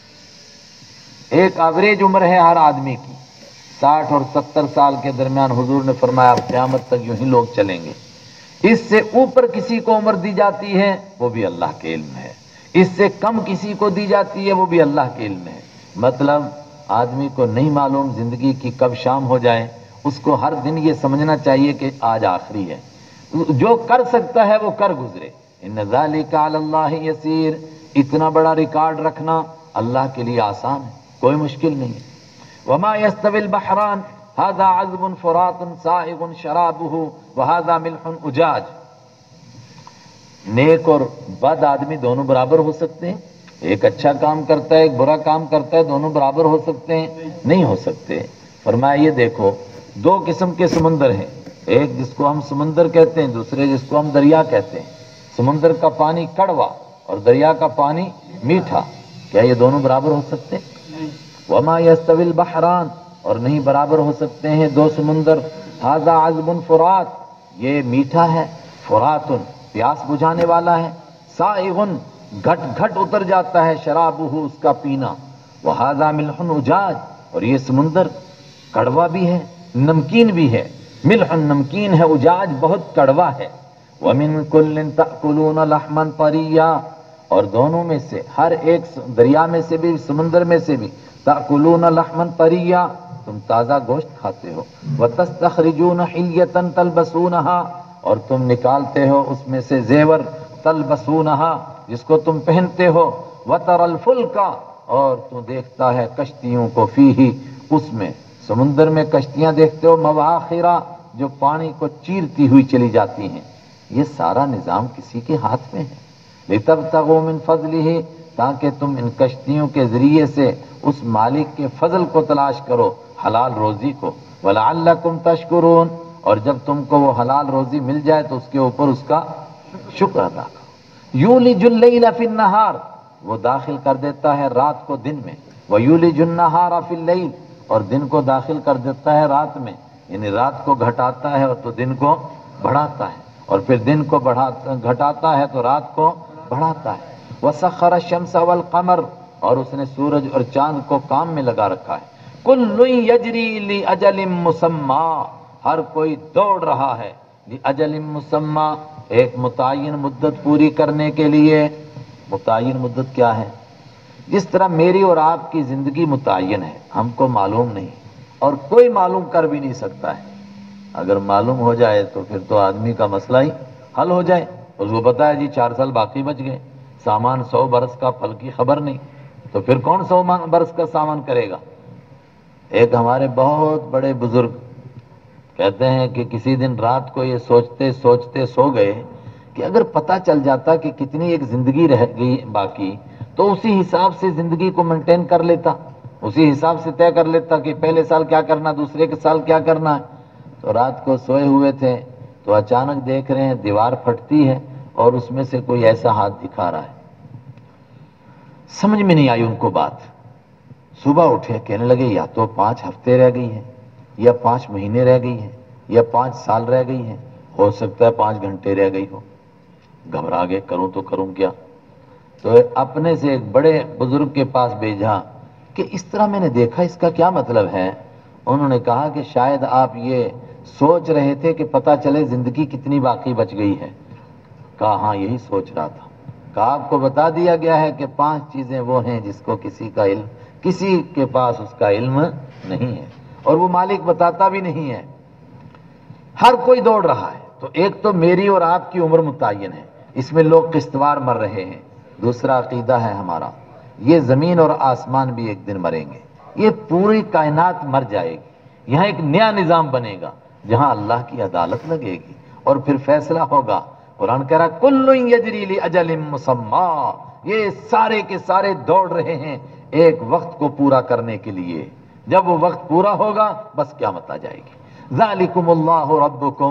ایک ایوریج عمر ہے ہر آدمی کی 60 اور 70 سال کے درمیان حضور نے فرمایا قیامت تک یوں ہی لوگ چلیں گے اس سے اوپر کسی کو عمر دی جاتی ہے وہ بھی اللہ کے علم ہے اس سے کم کسی کو دی جاتی ہے وہ بھی اللہ کے علم ہے مطلب آدمی کو نہیں معلوم زندگی کی کب شام ہو جائے اس کو ہر دن یہ سمجھنا چاہیے کہ آج آخری ہے جو کر سکتا ہے وہ کر گزرے ان ذالک علی اللہ یسیر اتنا بڑا ریکارڈ رکھنا اللہ کے لیے آسان ہے کوئی مشکل نہیں ہے وما يستوي البحران هذا عذب فرات سائغ شرابه وهذا ملح اجاج نیک اور بد آدمی دونوں برابر ہو سکتے ہیں ایک اچھا کام کرتا ہے ایک برا کام کرتا ہے دونوں برابر ہو سکتے ہیں نہیں ہو سکتے فرمایا یہ دیکھو دو قسم کے سمندر ہیں ایک جس کو ہم سمندر کہتے ہیں دوسرے جس کو ہم دریا کہتے ہیں سمندر کا پانی کڑوا اور دریا کا پانی میٹھا کیا یہ دونوں برابر ہو سکتے ہیں وما يستوي البحران اور نہیں برابر ہو سکتے ہیں دو سمندر هذا عذب فرات یہ میٹھا ہے فرات پیاس بجھانے والا ہے سائغ گھٹ گھٹ اتر جاتا ہے شرابہ اس کا پینا وهذا ملح اجاج اور یہ سمندر کڑوا بھی ہے نمکین بھی ہے ملح نمکین ہے اجاج بہت کڑوا ہے ومن كل تأكلون لحما طريا اور دونوں میں سے ہر ایک دریا میں سے بھی سمندر میں سے بھی تأکلون لحما طریا تم تازہ گوشت کھاتے ہو وتستخرجون حلیة تلبسونها اور تم نکالتے ہو اس میں سے زیور تلبسونها جس کو تم پہنتے ہو وتر الفلک اور تو دیکھتا ہے کشتیوں کو فیہ اس میں سمندر میں کشتیاں دیکھتے ہو مواخرہ جو پانی کو چیرتی ہوئی چلی جاتی ہیں یہ سارا نظام کسی کے ہاتھ میں ہے لتبتغوا من فضلہ تاکہ تم ان کشتیوں کے ذریعے سے اس مالک کے فضل کو تلاش کرو حلال روزی کو ولعلکم تشکرون اور جب تم کو وہ حلال روزی مل جائے تو اس کے اوپر اس کا شکر ادا کرو یولج اللیل فی النہار وہ داخل کر دیتا ہے رات کو دن میں وَيُولِجُ النَّهَارَ فِي اللَّيْلِ، اور دن کو داخل کر دیتا ہے رات میں، یعنی رات کو گھٹاتا ہے اور تو دن کو بڑھاتا ہے، اور پھر دن کو گھٹاتا ہے تو رات کو بڑھاتا ہے۔ وَسَخَّرَ الشَّمْسَ وَالْقَمَرَ، اور اس نے سورج اور چاند کو کام میں لگا رکھا ہے۔ كُلٌّ يَجْرِي لِأَجَلٍ مُّسَمًّى، ہر کوئی دوڑ رہا ہے لِأَجَلٍ مُّسَمًّى، ایک متعین مدت پوری کرنے کے لیے۔ متعین مدت کیا ہے؟ جس طرح میری اور آپ کی زندگی متعین ہے، ہم کو معلوم نہیں اور کوئی معلوم کر بھی نہیں سکتا ہے۔ اگر معلوم ہو جائے تو پھر تو آدمی کا مسئلہ ہی حل ہو جائے۔ اس کو پتا ہے جی 4 سال باقی بچ گئے، سامان 100 برس کا، پھل کی خبر نہیں، تو پھر کون 100 برس کا سامان کرے گا؟ ایک ہمارے بہت بڑے بزرگ کہتے ہیں کہ کسی دن رات کو یہ سوچتے سوچتے سو گئے کہ اگر پتہ چل جاتا کہ کتنی ایک زندگی رہ گئی باقی، تو اسی حساب سے زندگی کو مینٹین کر لیتا، اسی حساب سے طے کر لیتا کہ پہلے سال کیا کرنا، دوسرے کے سال کیا کرنا ہے۔ تو رات کو سوئے ہوئے تھے تو اچانک دیکھ رہے ہیں دیوار پھٹتی ہے اور اس میں سے کوئی ایسا ہاتھ دکھا رہا ہے۔ سمجھ میں نہیں آئی ان کو بات۔ صبح اٹھے، کہنے لگے یا تو 5 ہفتے رہ گئی ہیں، یا 5 مہینے رہ گئی ہیں، یا 5 سال رہ گئی ہیں، ہو سکتا ہے 5 گھنٹے رہ گئی ہو۔ گھبرا گئے، کروں تو کروں کیا؟ تو اپنے سے ایک بڑے بزرگ کے پاس بھیجا کہ اس طرح میں نے دیکھا، اس کا کیا مطلب ہے؟ انہوں نے کہا کہ شاید آپ یہ سوچ رہے تھے کہ پتہ چلے زندگی کتنی باقی بچ گئی ہے۔ کہا ہاں یہی سوچ رہا تھا۔ کہا آپ کو بتا دیا گیا ہے کہ 5 چیزیں وہ ہیں جس کو کسی کے پاس اس کا علم نہیں ہے، اور وہ مالک بتاتا بھی نہیں ہے۔ ہر کوئی دوڑ رہا ہے۔ تو ایک تو میری اور آپ کی عمر متعین ہے، اس میں لوگ قسطوار مر رہے ہیں۔ دوسرا عقیدہ ہے ہمارا، یہ زمین اور آسمان بھی ایک دن مریں گے، یہ پوری کائنات مر جائے گی، یہاں ایک نیا نظام بنے گا جہاں اللہ کی عدالت لگے گی اور پھر فیصلہ ہوگا۔ قرآن کہہ رہا کل یجری لاجل مسمی، یہ سارے کے سارے دوڑ رہے ہیں ایک وقت کو پورا کرنے کے لیے۔ جب وہ وقت پورا ہوگا بس قیامت آ جائے گی۔ ذالکم اللہ ربکم،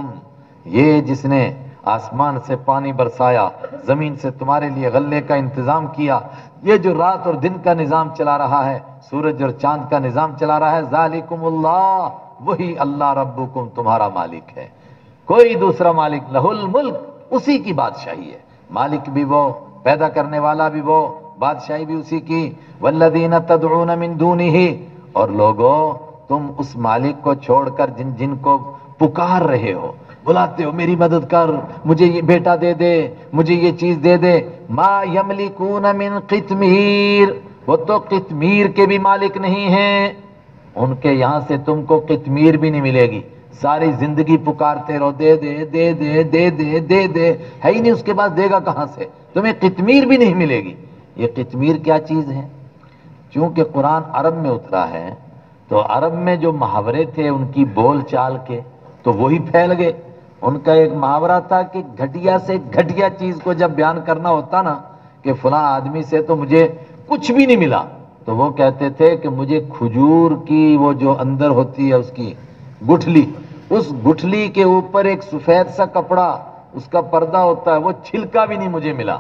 یہ جس نے آسمان سے پانی برسایا، زمین سے تمہارے لیے غلے کا انتظام کیا، یہ جو رات اور دن کا نظام چلا رہا ہے، سورج اور چاند کا نظام چلا رہا ہے، ذالکم اللہ، وہی اللہ ربکم تمہارا مالک ہے، کوئی دوسرا مالک، لہ الملک، اسی کی بادشاہی ہے، مالک بھی وہ، پیدا کرنے والا بھی وہ، بادشاہی بھی اسی کی۔ والذین تدعون من دونہ، اور لوگوں تم اس مالک کو چھوڑ کر جن کو پکار رہے ہو، بلاتے ہو میری مدد کر، مجھے یہ بیٹا دے دے، مجھے یہ چیز دے دے، ما یملکون من قطمیر، وہ تو قطمیر کے بھی مالک نہیں ہیں، ان کے یہاں سے تم کو قطمیر بھی نہیں ملے گی۔ ساری زندگی پکارتے رہو دے دے دے دے دے دے دے دے، ہے ہی نہیں، اس کے بعد دے گا کہاں سے؟ تمہیں قطمیر بھی نہیں ملے گی۔ یہ قطمیر کیا چیز ہے؟ چونکہ قرآن عرب میں اترا ہے تو عرب میں جو محاورے تھے ان کی بول چال کے تو وہی پھیل گئے۔ ان کا ایک محاورہ تھا کہ گھٹیا سے گھٹیا چیز کو جب بیان کرنا ہوتا نا کہ فلاں آدمی سے تو مجھے کچھ بھی نہیں ملا، تو وہ کہتے تھے کہ مجھے کھجور کی وہ جو اندر ہوتی ہے اس کی گٹھلی، اس گٹھلی کے اوپر ایک سفید سا کپڑا اس کا پردہ ہوتا ہے، وہ چھلکا بھی نہیں مجھے ملا۔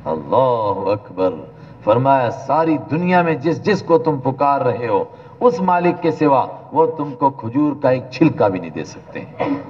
اللہ اکبر! فرمایا ساری دنیا میں جس کو تم پکار رہے ہو اس مالک کے سوا وہ تم کو کھجور کا ایک چھلکا بھی نہیں دے سکتے۔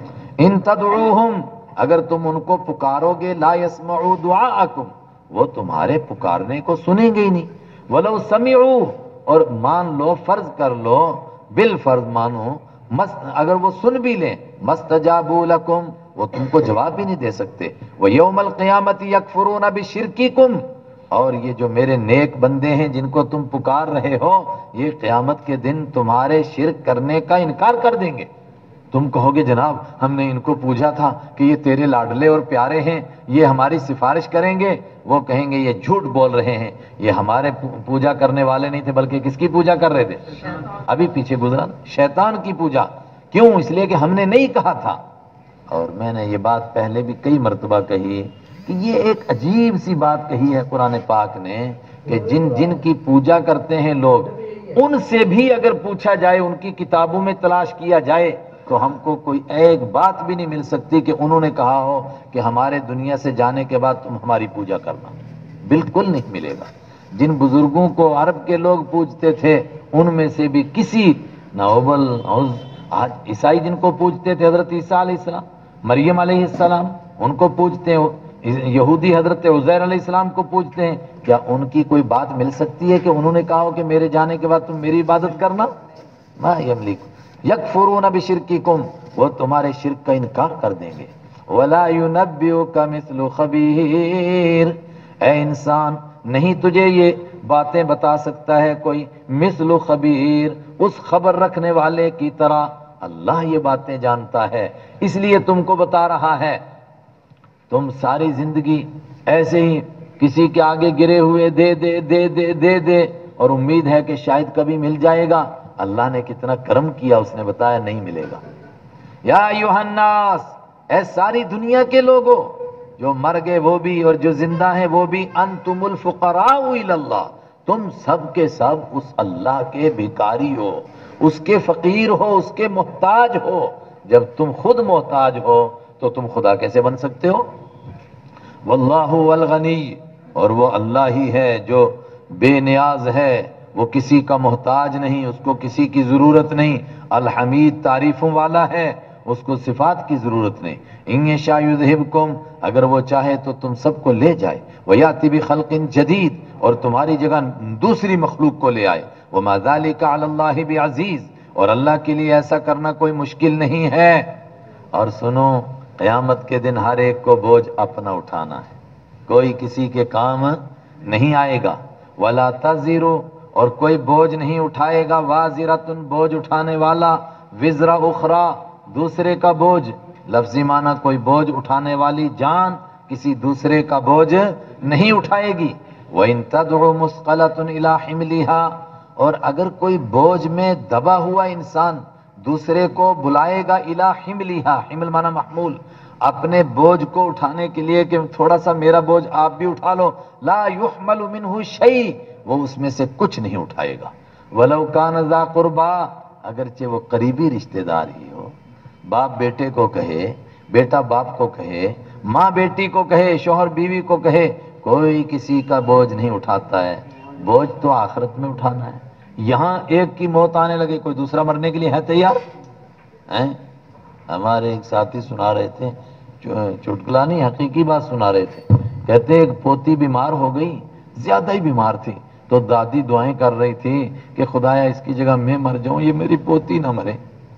ان تدعوہم، اگر تم ان کو پکارو گے، لا یسمعوا دعاءکم، وہ تمہارے پکارنے کو سنیں گے ہی نہیں۔ ولو سمعوا، اور مان لو، فرض کر لو، بالفرض مانو، اگر وہ سن بھی لیں، مستجابوا لکم، وہ تم کو جواب بھی نہیں دے سکتے۔ ویوم القیامت یکفرون بشرککم، اور یہ جو میرے نیک بندے ہیں جن کو تم پکار رہے ہو، یہ قیامت کے دن تمہارے شرک کرنے کا انکار کر دیں گے۔ تم کہو گے جناب ہم نے ان کو پوچھا تھا کہ یہ تیرے لاڈلے اور پیارے ہیں، یہ ہماری سفارش کریں گے، وہ کہیں گے یہ جھوٹ بول رہے ہیں، یہ ہمارے پوجا کرنے والے نہیں تھے بلکہ کس کی پوجا کر رہے تھے؟ ابھی پیچھے گزرا، شیطان کی پوجا۔ کیوں؟ اس لیے کہ ہم نے نہیں کہا تھا۔ اور میں نے یہ بات پہلے بھی کئی مرتبہ کہی کہ یہ ایک عجیب سی بات کہی ہے قرآن پاک نے کہ جن کی پوجا کرتے ہیں لوگ، ان سے بھی اگر پوچھا جائے، ان کی کتابوں میں تلاش کیا جائے تو ہم کو کوئی ایک بات بھی نہیں مل سکتی کہ انہوں نے کہا ہو کہ ہمارے دنیا سے جانے کے بعد تم ہماری پوجا کرنا، بالکل نہیں ملے گا۔ جن بزرگوں کو عرب کے لوگ پوجتے تھے ان میں سے بھی کسی نوبل آج عیسائی جن کو پوجتے تھے حضرت عیسیٰ علیہ السلام، مریم علیہ السلام ان کو پوجتے ہیں، یہودی حضرت عزیر علیہ السلام کو پوجتے ہیں، کیا ان کی کوئی بات مل سکتی ہے کہ انہوں نے کہا ہو کہ میرے جانے کے بعد تم میری عبادت کرنا؟ ما یملک یکفرون بشرککم، وہ تمہارے شرک کا انکار کر دیں گے۔ ولا ینبئک مثل خبیر، اے انسان نہیں تجھے یہ باتیں بتا سکتا ہے کوئی مثل خبیر، اس خبر رکھنے والے کی طرح۔ اللہ یہ باتیں جانتا ہے اس لیے تم کو بتا رہا ہے۔ تم ساری زندگی ایسے ہی کسی کے آگے گرے ہوئے دے دے دے دے دے دے اور امید ہے کہ شاید کبھی مل جائے گا۔ اللہ نے کتنا کرم کیا، اس نے بتایا نہیں ملے گا۔ یا ایھا الناس، اے ساری دنیا کے لوگوں، جو مر گئے وہ بھی اور جو زندہ ہیں وہ بھی، انتم الفقراء الی اللہ، تم سب کے سب اس اللہ کے بھکاری ہو، اس کے فقیر ہو، اس کے محتاج ہو۔ جب تم خود محتاج ہو تو تم خدا کیسے بن سکتے ہو؟ واللہ هو الغنی، اور وہ اللہ ہی ہے جو بے نیاز ہے، وہ کسی کا محتاج نہیں، اس کو کسی کی ضرورت نہیں۔ الحمید، تعریفوں والا ہے، اس کو صفات کی ضرورت نہیں۔ ان یشاء یذہبکم، اگر وہ چاہے تو تم سب کو لے جائے، ویاتی بخلق جدید، اور تمہاری جگہ دوسری مخلوق کو لے آئے۔ وما ذلک علی اللہ بعزیز، اور اللہ کے لیے ایسا کرنا کوئی مشکل نہیں ہے۔ اور سنو، قیامت کے دن ہر ایک کو بوجھ اپنا اٹھانا ہے، کوئی کسی کے کام نہیں آئے گا۔ ولا تزر، اور کوئی بوجھ نہیں اٹھائے گا، وازرۃ، بوجھ اٹھانے والا، وزر اخری، دوسرے کا بوجھ۔ لفظی معنی کوئی بوجھ اٹھانے والی جان کسی دوسرے کا بوجھ نہیں اٹھائے گی۔ وَإِن تَدْعُ مُثْقَلَةٌ إِلَىٰ حِمْلِهَا، اور اگر کوئی بوجھ میں دبا ہوا انسان دوسرے کو بلائے گا، اِلَىٰ حِمْلِهَا، حمل معنی محمول، اپنے بوجھ کو اٹھانے کے لیے کہ تھوڑا سا میرا بوجھ آپ بھی اٹھا لو، لا يحمل منہ شیء، وہ اس میں سے کچھ نہیں اٹھائے گا۔ وَلَوْ كَانَ ذَا قُرْبَىٰ، اگرچہ وہ قریبی رشتہ دار ہی ہو، باپ بیٹے کو کہے، بیٹا باپ کو کہے، ماں بیٹی کو کہے، شوہر بیوی کو کہے، کوئی کسی کا بوجھ نہیں اٹھاتا ہے۔ بوجھ تو آخرت میں اٹھانا ہے۔ یہاں ایک کی موت آنے لگے، کوئی دوسرا مرنے کے لیے ہے تیار؟ ہمارے ایک ساتھی سنا رہے تھے، چٹکلا نہیں حقیقی بات سنا رہے تھے، کہتے ایک پوتی بیمار ہو گئی، زیادہ ہی بیمار تھی، تو دادی دعائیں کر رہی تھی کہ خدایا اس کی جگہ میں مر جاؤں، یہ میری پوتی نہ مرے۔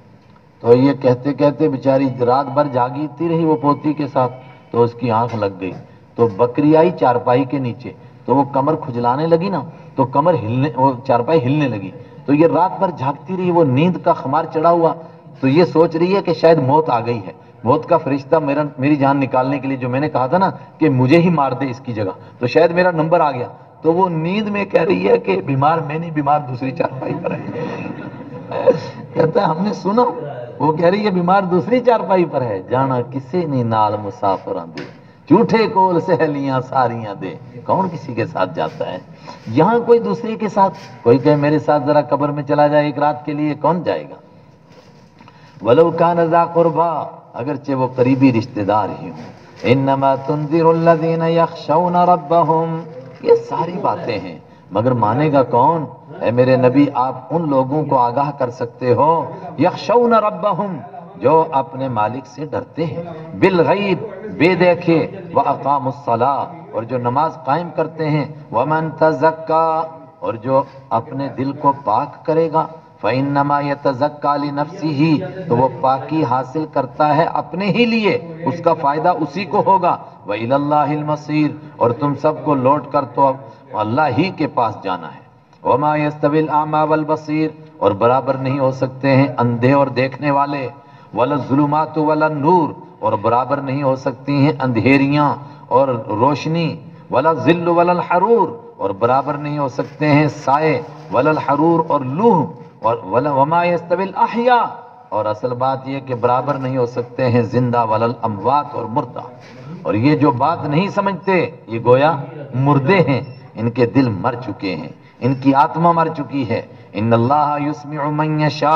تو یہ کہتے کہتے بیچاری رات بھر جاگتی رہی وہ پوتی کے ساتھ، تو اس کی آنکھ لگ گئی، تو بکری آئی چارپائی کے نیچے، تو وہ کمر کھجلانے لگی نا، تو کمر ہلنے، وہ چارپائی ہلنے لگی، تو یہ رات بھر جاگتی رہی، وہ نیند کا خمار چڑھا ہوا، تو یہ سوچ رہی ہے کہ شاید موت آ گئی ہے، موت کا فرشتہ میری جان نکالنے کے لیے، جو میں نے کہا تھا نا کہ مجھے ہی مار دے اس کی جگہ، تو شاید میرا نمبر آ گیا، تو وہ نیند میں کہہ رہی ہے کہ بیمار میں نہیں، بیمار دوسری چارپائی پر ہے۔ کہتا ہے ہم نے سنا، وہ کہہ رہی ہے بیمار دوسری چارپائی پر ہے، جانا کسے نے نال مسافراں دے، جھوٹے کول سہیلیاں ساریاں دے، کون کسی کے ساتھ جاتا ہے؟ یہاں کوئی دوسرے کے ساتھ، کوئی کہے میرے ساتھ ذرا قبر میں چلا جائے ایک رات کے لیے، کون جائے گا؟ وَلَوْ كَانَ ذَا قُرْبَىٰ، اگرچہ وہ قریبی رشتہ دار ہی ہوں۔ إِنَّمَا تُنذِرُ الَّذِينَ يَخْشَوْنَ رَبَّهُمْ، یہ ساری باتیں ہیں، مگر مانے گا کون؟ اے میرے نبی، آپ ان لوگوں کو آگاہ کر سکتے ہو، یخشون ربہم، جو اپنے مالک سے ڈرتے ہیں، بالغیب، بے دیکھے، وَأَقَامُوا الصَّلَاةَ، اور جو نماز قائم کرتے ہیں، وَمَن تَزَكَّىٰ، اور جو اپنے دل کو پاک کرے گا، فَإِنَّمَا يَتَزَكَّىٰ لِنَفْسِهِ، تو وہ پاکی حاصل کرتا ہے اپنے ہی لیے، اس کا فائدہ اسی کو ہوگا۔ وَإِلَى اللَّهِ الْمَصِيرُ، اور تم سب کو لوٹ کر تو اللہ ہی کے پاس جانا ہے۔ وَمَا يَسْتَوِي الْأَعْمَىٰ وَالْبَصِيرُ، اور برابر نہیں ہو سکتے ہیں اندھے اور دیکھنے والے، وَلَا الظُّلُمَاتُ وَلَا النُّورُ، اور برابر نہیں ہو سکتی ہیں اندھیریاں اور روشنی، وَلَا الظِّلُّ وَلَا الْحَرُورُ، اور برابر نہیں ہو سکتے ہیں سائے، وَلَا الْحَرُورُ، اور لوح، وَمَا يَسْتَوِي الْأَحْيَاءُ، اور اصل بات یہ کہ برابر نہیں ہو سکتے ہیں زندہ، وَلَا الْأَمْوَاتُ، اور مردہ۔ اور یہ جو بات نہیں سمجھتے یہ گویا مردے ہیں، ان کے دل مر چکے ہیں، ان کی آتما مر چکی ہے۔ ان اللہ یسمع من یشاء،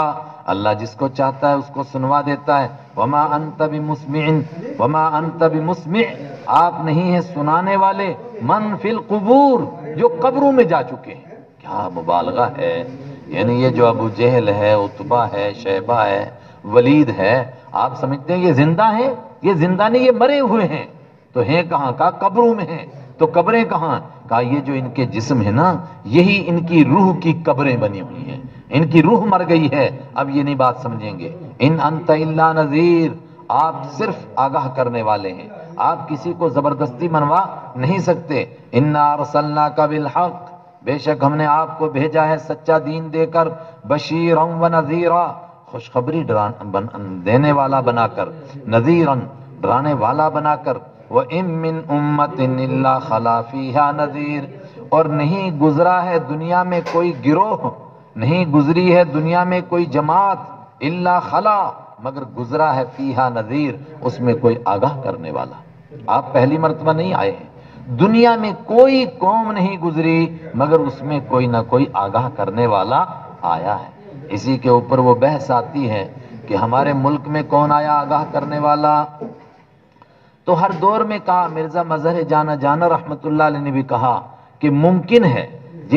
اللہ جس کو چاہتا ہے اس کو سنوا دیتا ہے. وما انت بمسمع وما انت بمسمع، آپ نہیں ہیں سنانے والے من فی القبور، جو قبروں میں جا چکے ہیں. کیا مبالغہ ہے. یعنی یہ جو ابو جہل ہے، عتبہ ہے، شیبہ ہے، ولید ہے، آپ سمجھتے ہیں یہ زندہ ہیں؟ یہ زندہ نہیں، یہ مرے ہوئے ہیں. تو ہیں کہاں؟ کہا قبروں میں ہیں. تو قبریں کہاں؟ کہا یہ جو ان کے جسم ہے نا، یہی ان کی روح کی قبریں بنی ہوئی ہیں. ان کی روح مر گئی ہے. اب یہ نہیں بات سمجھیں گے. ان انت الا نذیر، آپ صرف آگاہ کرنے والے ہیں، آپ کسی کو زبردستی منوا نہیں سکتے. انا ارسلناک بالحق، بے شک ہم نے آپ کو بھیجا ہے سچا دین دے کر، بشیرا و نذیرا، خوشخبری دینے والا بنا کر، نذیرا ڈرانے والا بنا کر. وَإِن مِّنْ أُمَّةٍ إِلَّا خَلَا فِيهَا نَذِيرٌ، اور نہیں گزرا ہے دنیا میں کوئی گروہ، نہیں گزری ہے دنیا میں کوئی جماعت، الا خلا، مگر گزرا ہے فیہا نذیر، اس میں کوئی آگاہ کرنے والا. آپ پہلی مرتبہ نہیں آئے ہیں. دنیا میں کوئی قوم نہیں گزری مگر اس میں کوئی نہ کوئی آگاہ کرنے والا آیا ہے. اسی کے اوپر وہ بحث آتی ہے کہ ہمارے ملک میں کون آیا آگاہ کرنے والا. تو ہر دور میں کہا، مرزا مظہر جانا رحمت اللہ علیہ نے بھی کہا کہ ممکن ہے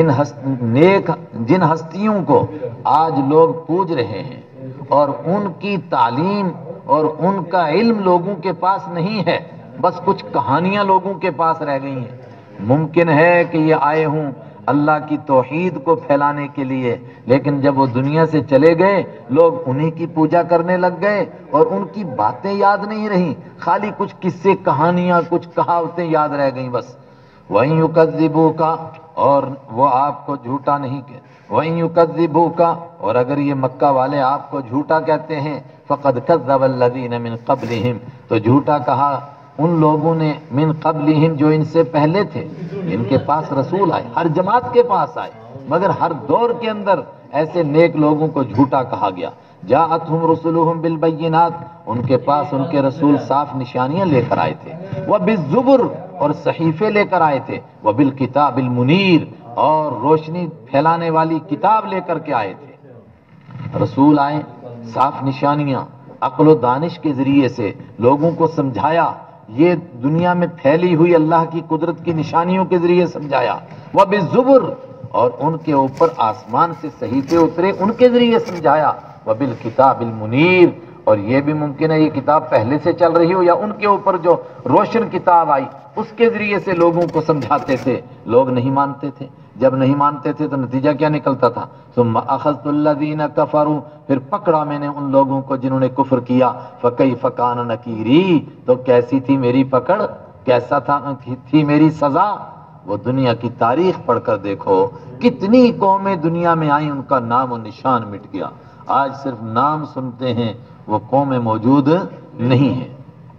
جن ہستیوں کو آج لوگ پوج رہے ہیں اور ان کی تعلیم اور ان کا علم لوگوں کے پاس نہیں ہے، بس کچھ کہانیاں لوگوں کے پاس رہ گئی ہیں، ممکن ہے کہ یہ آئے ہوں اللہ کی توحید کو پھیلانے کے لیے، لیکن جب وہ دنیا سے چلے گئے لوگ انہی کی پوجا کرنے لگ گئے اور ان کی باتیں یاد نہیں رہیں، خالی کچھ قصے کہانیاں کچھ کہاوتیں یاد رہ گئیں بس. وَإِن يُكَذِّبُوكَ، اور وہ آپ کو جھوٹا نہیں کہ وَإِن يُكَذِّبُوكَ، اور اگر یہ مکہ والے آپ کو جھوٹا کہتے ہیں، فَقَدْ كَذَّبَ الَّذِينَ مِن قَبْلِهِمْ، تو جھوٹا کہا ان لوگوں نے من قبلہم جو ان سے پہلے تھے. ان کے پاس رسول آئے، ہر جماعت کے پاس آئے، مگر ہر دور کے اندر ایسے نیک لوگوں کو جھوٹا کہا گیا. جاءتہم رسلہم بالبینات، ان کے پاس ان کے رسول صاف نشانیاں لے کر آئے تھے. وبالزبر، اور صحیفے لے کر آئے تھے. وبالکتاب المنیر، اور روشنی پھیلانے والی کتاب لے کر کے آئے تھے. رسول آئے، صاف نشانیاں، عقل و دانش کے ذریعے سے لوگوں کو سمجھایا، یہ دنیا میں پھیلی ہوئی اللہ کی قدرت کی نشانیوں کے ذریعے سمجھایا. وبالزبر، اور ان کے اوپر آسمان سے صحیفے اترے ان کے ذریعے سمجھایا. وبالکتاب المنیر، اور یہ بھی ممکن ہے یہ کتاب پہلے سے چل رہی ہو یا ان کے اوپر جو روشن کتاب آئی اس کے ذریعے سے لوگوں کو سمجھاتے تھے. لوگ نہیں مانتے تھے، جب نہیں مانتے تھے تو نتیجہ کیا نکلتا تھا؟ ثم اخذت الذین کفروا، پھر پکڑا میں نے ان لوگوں کو جنہوں نے کفر کیا. فکیف کان نکیری، تو کیسی تھی میری پکڑ، کیسا تھی میری سزا. وہ دنیا کی تاریخ پڑھ کر دیکھو، کتنی قومیں دنیا میں آئیں ان کا نام و نشان مٹ گیا. آج صرف نام سنتے ہیں، وہ قومیں موجود نہیں ہیں.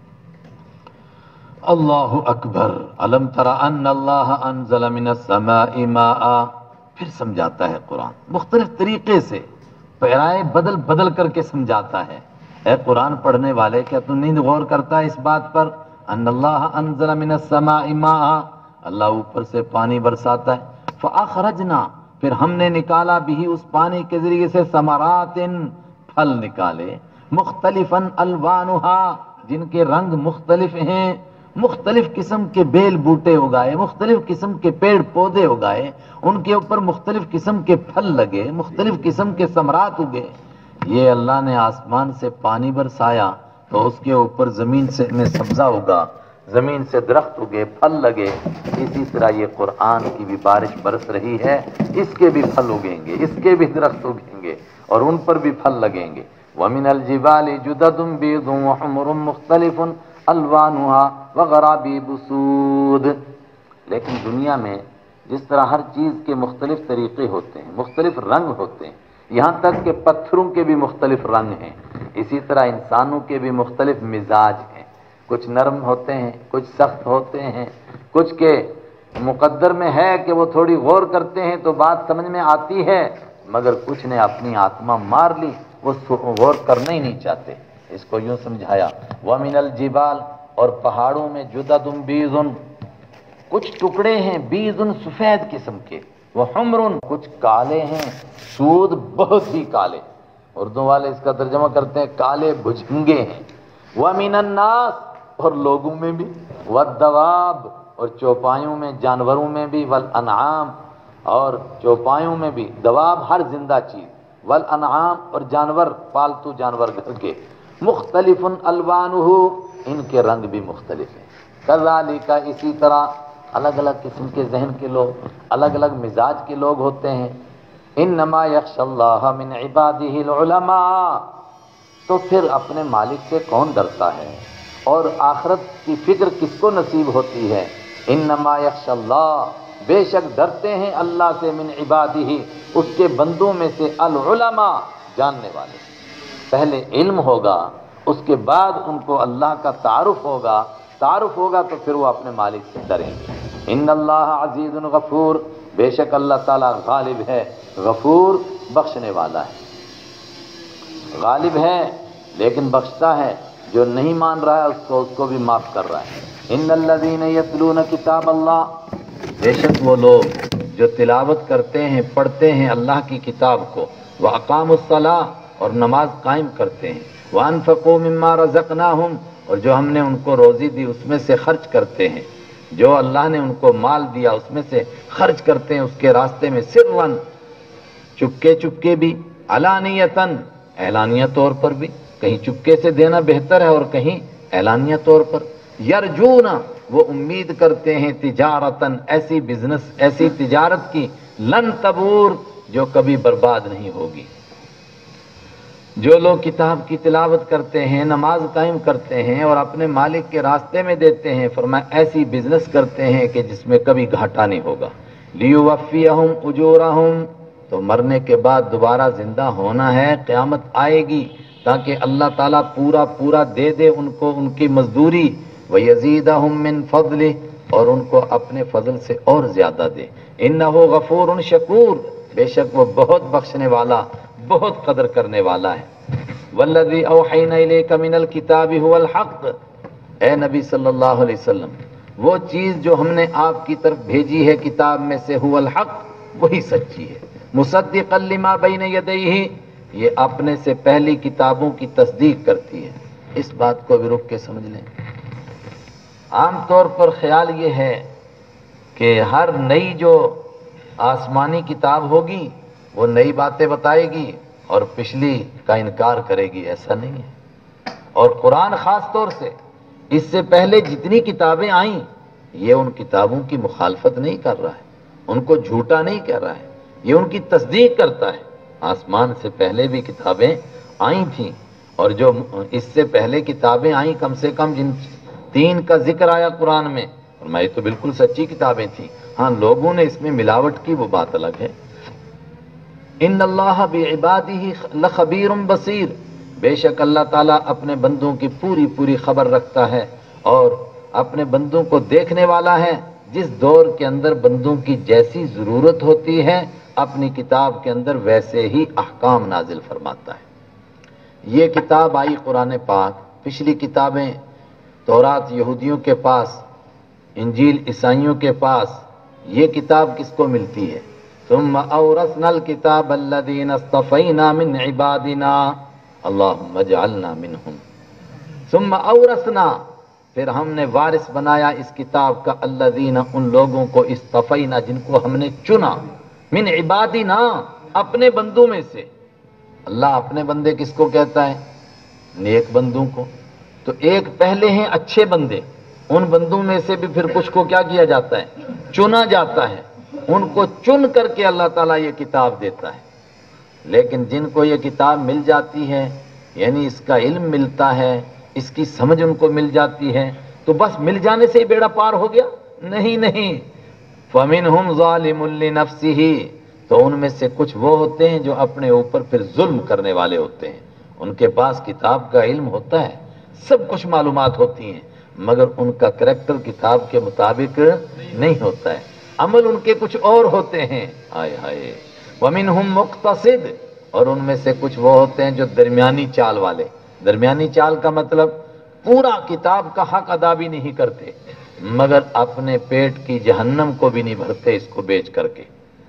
اللہ اکبر. الم تر ان اللہ انزل من السماء ماء، پھر سمجھاتا ہے قرآن مختلف طریقے سے، پیرائے بدل بدل کر کے سمجھاتا ہے. اے قرآن پڑھنے والے، کیا تم نہیں غور کرتا ہے اس بات پر؟ ان اللہ انزل من السماء ماء، اللہ اوپر سے پانی برساتا ہے. فاخرجنا، پھر ہم نے نکالا بھی اس پانی کے ذریعے سے ثمرات، پھل نکالے، مختلفا الوانها، جن کے رنگ مختلف ہیں، مختلف قسم کے بیل بوٹے اگائے، مختلف قسم کے پیڑ پودے اگائے، ان کے اوپر مختلف قسم کے پھل لگے، مختلف قسم کے ثمرات اگے. یہ اللہ نے آسمان سے پانی برسایا تو اس کے اوپر زمین سے میں سبزہ اگا، زمین سے درخت اگے، پھل لگے. اسی طرح یہ قرآن کی بھی بارش برس رہی ہے، اس کے بھی پھل اگیں گے، اس کے بھی درخت اگیں گے اور ان پر بھی پھل لگیں گے. وَمِنَ الْجِبَالِ جُدَدٌ بِيضٌ وَحُمْرٌ مُخْتَلِفٌ أَلْوَانُهَا وَغَرَابِيبُ سُودٌ. لیکن دنیا میں جس طرح ہر چیز کے مختلف طریقے ہوتے ہیں، مختلف رنگ ہوتے ہیں، یہاں تک کہ پتھروں کے بھی مختلف رنگ ہیں، اسی طرح انسانوں کے بھی مختلف مزاج ہیں. کچھ نرم ہوتے ہیں، کچھ سخت ہوتے ہیں، کچھ کے مقدر میں ہے کہ وہ تھوڑی غور کرتے ہیں تو بات سمجھ میں آتی ہے، مگر کچھ نے اپنی آتما مار لی، وہ غور کرنا ہی نہیں چاہتے. اس کو یوں سمجھایا. وَمِنَ الْجِبَالِ، اور پہاڑوں میں جُدَدٌ بِيضٌ، کچھ ٹکڑے ہیں، بیض سفید قسم کے، وحمر، کچھ کالے ہیں، سود بہت ہی کالے. اردو والے اس کا ترجمہ کرتے ہیں کالے بھجنگے ہیں. وَمِنَ النَّاسِ اور لوگوں میں بھی، وَالدَّوَابِ اور چوپایوں میں جانوروں میں بھی، وَالْأَنْعَامِ اور چوپایوں میں بھی، دواب ہر زندہ چیز، وَالْأَنْعَامِ اور جانور پالتو جانور گھر کے، مختلف الوانہ ان کے رنگ بھی مختلف ہیں. کذالک اسی طرح الگ الگ قسم کے ذہن کے لوگ، الگ الگ مزاج کے لوگ ہوتے ہیں. انما یخشی اللہ من عبادہ العلماء، تو پھر اپنے مالک سے کون ڈرتا ہے اور آخرت کی فکر کس کو نصیب ہوتی ہے؟ انما یخشی اللہ، بے شک ڈرتے ہیں اللہ سے، من عبادہ اس کے بندوں میں سے، العلماء جاننے والے. پہلے علم ہوگا، اس کے بعد ان کو اللہ کا تعارف ہوگا تو پھر وہ اپنے مالک سے ڈریں گے. ان اللہ عزیز غفور، بے شک اللہ تعالیٰ غالب ہے، غفور بخشنے والا ہے. غالب ہے لیکن بخشتا ہے، جو نہیں مان رہا ہے اس کو بھی معاف کر رہا ہے. ان الذین یتلون کتاب اللہ، بے شک وہ لوگ جو تلاوت کرتے ہیں، پڑھتے ہیں اللہ کی کتاب کو، واقاموا الصلاۃ اور نماز قائم کرتے ہیں، وانفقوا مما رزقناہم اور جو ہم نے ان کو روزی دی اس میں سے خرچ کرتے ہیں، جو اللہ نے ان کو مال دیا اس میں سے خرچ کرتے ہیں اس کے راستے میں، سرًا چپکے چپکے بھی، علانیتاً اعلانیہ طور پر بھی، کہیں چپکے سے دینا بہتر ہے اور کہیں اعلانیہ طور پر. یرجون وہ امید کرتے ہیں، تجارتاً ایسی بزنس، ایسی تجارت کی، لن تبور جو کبھی برباد نہیں ہوگی. جو لوگ کتاب کی تلاوت کرتے ہیں، نماز قائم کرتے ہیں اور اپنے مالک کے راستے میں دیتے ہیں، فرمایا ایسی بزنس کرتے ہیں کہ جس میں کبھی گھاٹا نہیں ہوگا. لیوفیہم اجورہم، تو مرنے کے بعد دوبارہ زندہ ہونا ہے، قیامت آئے گی تاکہ اللہ تعالیٰ پورا دے دے ان کو ان کی مزدوری، ویزیدہم من فضلہ اور ان کو اپنے فضل سے اور زیادہ دے. انہ غفور شکور، بے شک وہ بہت بخشنے والا، بہت قدر کرنے والا ہے. والذی اوحینا الیک من الکتاب هو الحق، اے نبی صلی اللہ علیہ وسلم وہ چیز جو ہم نے آپ کی طرف بھیجی ہے کتاب میں سے، هو الحق وہی سچی ہے. مصدقا لما بین یدیہ، یہ اپنے سے پہلی کتابوں کی تصدیق کرتی ہے. اس بات کو بھی رک کے سمجھ لیں. عام طور پر خیال یہ ہے کہ ہر نئی جو آسمانی کتاب ہوگی وہ نئی باتیں بتائے گی اور پچھلی کا انکار کرے گی. ایسا نہیں ہے. اور قرآن خاص طور سے اس سے پہلے جتنی کتابیں آئیں یہ ان کتابوں کی مخالفت نہیں کر رہا ہے، ان کو جھوٹا نہیں کہہ رہا ہے، یہ ان کی تصدیق کرتا ہے. آسمان سے پہلے بھی کتابیں آئی تھیں، اور جو اس سے پہلے کتابیں آئیں کم سے کم جن 3 کا ذکر آیا قرآن میں، فرمایا تو بالکل سچی کتابیں تھیں. ہاں لوگوں نے اس میں ملاوٹ کی، وہ بات الگ ہے. ان اللہ بعبادہ لخبیر بصیر، بے شک اللہ تعالیٰ اپنے بندوں کی پوری خبر رکھتا ہے اور اپنے بندوں کو دیکھنے والا ہے. جس دور کے اندر بندوں کی جیسی ضرورت ہوتی ہے اپنی کتاب کے اندر ویسے ہی احکام نازل فرماتا ہے. یہ کتاب آئی قرآن پاک، پچھلی کتابیں تورات یہودیوں کے پاس، انجیل عیسائیوں کے پاس، یہ کتاب کس کو ملتی ہے؟ ثم اورثنا الکتاب الذین اصطفینا من عبادنا اللہم اجعلنا منہم. ثم اورثنا، پھر ہم نے وارث بنایا اس کتاب کا، الذین ان لوگوں کو، اصطفینا جن کو ہم نے چنا، من عبادنا اپنے بندوں میں سے. اللہ اپنے بندے کس کو کہتا ہے؟ نیک بندوں کو. تو ایک پہلے ہیں اچھے بندے، ان بندوں میں سے بھی پھر کچھ کو کیا کیا جاتا ہے؟ چنا جاتا ہے. ان کو چن کر کے اللہ تعالیٰ یہ کتاب دیتا ہے. لیکن جن کو یہ کتاب مل جاتی ہے، یعنی اس کا علم ملتا ہے، اس کی سمجھ ان کو مل جاتی ہے، تو بس مل جانے سے ہی بیڑا پار ہو گیا؟ نہیں. فَمِنْهُمْ ظَالِمٌ لِّنَفْسِهِ، تو ان میں سے کچھ وہ ہوتے ہیں جو اپنے اوپر پھر ظلم کرنے والے ہوتے ہیں. ان کے پاس کتاب کا علم ہوتا ہے، سب کچھ معلومات ہوتی ہیں، مگر ان کا کریکٹر کتاب کے مطابق نہیں ہوتا ہے، عمل ان کے کچھ اور ہوتے ہیں. ہائے ہائے. وَمِنْهُمْ مُقْتَصِدٌ، اور ان میں سے کچھ وہ ہوتے ہیں جو درمیانی چال والے. درمیانی چال کا مطلب پورا کتاب کا حق ادا بھی نہیں کرتے، مگر اپنے پیٹ کی جہنم کو بھی نہیں بھرتے اس کو بیچ کر کے.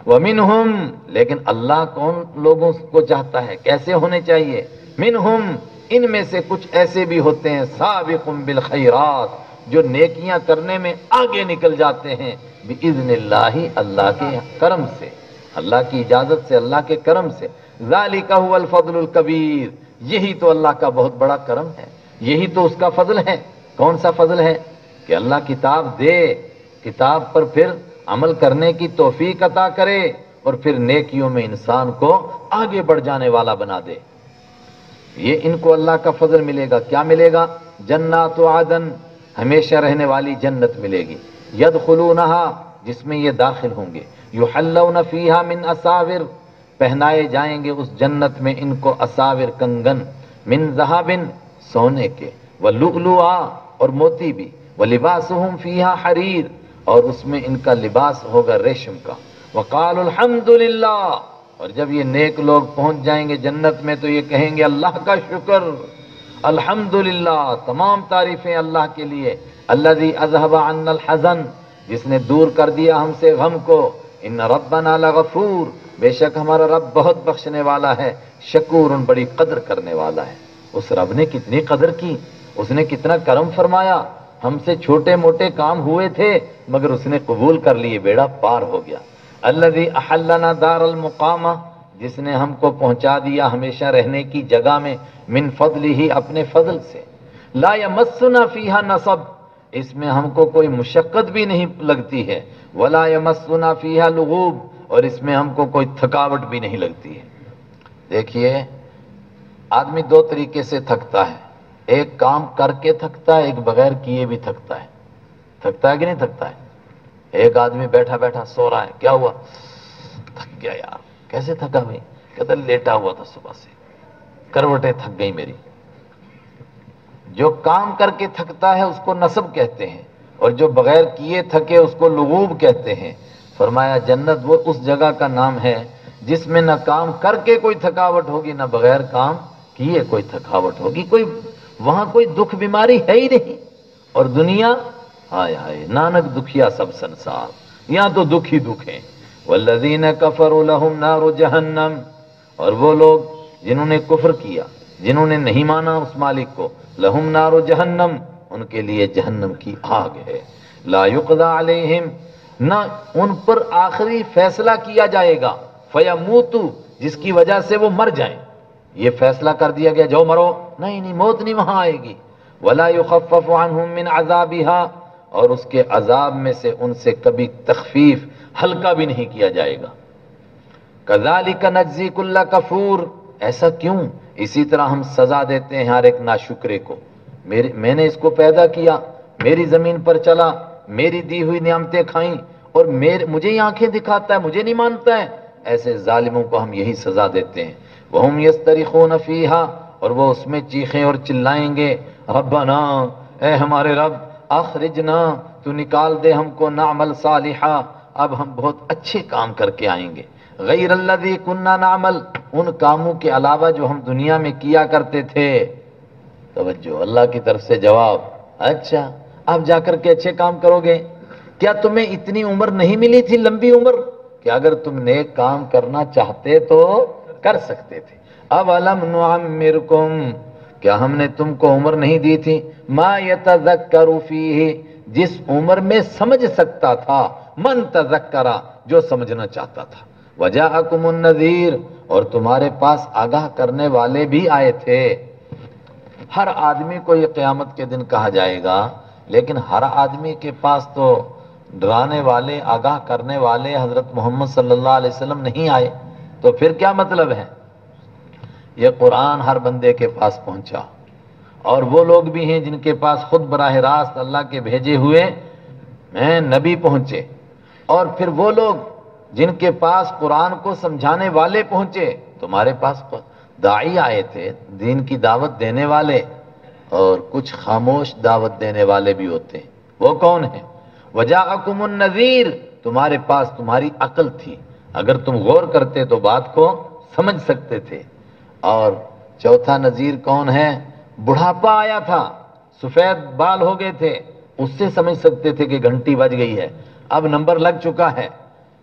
ومنہم، لیکن اللہ کون لوگوں کو چاہتا ہے، کیسے ہونے چاہیے؟ منہم، ان میں سے کچھ ایسے بھی ہوتے ہیں، سابق بالخیرات، جو نیکیاں کرنے میں آگے نکل جاتے ہیں، باذن اللہ، اللہ کے کرم سے، اللہ کی اجازت سے، اللہ کے کرم سے۔ ذالک هو الفضل الکبیر، یہی تو اللہ کا بہت بڑا کرم ہے، یہی تو اس کا فضل ہے۔ کون سا فضل ہے؟ کہ اللہ کتاب دے، کتاب پر پھر عمل کرنے کی توفیق عطا کرے، اور پھر نیکیوں میں انسان کو آگے بڑھ جانے والا بنا دے۔ یہ ان کو اللہ کا فضل ملے گا۔ کیا ملے گا؟ جنات عدن، ہمیشہ رہنے والی جنت ملے گی، یدخلونہا، جس میں یہ داخل ہوں گے، یحلون فیہا من اساور، پہنائے جائیں گے اس جنت میں ان کو اساور، کنگن، من ذہب، سونے کے، ولؤلؤا، اور موتی بھی، ولباسہم فیہا حریر، اور اس میں ان کا لباس ہوگا ریشم کا۔ وقالوا الحمدللہ، اور جب یہ نیک لوگ پہنچ جائیں گے جنت میں تو یہ کہیں گے اللہ کا شکر، الحمدللہ، تمام تعریفیں اللہ کے لیے، الذی اذھب عنا الحزن، جس نے دور کر دیا ہم سے غم کو، ان ربنا لغفور، بے شک ہمارا رب بہت بخشنے والا ہے، شکور، بڑی قدر کرنے والا ہے۔ اس رب نے کتنی قدر کی، اس نے کتنا کرم فرمایا، ہم سے چھوٹے موٹے کام ہوئے تھے مگر اس نے قبول کر لیے، بیڑا پار ہو گیا۔ الذی احلنا دار المقامہ، جس نے ہم کو پہنچا دیا ہمیشہ رہنے کی جگہ میں، من فضلہ، اپنے فضل سے، لا یمسنا فیہا نصب، اس میں ہم کو کوئی مشقت بھی نہیں لگتی ہے، ولا یمسنا فیہا لغوب، اور اس میں ہم کو کوئی تھکاوٹ بھی نہیں لگتی ہے۔ دیکھیے، آدمی دو طریقے سے تھکتا ہے، ایک کام کر کے تھکتا ہے، ایک بغیر کیے بھی تھکتا ہے۔ تھکتا ہے کہ نہیں تھکتا ہے؟ ایک آدمی بیٹھا بیٹھا سو رہا ہے، کیا ہوا؟ تھک گیا یار۔ کیسے تھکا بھائی؟ کہتا لیٹا ہوا تھا صبح سے، کروٹیں تھک گئی میری۔ جو کام کر کے تھکتا ہے اس کو نصب کہتے ہیں، اور جو بغیر کیے تھکے اس کو لغوب کہتے ہیں۔ فرمایا جنت وہ اس جگہ کا نام ہے جس میں نہ کام کر کے کوئی تھکاوٹ ہوگی، نہ بغیر کام کیے کوئی تھکاوٹ ہوگی، وہاں کوئی دکھ بیماری ہے ہی نہیں۔ اور دنیا، ہائے ہائے، نانک دکھیا سب سنسار، یہاں تو دکھ ہی دکھ ہیں۔ والذین کفروا لہم نار جہنم، اور وہ لوگ جنہوں نے کفر کیا، جنہوں نے نہیں مانا اس مالک کو، لہم نار جہنم، ان کے لیے جہنم کی آگ ہے، لا یقضی علیہم، نہ ان پر آخری فیصلہ کیا جائے گا، فیموتوا، جس کی وجہ سے وہ مر جائیں۔ یہ فیصلہ کر دیا گیا جو مرو، نہیں، موت نہیں وہاں آئے گی۔ ولا یخفف عنہم من عذابہا، اور اس کے عذاب میں سے ان سے کبھی تخفیف، ہلکا بھی نہیں کیا جائے گا۔ کذالک نجزی کل کفور، ایسا کیوں؟ اسی طرح ہم سزا دیتے ہیں ہر ایک ناشکرے کو۔ میں نے اس کو پیدا کیا، میری زمین پر چلا، میری دی ہوئی نعمتیں کھائیں، اور مجھے ہی آنکھیں دکھاتا ہے، مجھے نہیں مانتا ہے، ایسے ظالموں کو ہم یہی سزا دیتے ہیں۔ وہم یسترخون فیہا، اور وہ اس میں چیخیں اور چلائیں گے، ربنا، اے ہمارے رب، اخرجنا، تو نکال دے ہم کو، نعمل صالحا، اب ہم بہت اچھے کام کر کے آئیں گے، غیر الذی کننا نعمل، ان کاموں کے علاوہ جو ہم دنیا میں کیا کرتے تھے۔ توجہ، اللہ کی طرف سے جواب، اچھا اب جا کر کے اچھے کام کرو گے؟ کیا تمہیں اتنی عمر نہیں ملی تھی، لمبی عمر، کہ اگر تم نیک کام کرنا چاہتے تو کر سکتے تھے؟ اولم نعمرکم، کیا ہم نے تم کو عمر نہیں دی تھی، ما یتذکر فیہ، جس عمر میں سمجھ سکتا تھا، من تذکرہ، جو سمجھنا چاہتا تھا، وجاءکم النذیر، اور تمہارے پاس آگاہ کرنے والے بھی آئے تھے۔ ہر آدمی کو یہ قیامت کے دن کہا جائے گا، لیکن ہر آدمی کے پاس تو ڈرانے والے، آگاہ کرنے والے حضرت محمد صلی اللہ علیہ وسلم نہیں آئے، تو پھر کیا مطلب ہے؟ یہ قرآن ہر بندے کے پاس پہنچا، اور وہ لوگ بھی ہیں جن کے پاس خود براہ راست اللہ کے بھیجے ہوئے نبی پہنچے، اور پھر وہ لوگ جن کے پاس قرآن کو سمجھانے والے پہنچے۔ تمہارے پاس داعی آئے تھے، دین کی دعوت دینے والے، اور کچھ خاموش دعوت دینے والے بھی ہوتے ہیں، وہ کون ہیں؟ وجاءکم النذیر، تمہارے پاس تمہاری عقل تھی، اگر تم غور کرتے تو بات کو سمجھ سکتے تھے۔ اور چوتھا نذیر کون ہے؟ بڑھاپا آیا تھا، سفید بال ہو گئے تھے، اس سے سمجھ سکتے تھے کہ گھنٹی بج گئی ہے، اب نمبر لگ چکا ہے۔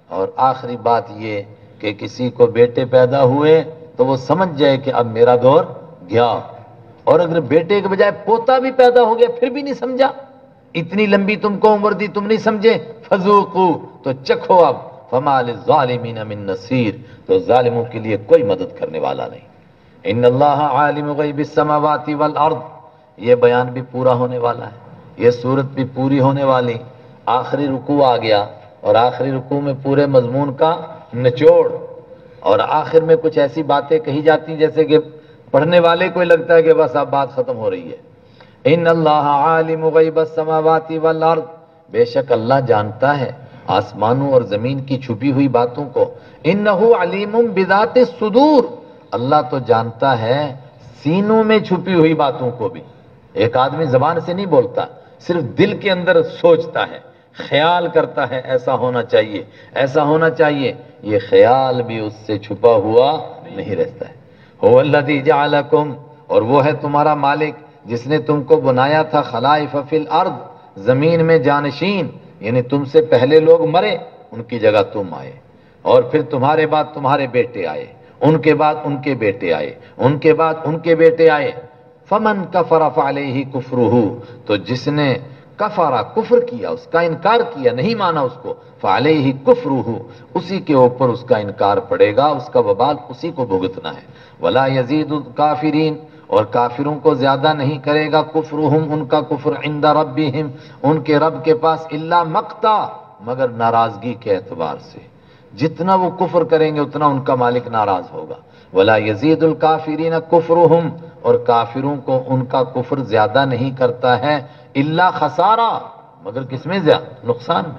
اور آخری بات یہ کہ کسی کو بیٹے پیدا ہوئے تو وہ سمجھ جائے کہ اب میرا دور گیا، اور اگر بیٹے کے بجائے پوتا بھی پیدا ہو گیا پھر بھی نہیں سمجھا، اتنی لمبی تم کو عمر دی تم نہیں سمجھے، فذوقوا تو چکھو اب، فما للظالمین من نصیر تو ظالموں کے لیے کوئی مدد کرنے والا نہیں۔ ان اللہ عالم غیب السماوات والارض، یہ بیان بھی پورا ہونے والا ہے، یہ صورت بھی پوری ہونے والی، آخری رکوع آ گیا اور آخری رکوع میں پورے مضمون کا نچوڑ، اور آخر میں کچھ ایسی باتیں کہی جاتی ہیں جیسے کہ پڑھنے والے کو لگتا ہے کہ بس اب بات ختم ہو رہی ہے۔ ان اللہ عالم غیب السماوات والارض، بے شک اللہ جانتا ہے آسمانوں اور زمین کی چھپی ہوئی باتوں کو، انہ علیم بذات الصدور، اللہ تو جانتا ہے سینوں میں چھپی ہوئی باتوں کو بھی۔ ایک آدمی زبان سے نہیں بولتا، صرف دل کے اندر سوچتا ہے، خیال کرتا ہے ایسا ہونا چاہیے ایسا ہونا چاہیے، یہ خیال بھی اس سے چھپا ہوا نہیں رہتا ہے۔ هو الذی جعلکم، اور وہ ہے تمہارا مالک جس نے تم کو بنایا تھا، خلائف فی الارض، زمین میں جانشین، یعنی تم سے پہلے لوگ مرے ان کی جگہ تم آئے، اور پھر تمہارے بعد تمہارے بیٹے آئے، ان کے بعد ان کے بیٹے آئے، ان کے بعد ان کے بیٹے آئے۔ فمن کفر فعلیہ کفرہ، تو جس نے کفرا کفر کیا، اس کا انکار کیا، نہیں مانا اس کو، فعلیہ کفرہ، اسی کے اوپر اس کا انکار پڑے گا، اس کا وبال اسی کو بھگتنا ہے۔ ولا یزید الکافرین، اور کافروں کو زیادہ نہیں کرے گا کفرہم، ان کا کفر، عند ربہم، ان کے رب کے پاس، الا مقتا، مگر ناراضگی کے اعتبار سے، جتنا وہ کفر کریں گے اتنا ان کا مالک ناراض ہوگا۔ ولا یزید الکافرین کفرہم، اور کافروں کو ان کا کفر زیادہ نہیں کرتا ہے، الا خسارہ، مگر کس میں زیادہ؟ نقصان میں۔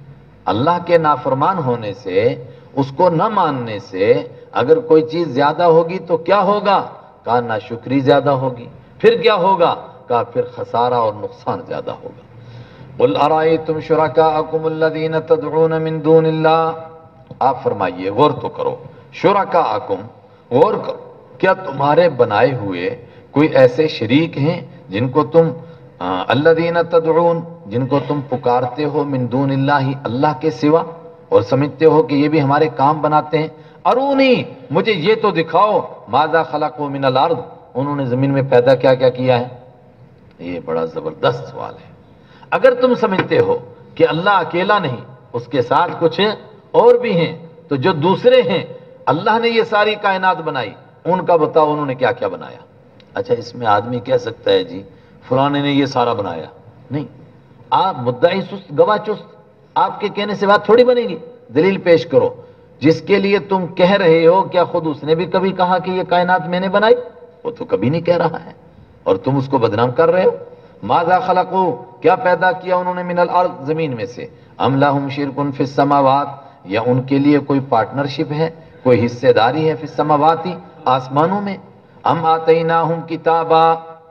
اللہ کے نافرمان ہونے سے، اس کو نہ ماننے سے اگر کوئی چیز زیادہ ہوگی تو کیا ہوگا؟ کہا ناشکری زیادہ ہوگی، پھر کیا ہوگا؟ کہا پھر خسارہ اور نقصان زیادہ ہوگا۔ قل ارائیتم شرکاءکم الذین تدعون من دون اللہ، آپ فرمائیے، غور تو کرو، شرکاءکم، غور کرو، کیا تمہارے بنائے ہوئے کوئی ایسے شریک ہیں جن کو تم الذین تدعون، جن کو تم پکارتے ہو، من دون اللہ، اللہ کے سوا، اور سمجھتے ہو کہ یہ بھی ہمارے کام بناتے ہیں؟ ارونی، مجھے یہ تو دکھاؤ، ماذا خلقوا من الارض، انہوں نے زمین میں پیدا کیا کیا کیا ہے؟ یہ بڑا زبردست سوال ہے۔ اگر تم سمجھتے ہو کہ اللہ اکیلا نہیں، اس کے ساتھ کچھ اور بھی ہیں، تو جو دوسرے ہیں، اللہ نے یہ ساری کائنات بنائی، ان کا بتاؤ انہوں نے کیا کیا بنایا؟ اچھا، اس میں آدمی کہہ سکتا ہے جی فلانے نے یہ سارا بنایا، نہیں، آپ مدعی سست گواہ چست، آپ کے کہنے سے بات تھوڑی بنے گی، دلیل پیش کرو۔ جس کے لیے تم کہہ رہے ہو، کیا خود اس نے بھی کبھی کہا کہ یہ کائنات میں نے بنائی؟ وہ تو کبھی نہیں کہہ رہا ہے، اور تم اس کو بدنام کر رہے ہو۔ ماذا خلقوا، کیا پیدا کیا انہوں نے، من الارض، زمین میں سے، ام لہم شرک فی السماوات، یا ان کے لیے کوئی پارٹنرشپ ہے، کوئی حصے داری ہے، فی السماوات، آسمانوں میں، ام آتیناہم کتابا،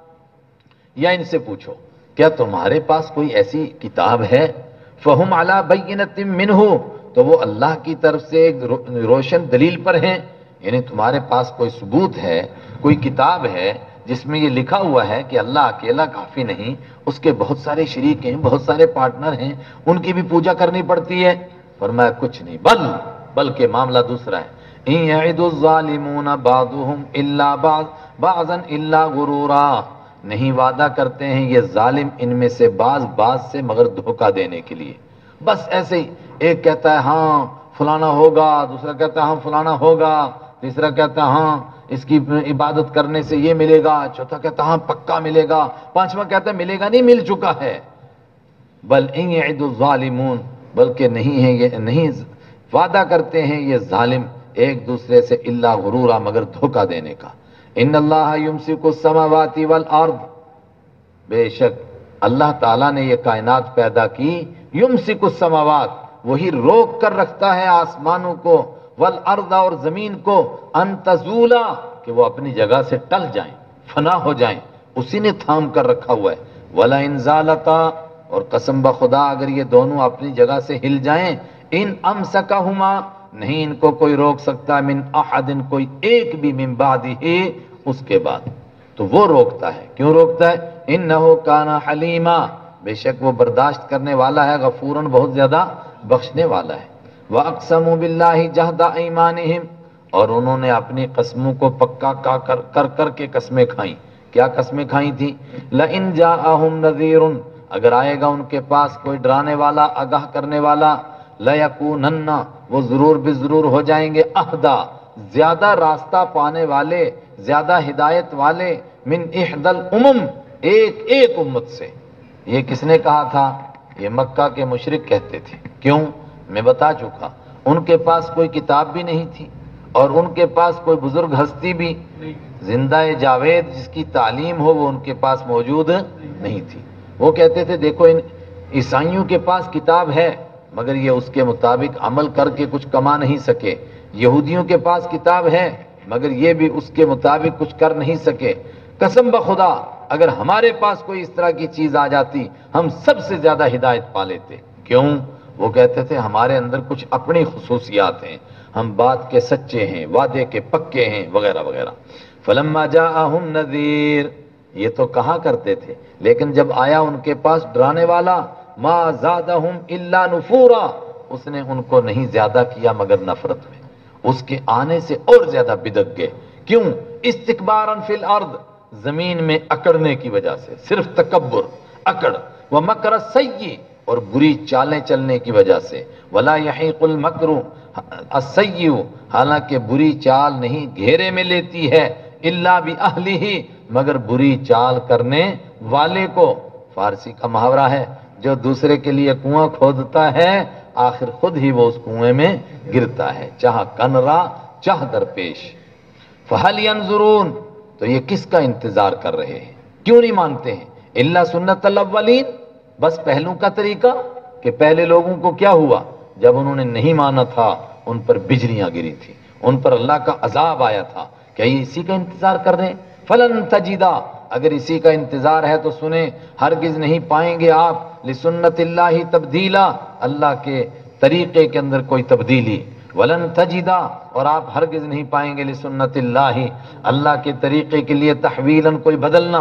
یا ان سے پوچھو کیا تمہارے پاس کوئی ایسی کتاب ہے، فہم علی بینۃ منہ، تو وہ اللہ کی طرف سے ایک روشن دلیل پر ہیں، یعنی تمہارے پاس کوئی ثبوت ہے، کوئی کتاب ہے جس میں یہ لکھا ہوا ہے کہ اللہ اکیلا کافی نہیں، اس کے بہت سارے شریک ہیں، بہت سارے پارٹنر ہیں، ان کی بھی پوجا کرنی پڑتی ہے؟ فرمایا کچھ نہیں، بلکہ معاملہ دوسرا ہے۔ ان یعد الظالمون بعضهم الا بعضا الا غرورا، نہیں وعدہ کرتے ہیں یہ ظالم ان میں سے بعض سے مگر دھوکہ دینے کے لیے، بس ایسے ہی، ایک کہتا ہے ہاں فلانا ہوگا، دوسرا کہتا ہے ہاں فلانا ہوگا، تیسرا کہتا ہے ہاں اس کی عبادت کرنے سے یہ ملے گا، چوتھا کہتا ہے ہاں پکا ملے گا، پانچواں کہتا ہے ملے گا نہیں، مل چکا ہے۔ بل ان یعد الظالمون، بلکہ نہیں وعدہ کرتے ہیں یہ ظالم ایک دوسرے سے الا غرورا، مگر دھوکہ دینے کا۔ ان اللہ یمسک السماوات والارض، بے شک اللہ تعالیٰ نے یہ کائنات پیدا کی، یمسک السماوات، وہی روک کر رکھتا ہے آسمانوں کو، والارض، اور زمین کو، ان تزولا، کہ وہ اپنی جگہ سے ٹل جائیں، فنا ہو جائیں، اسی نے تھام کر رکھا ہوا ہے۔ ولا ان زالتا، اور قسم بخدا اگر یہ دونوں اپنی جگہ سے ہل جائیں، ان امسکہما، نہیں ان کو کوئی روک سکتا، من احد، کوئی ایک بھی، من بعدہ، اس کے بعد، تو وہ روکتا ہے۔ کیوں روکتا ہے؟ انہ کان حلیما، بے شک وہ برداشت کرنے والا ہے، غفوراً، بہت زیادہ بخشنے والا ہے۔ وَأَقْسَمُوا بِاللَّهِ جَهْدَ أَيْمَانِهِمْ، اور انہوں نے اپنی قسموں کو پکا کر کے قسمیں کھائیں۔ کیا قسمیں کھائیں تھیں؟ لَإِنْ جَاءَهُمْ نَذِيرٌ، اگر آئے گا ان کے پاس کوئی ڈرانے والا، آگاہ کرنے والا، لَيَكُونَنَّ، وہ ضرور بضرور ہو جائیں گے، اہدا، زیادہ راستہ پانے والے، زیادہ ہدایت والے، من احدى الامم، ایک امت سے۔ یہ کس نے کہا تھا؟ یہ مکہ کے مشرک کہتے تھے۔ کیوں؟ میں بتا چکا، ان کے پاس کوئی کتاب بھی نہیں تھی، اور ان کے پاس کوئی بزرگ ہستی بھی زندہ جاوید جس کی تعلیم ہو وہ ان کے پاس موجود نہیں تھی۔ وہ کہتے تھے دیکھو ان عیسائیوں کے پاس کتاب ہے مگر یہ اس کے مطابق عمل کر کے کچھ کما نہیں سکے، یہودیوں کے پاس کتاب ہے مگر یہ بھی اس کے مطابق کچھ کر نہیں سکے، قسم بخدا اگر ہمارے پاس کوئی اس طرح کی چیز آ جاتی ہم سب سے زیادہ ہدایت پا لیتے۔ کیوں؟ وہ کہتے تھے ہمارے اندر کچھ اپنی خصوصیات ہیں، ہم بات کے سچے ہیں، وعدے کے پکے ہیں، وغیرہ وغیرہ۔ فلما جاءہم نذیر، یہ تو کہا کرتے تھے لیکن جب آیا ان کے پاس ڈرانے والا، ما زادہم الا نفورا، اس نے ان کو نہیں زیادہ کیا مگر نفرت میں، اس کے آنے سے اور زیادہ بدک گئے۔ کیوں؟ استکبارا فی الارض، زمین میں اکڑنے کی وجہ سے، صرف تکبر، اکڑ، ومکر السیئ، اور بری چالیں چلنے کی وجہ سے، ولا یحیق المکر السیئ، حالانکہ بری چال نہیں گھیرے میں لیتی ہے، الا باہلہ، مگر بری چال کرنے والے کو۔ فارسی کا محاورہ ہے جو دوسرے کے لیے کنواں کھودتا ہے آخر خود ہی وہ اس کنویں میں گرتا ہے، چاہ کنرا چاہ درپیش۔ فہل ینظرون، تو یہ کس کا انتظار کر رہے ہیں؟ کیوں نہیں مانتے ہیں؟ الا سنت الاولین، بس پہلوں کا طریقہ، کہ پہلے لوگوں کو کیا ہوا جب انہوں نے نہیں مانا تھا ان پر بجلیاں گری تھی، ان پر اللہ کا عذاب آیا تھا، کیا یہ اسی کا انتظار کر رہے ہیں؟ فلن تجدا، اگر اسی کا انتظار ہے تو سنیں ہرگز نہیں پائیں گے آپ لسنت اللہ تبدیلا، اللہ کے طریقے کے اندر کوئی تبدیلی، ولن تجدا، اور آپ ہرگز نہیں پائیں گے لسنت اللہ، اللہ کے طریقے کے لیے تحویلاً کوئی بدلنا۔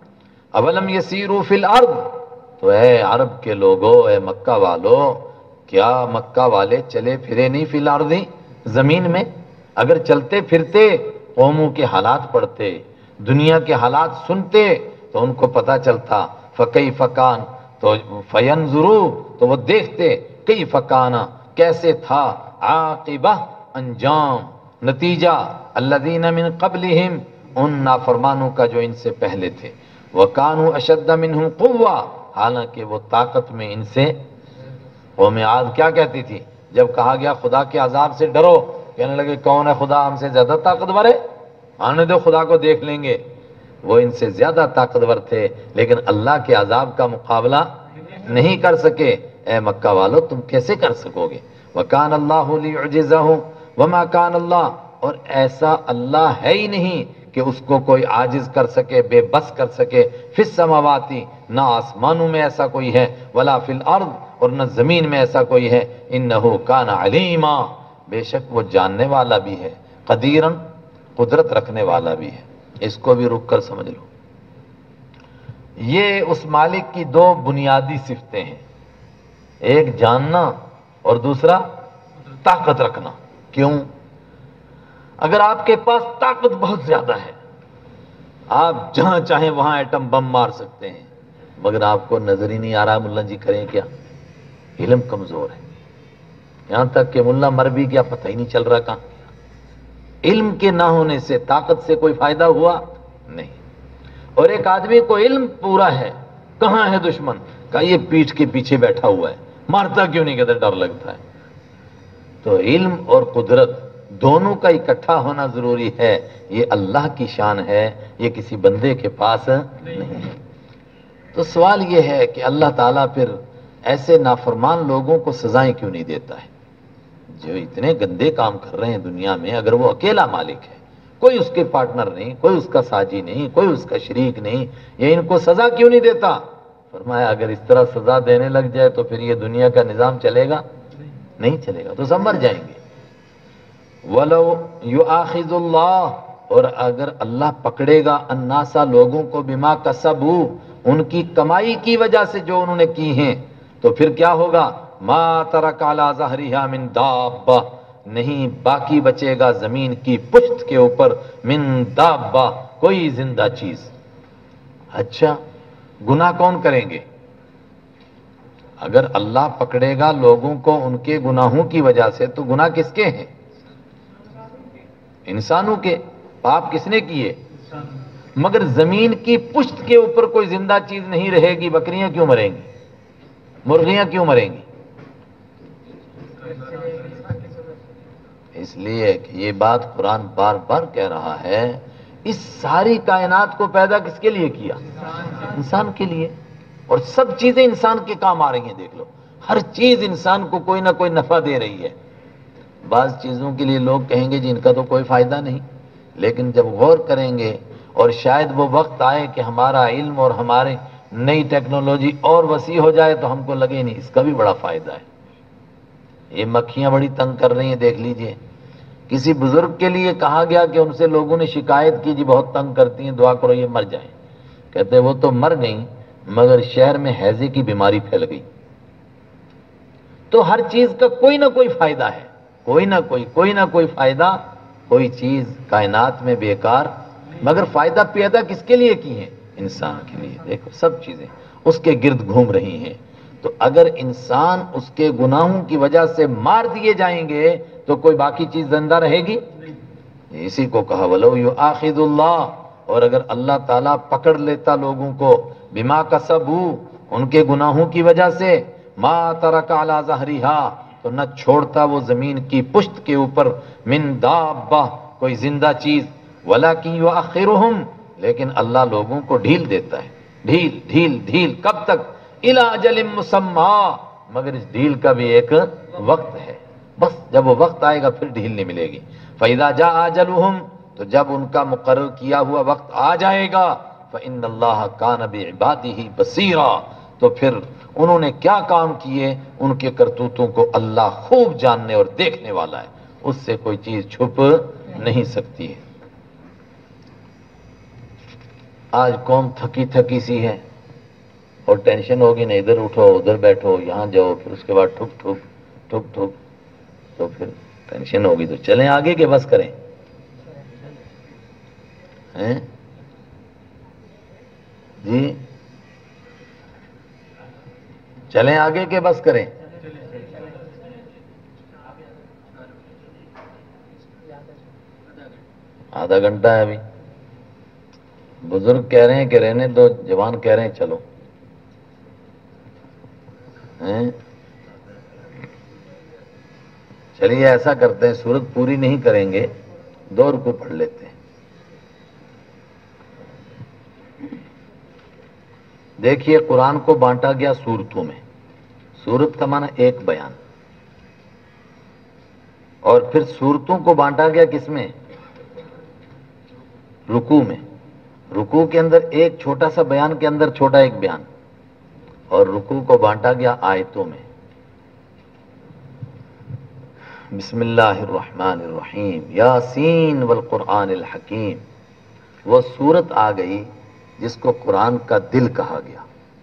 اولم یسیروا فی الارض، تو اے عرب کے لوگو، اے مکہ والو، کیا مکہ والے چلے پھرے نہیں فی الارض، زمین میں؟ اگر چلتے پھرتے قوموں کے حالات پڑھتے، دنیا کے حالات سنتے تو ان کو پتہ چلتا، فکیف کان، تو فینظروا، تو وہ دیکھتے، کیف کان، کیسے تھا، عاقبہ، انجام، نتیجہ، الذین من قبلہم، ان نافرمانوں کا جو ان سے پہلے تھے، وکانوا اشد منہم قوہ، حالانکہ وہ طاقت میں ان سے۔ قوم عاد کیا کہتی تھی جب کہا گیا خدا کے عذاب سے ڈرو؟ کہنے لگے کون ہے خدا ہم سے زیادہ طاقتور ہے، آنے دو خدا کو دیکھ لیں گے۔ وہ ان سے زیادہ طاقتور تھے لیکن اللہ کے عذاب کا مقابلہ نہیں کر سکے۔ اے مکہ والو تم کیسے کر سکو گے؟ وَكَانَ اللَّهُ لِيُعْجِزَهُ وَمَا كَانَ اللَّهُ، اور ایسا اللہ ہے ہی نہیں کہ اس کو کوئی عاجز کر سکے، بے بس کر سکے، فی السماوات، نہ آسمانوں میں ایسا کوئی ہے، ولا فی الارض، اور نہ زمین میں ایسا کوئی ہے، انہ کان علیما، بے شک وہ جاننے والا بھی ہے، قدیرن، قدرت رکھنے والا بھی ہے۔ اس کو بھی رک کر سمجھ لو، یہ اس مالک کی دو بنیادی صفتیں ہیں، ایک جاننا اور دوسرا طاقت رکھنا۔ کیوں؟ اگر آپ کے پاس طاقت بہت زیادہ ہے، آپ جہاں چاہیں وہاں ایٹم بم مار سکتے ہیں، مگر آپ کو نظر ہی نہیں آ رہا ملا جی کریں کیا، علم کمزور ہے، یہاں تک کہ ملا مر بھی گیا پتہ ہی نہیں چل رہا کہاں۔ علم کے نہ ہونے سے طاقت سے کوئی فائدہ ہوا نہیں۔ اور ایک آدمی کو علم پورا ہے، کہاں ہے دشمن؟ کہا یہ پیٹھ کے پیچھے بیٹھا ہوا ہے، مارتا کیوں نہیں؟ کہتے ڈر لگتا ہے۔ تو علم اور قدرت دونوں کا اکٹھا ہونا ضروری ہے، یہ اللہ کی شان ہے، یہ کسی بندے کے پاس نہیں ہے۔ تو سوال یہ ہے کہ اللہ تعالیٰ پھر ایسے نافرمان لوگوں کو سزائیں کیوں نہیں دیتا ہے جو اتنے گندے کام کر رہے ہیں دنیا میں؟ اگر وہ اکیلا مالک ہے، کوئی اس کے پارٹنر نہیں، کوئی اس کا ساجی نہیں، کوئی اس کا شریک نہیں، یہ ان کو سزا کیوں نہیں دیتا؟ فرمایا اگر اس طرح سزا دینے لگ جائے تو پھر یہ دنیا کا نظام چلے گا؟ نہیں چلے گا، تو سب مر جائیں گے۔ وَلَوْ يُؤَاخِذُ اللَّهُ، اور اگر اللہ پکڑے گا النَّاسَ لوگوں کو بِمَا كَسَبُوا، ان کی کمائی کی وجہ سے جو انہوں نے کی ہیں، تو پھر کیا ہوگا؟ ما ترک علی ظہرہا من دابہ، نہیں باقی بچے گا زمین کی پشت کے اوپر من دابہ کوئی زندہ چیز۔ اچھا گناہ کون کریں گے؟ اگر اللہ پکڑے گا لوگوں کو ان کے گناہوں کی وجہ سے تو گناہ کس کے ہیں؟ انسانوں کے۔ پاپ کس نے کیے؟ مگر زمین کی پشت کے اوپر کوئی زندہ چیز نہیں رہے گی، بکریاں کیوں مریں گی؟ مرغیاں کیوں مریں گی؟ اس لیے کہ یہ بات قرآن بار بار کہہ رہا ہے، اس ساری کائنات کو پیدا کس کے لیے کیا؟ انسان کے لیے، اور سب چیزیں انسان کے کام آ رہی ہیں۔ دیکھ لو ہر چیز انسان کو کوئی نہ کوئی نفع دے رہی ہے۔ بعض چیزوں کے لیے لوگ کہیں گے جی ان کا تو کوئی فائدہ نہیں، لیکن جب غور کریں گے اور شاید وہ وقت آئے کہ ہمارا علم اور ہماری نئی ٹیکنالوجی اور وسیع ہو جائے تو ہم کو لگے نہیں اس کا بھی بڑا فائدہ ہے۔ یہ مکھیاں بڑی تنگ کر رہی ہیں، دیکھ لیجئے۔ کسی بزرگ کے لیے کہا گیا کہ ان سے لوگوں نے شکایت کی جی بہت تنگ کرتی ہیں، دعا کرو یہ مر جائیں۔ کہتے وہ تو مر گئیں مگر شہر میں ہیضے کی بیماری پھیل گئی۔ تو ہر چیز کا کوئی نہ کوئی فائدہ ہے، کوئی نہ کوئی فائدہ، کوئی چیز کائنات میں بیکار، مگر فائدہ پیدا کس کے لیے کی ہے؟ انسان کے لیے۔ دیکھو سب چیزیں اس کے گرد گھوم رہی ہیں۔ تو اگر انسان اس کے گناہوں کی وجہ سے مار دیے جائیں گے تو کوئی باقی چیز زندہ رہے گی؟ اسی کو کہا وَلَوْ يُؤَاخِذُ اللَّهُ، اور اگر اللہ تعالیٰ پکڑ لیتا لوگوں کو بما کسبوا، ان کے گناہوں کی وجہ سے، ما ترک علی ظہرہا، تو نہ چھوڑتا وہ زمین کی پشت کے اوپر من دابہ کوئی زندہ چیز، ولیکن یؤخرہم، لیکن اللہ لوگوں کو ڈھیل دیتا ہے، ڈھیل کب تک؟ الی اجل مسمی، مگر اس ڈھیل کا بھی ایک وقت ہے، بس جب وہ وقت آئے گا پھر ڈھیل نہیں ملے گی۔ فاذا جاء اجلہم، تو جب ان کا مقرر کیا ہوا وقت آ جائے گا، فإن اللہ کان بعبادہ بصیرا، تو پھر انہوں نے کیا کام کیے ان کے کرتوتوں کو اللہ خوب جاننے اور دیکھنے والا ہے، اس سے کوئی چیز چھپ نہیں سکتی ہے۔ آج قوم تھکی سی ہے اور ٹینشن ہوگی نا، ادھر اٹھو ادھر بیٹھو یہاں جاؤ، پھر اس کے بعد ٹھک تو پھر ٹینشن ہوگی۔ تو چلیں آگے کہ بس کریں؟ جی چلیں آگے کہ بس کریں؟ آدھا گھنٹہ ہے ابھی۔ بزرگ کہہ رہے ہیں کہ رہنے دو، جوان کہہ رہے ہیں چلو۔ چلیے ایسا کرتے ہیں، سورت پوری نہیں کریں گے، 2 رکوع پڑھ لیتے ہیں۔ دیکھیے قرآن کو بانٹا گیا صورتوں میں، سورت کا معنی ایک بیان، اور پھر صورتوں کو بانٹا گیا کس میں؟ رکوع میں۔ رکوع کے اندر ایک چھوٹا سا بیان کے اندر چھوٹا ایک بیان، اور رکوع کو بانٹا گیا آیتوں میں۔ بسم اللہ الرحمن الرحیم، یاسین والقرآن الحکیم، وہ سورت آ گئی جس کو قرآن کا دل کہا گیا۔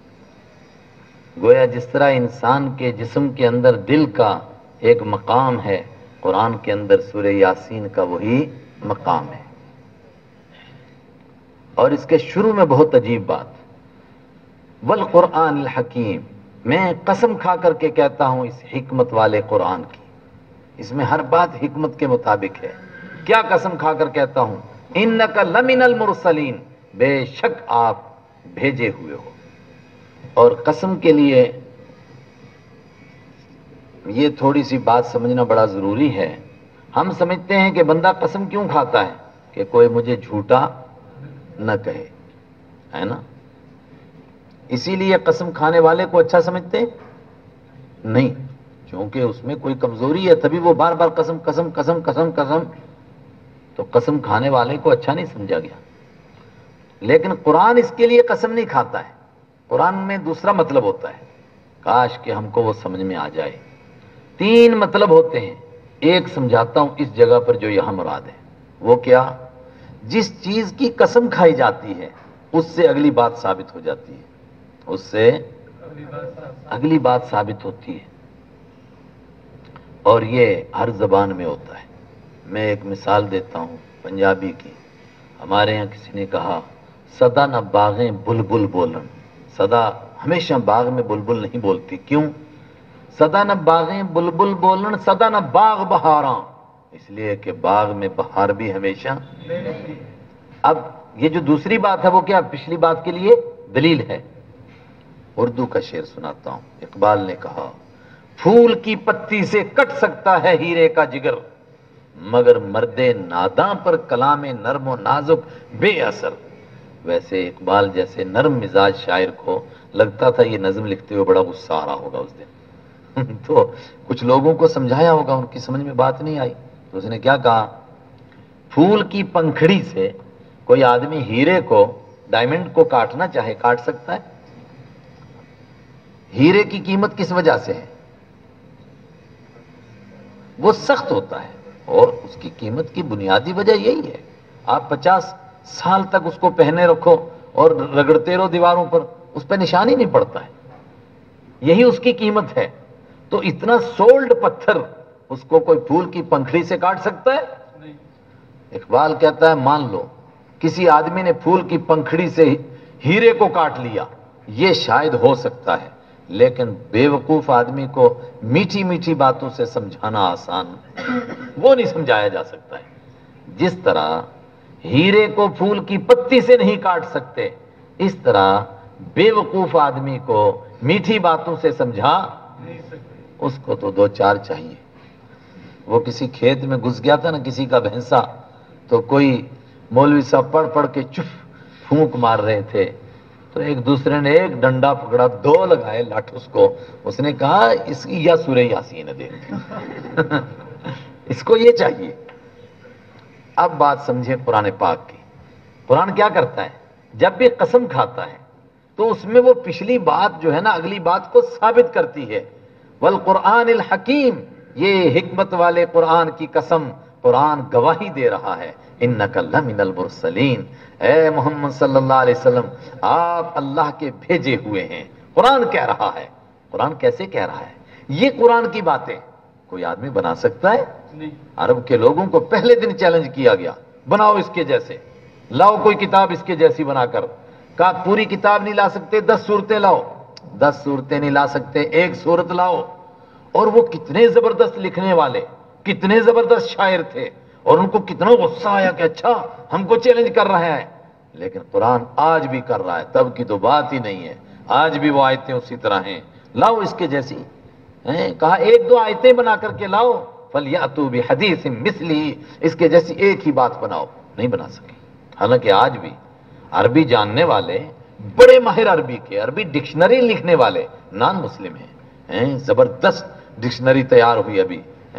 گویا جس طرح انسان کے جسم کے اندر دل کا ایک مقام ہے، قرآن کے اندر سورہ یاسین کا وہی مقام ہے۔ اور اس کے شروع میں بہت عجیب بات، والقرآن الحکیم، میں قسم کھا کر کے کہتا ہوں اس حکمت والے قرآن کی، اس میں ہر بات حکمت کے مطابق ہے۔ کیا قسم کھا کر کہتا ہوں؟ انک لمن المرسلین، بے شک آپ بھیجے ہوئے ہو۔ اور قسم کے لیے یہ تھوڑی سی بات سمجھنا بڑا ضروری ہے۔ ہم سمجھتے ہیں کہ بندہ قسم کیوں کھاتا ہے؟ کہ کوئی مجھے جھوٹا نہ کہے، ہے نا؟ اسی لیے قسم کھانے والے کو اچھا سمجھتے نہیں، کیونکہ اس میں کوئی کمزوری ہے، تبھی وہ بار بار قسم قسم قسم قسم قسم، تو قسم کھانے والے کو اچھا نہیں سمجھا گیا۔ لیکن قرآن اس کے لیے قسم نہیں کھاتا ہے، قرآن میں دوسرا مطلب ہوتا ہے، کاش کہ ہم کو وہ سمجھ میں آ جائے۔ 3 مطلب ہوتے ہیں، ایک سمجھاتا ہوں اس جگہ پر جو یہاں مراد ہے۔ وہ کیا؟ جس چیز کی قسم کھائی جاتی ہے اس سے اگلی بات ثابت ہو جاتی ہے، اس سے اگلی بات ثابت ہوتی ہے۔ اور یہ ہر زبان میں ہوتا ہے. میں ایک مثال دیتا ہوں پنجابی کی. ہمارے یہاں کسی نے کہا سدا نہ باغیں بلبل بولن. سدا ہمیشہ باغ میں بلبل نہیں بولتی. کیوں؟ سدا نہ باغیں بلبل بولن سدا نہ باغ بہاراں. اس لیے کہ باغ میں بہار بھی ہمیشہ. اب یہ جو دوسری بات ہے وہ کیا پچھلی بات کے لیے دلیل ہے. اردو کا شعر سناتا ہوں. اقبال نے کہا پھول کی پتی سے کٹ سکتا ہے ہیرے کا جگر، مگر مرد ناداں پر کلام نرم و نازک بے اثر. ویسے اقبال جیسے نرم مزاج شاعر کو لگتا تھا یہ نظم لکھتے ہوئے بڑا غصہ آ رہا ہوگا اس دن. تو کچھ لوگوں کو سمجھایا ہوگا، ان کی سمجھ میں بات نہیں آئی. تو اس نے کیا کہا، پھول کی پنکھڑی سے کوئی آدمی ہیرے کو، ڈائمنڈ کو کاٹنا چاہے کاٹ سکتا ہے. ہیرے کی قیمت کس وجہ سے ہے؟ وہ سخت ہوتا ہے، اور اس کی قیمت کی بنیادی وجہ یہی ہے. آپ 50 سال تک اس کو پہنے رکھو اور رگڑتے رہو دیواروں پر، اس پہ نشان ہی نہیں پڑتا ہے. یہی اس کی قیمت ہے. تو اتنا سولڈ پتھر اس کو کوئی پھول کی پنکھڑی سے کاٹ سکتا ہے؟ اقبال کہتا ہے مان لو کسی آدمی نے پھول کی پنکھڑی سے ہیرے کو کاٹ لیا، یہ شاید ہو سکتا ہے، لیکن بے وقوف آدمی کو میٹھی میٹھی باتوں سے سمجھانا آسان، وہ نہیں سمجھایا جا سکتا ہے. جس طرح ہیرے کو پھول کی پتی سے نہیں کاٹ سکتے، اس طرح بے وقوف آدمی کو میٹھی باتوں سے سمجھا نہیں سکتے. اس کو تو 2 4 چاہیے. وہ کسی کھیت میں گھس گیا تھا نا کسی کا بھینسا، تو کوئی مولوی صاحب پڑھ پڑھ کے چپ پھونک مار رہے تھے. تو ایک دوسرے نے ایک ڈنڈا پکڑا، 2 لگائے لٹ اس کو. اس نے کہا اس کی یا سورہ یاسین دے. اس کو یہ چاہیے. اب بات سمجھے قرآن پاک کی. قرآن کیا کرتا ہے؟ جب بھی قسم کھاتا ہے تو اس میں وہ پچھلی بات جو ہے نا اگلی بات کو ثابت کرتی ہے. والقرآن الحکیم، یہ حکمت والے قرآن کی قسم. قرآن گواہی دے رہا ہے انک لمن المرسلین، اے محمد صلی اللہ علیہ وسلم آپ اللہ کے بھیجے ہوئے ہیں. قرآن کہہ رہا ہے. قرآن کیسے کہہ رہا ہے؟ یہ قرآن کی باتیں کوئی آدمی بنا سکتا ہے؟ نہیں. عرب کے لوگوں کو پہلے دن چیلنج کیا گیا، بناؤ اس کے جیسے، لاؤ کوئی کتاب اس کے جیسی بنا کر. کہا پوری کتاب نہیں لا سکتے، 10 صورتیں لاؤ. 10 صورتیں نہیں لا سکتے، 1 صورت لاؤ. اور وہ کتنے زبردست لکھنے والے، کتنے زبردست شاعر تھے، اور ان کو کتنا غصہ آیا کہ اچھا ہم کو چیلنج کر رہا ہے. لیکن قرآن آج بھی کر رہا ہے، تب کی تو بات ہی نہیں ہے. آج بھی وہ آیتیں اسی طرح ہیں، لاؤ اس کے جیسی. کہا 1 2 آیتیں بنا کر کے لاؤ، فَلْيَأْتُوا بِحَدِيثٍ مِثْلِهِ، اس کے جیسی ایک ہی بات بناؤ. نہیں بنا سکے. حالانکہ آج بھی عربی جاننے والے بڑے ماہر عربی کے، عربی ڈکشنری لکھنے والے نان مسلم ہیں. زبردست ڈکشنری تیار ہوئی ابھی،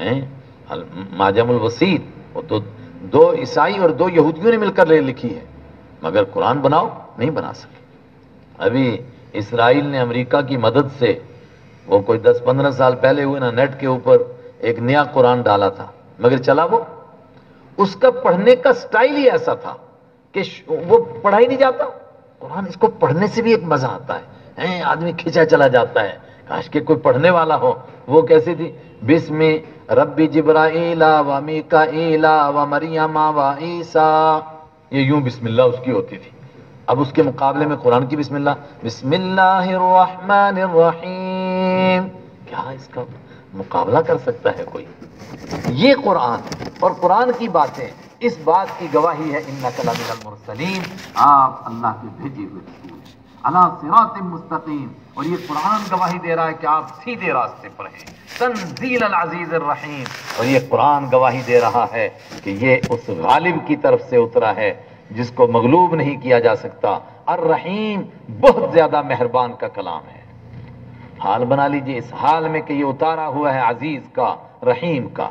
معجم الوسیط، وہ تو 2 عیسائی اور 2 یہودیوں نے مل کر لکھی ہے. مگر قرآن بناؤ، نہیں بنا سکے. ابھی اسرائیل نے امریکہ کی مدد سے، وہ کوئی 10 15 سال پہلے ہوئے نا، نیٹ کے اوپر ایک نیا قرآن ڈالا تھا، مگر چلا وہ. اس کا پڑھنے کا سٹائل ہی ایسا تھا کہ وہ پڑھا ہی نہیں جاتا. قرآن اس کو پڑھنے سے بھی ایک مزہ آتا ہے، آدمی کھینچا چلا جاتا ہے. کاش کہ کوئی پڑھنے والا ہو. وہ کیسی تھی؟ بسم ربی جبرائیل و میکائیل و مریم و عیسیٰ، یہ یوں بسم اللہ اس کی ہوتی تھی. اب اس کے مقابلے میں قرآن کی بسم اللہ الرحمن الرحیم، کیا اس کا مقابلہ کر سکتا ہے کوئی؟ یہ قرآن اور قرآن کی باتیں اس بات کی گواہی ہے انک لمن المرسلین، آپ اللہ کے بھیجے ہوئے رسول ہیں، علی صراط مستقیم. اور یہ قرآن گواہی دے رہا ہے کہ آپ سیدھے راستے پر ہیں. تنزیل العزیز الرحیم، اور یہ قرآن گواہی دے رہا ہے کہ یہ اس غالب کی طرف سے اترا ہے جس کو مغلوب نہیں کیا جا سکتا. الرحیم، بہت زیادہ مہربان کا کلام ہے. حال بنا لیجئے اس حال میں کہ یہ اتارا ہوا ہے عزیز کا، رحیم کا.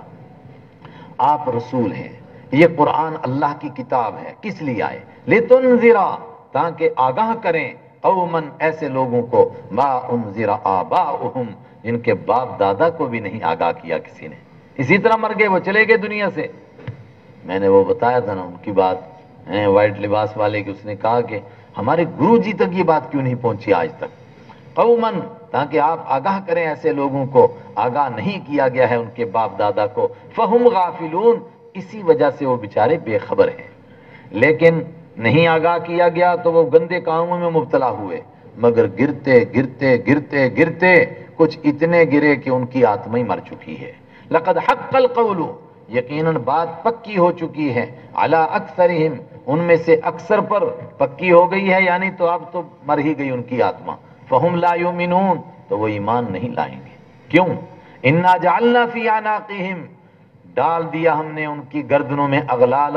آپ رسول ہیں، یہ قرآن اللہ کی کتاب ہے. کس لیے آئے؟ لِتُنذِرَ، تاکہ آگاہ کریں قوماً، ایسے لوگوں کو، ما انذر آباؤہم، جن کے باپ دادا کو بھی نہیں آگاہ کیا کسی نے. اسی طرح مر گئے، وہ چلے گئے دنیا سے. میں نے وہ بتایا تھا نا ان کی بات، وائٹ لباس والے کی. اس نے کہا کہ ہمارے گرو جی تک یہ بات کیوں نہیں پہنچی آج تک؟ قوماً، تاکہ آپ آگاہ کریں ایسے لوگوں کو، آگاہ نہیں کیا گیا ہے ان کے باپ دادا کو، فہم غافلون، اسی وجہ سے وہ بیچارے بے خبر ہیں۔ لیکن نہیں آگاہ کیا گیا تو وہ گندے کاموں میں مبتلا ہوئے، مگر گرتے گرتے گرتے گرتے کچھ اتنے گرے کہ ان کی آتما ہی مر چکی ہے۔ لقد حق القول، یقیناً بات پکی ہو چکی ہے، علی اکثرہم، ان میں سے اکثر پر پکی ہو گئی ہے، یعنی تو اب تو مر ہی گئی ان کی آتما، فہم لا یؤمنون، تو وہ ایمان نہیں لائیں گے۔ کیوں؟ انا جعلنا فی اعناقہم، ڈال دیا ہم نے ان کی گردنوں میں اغلالا،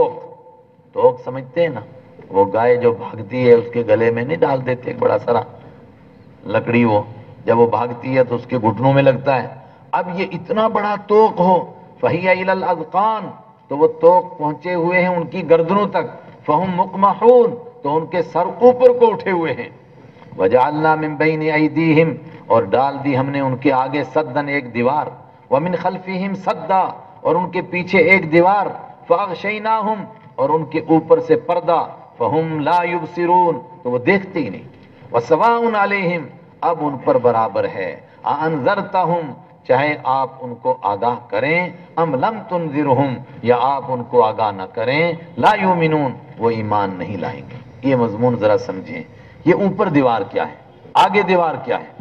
توق سمجھتے ہیں نا، وہ گائے جو بھاگتی ہے اس کے گلے میں نہیں ڈال دیتے ایک بڑا سارا لکڑی، وہ جب وہ بھاگتی ہے تو اس کے گھٹنوں میں لگتا ہے۔ اب یہ اتنا بڑا توق ہو، فہی الی الاذقان، تو وہ توق پہنچے ہوئے ہیں ان کی گردنوں تک، فہم مقمحون، تو ان کے سر اوپر کو اٹھے ہوئے ہیں۔ وجعلنا من بین ایدیہم، اور ڈال دی ہم نے ان کے آگے سدن، ایک دیوار، ومن خلفہم سدا، اور ان کے پیچھے ایک دیوار، فاغشیناہم، اور ان کے اوپر سے پردہ، فہم لا یبصرون، تو وہ دیکھتے ہی نہیں۔ وسواء علیہم، اب ان پر برابر ہے، انذرتہم، چاہے آپ ان کو آگاہ کریں، ام لم تنذرہم، یا آپ ان کو آگاہ نہ کریں، لا یؤمنون، وہ ایمان نہیں لائیں گے۔ یہ مضمون ذرا سمجھیں، یہ اوپر دیوار کیا ہے، آگے دیوار کیا ہے؟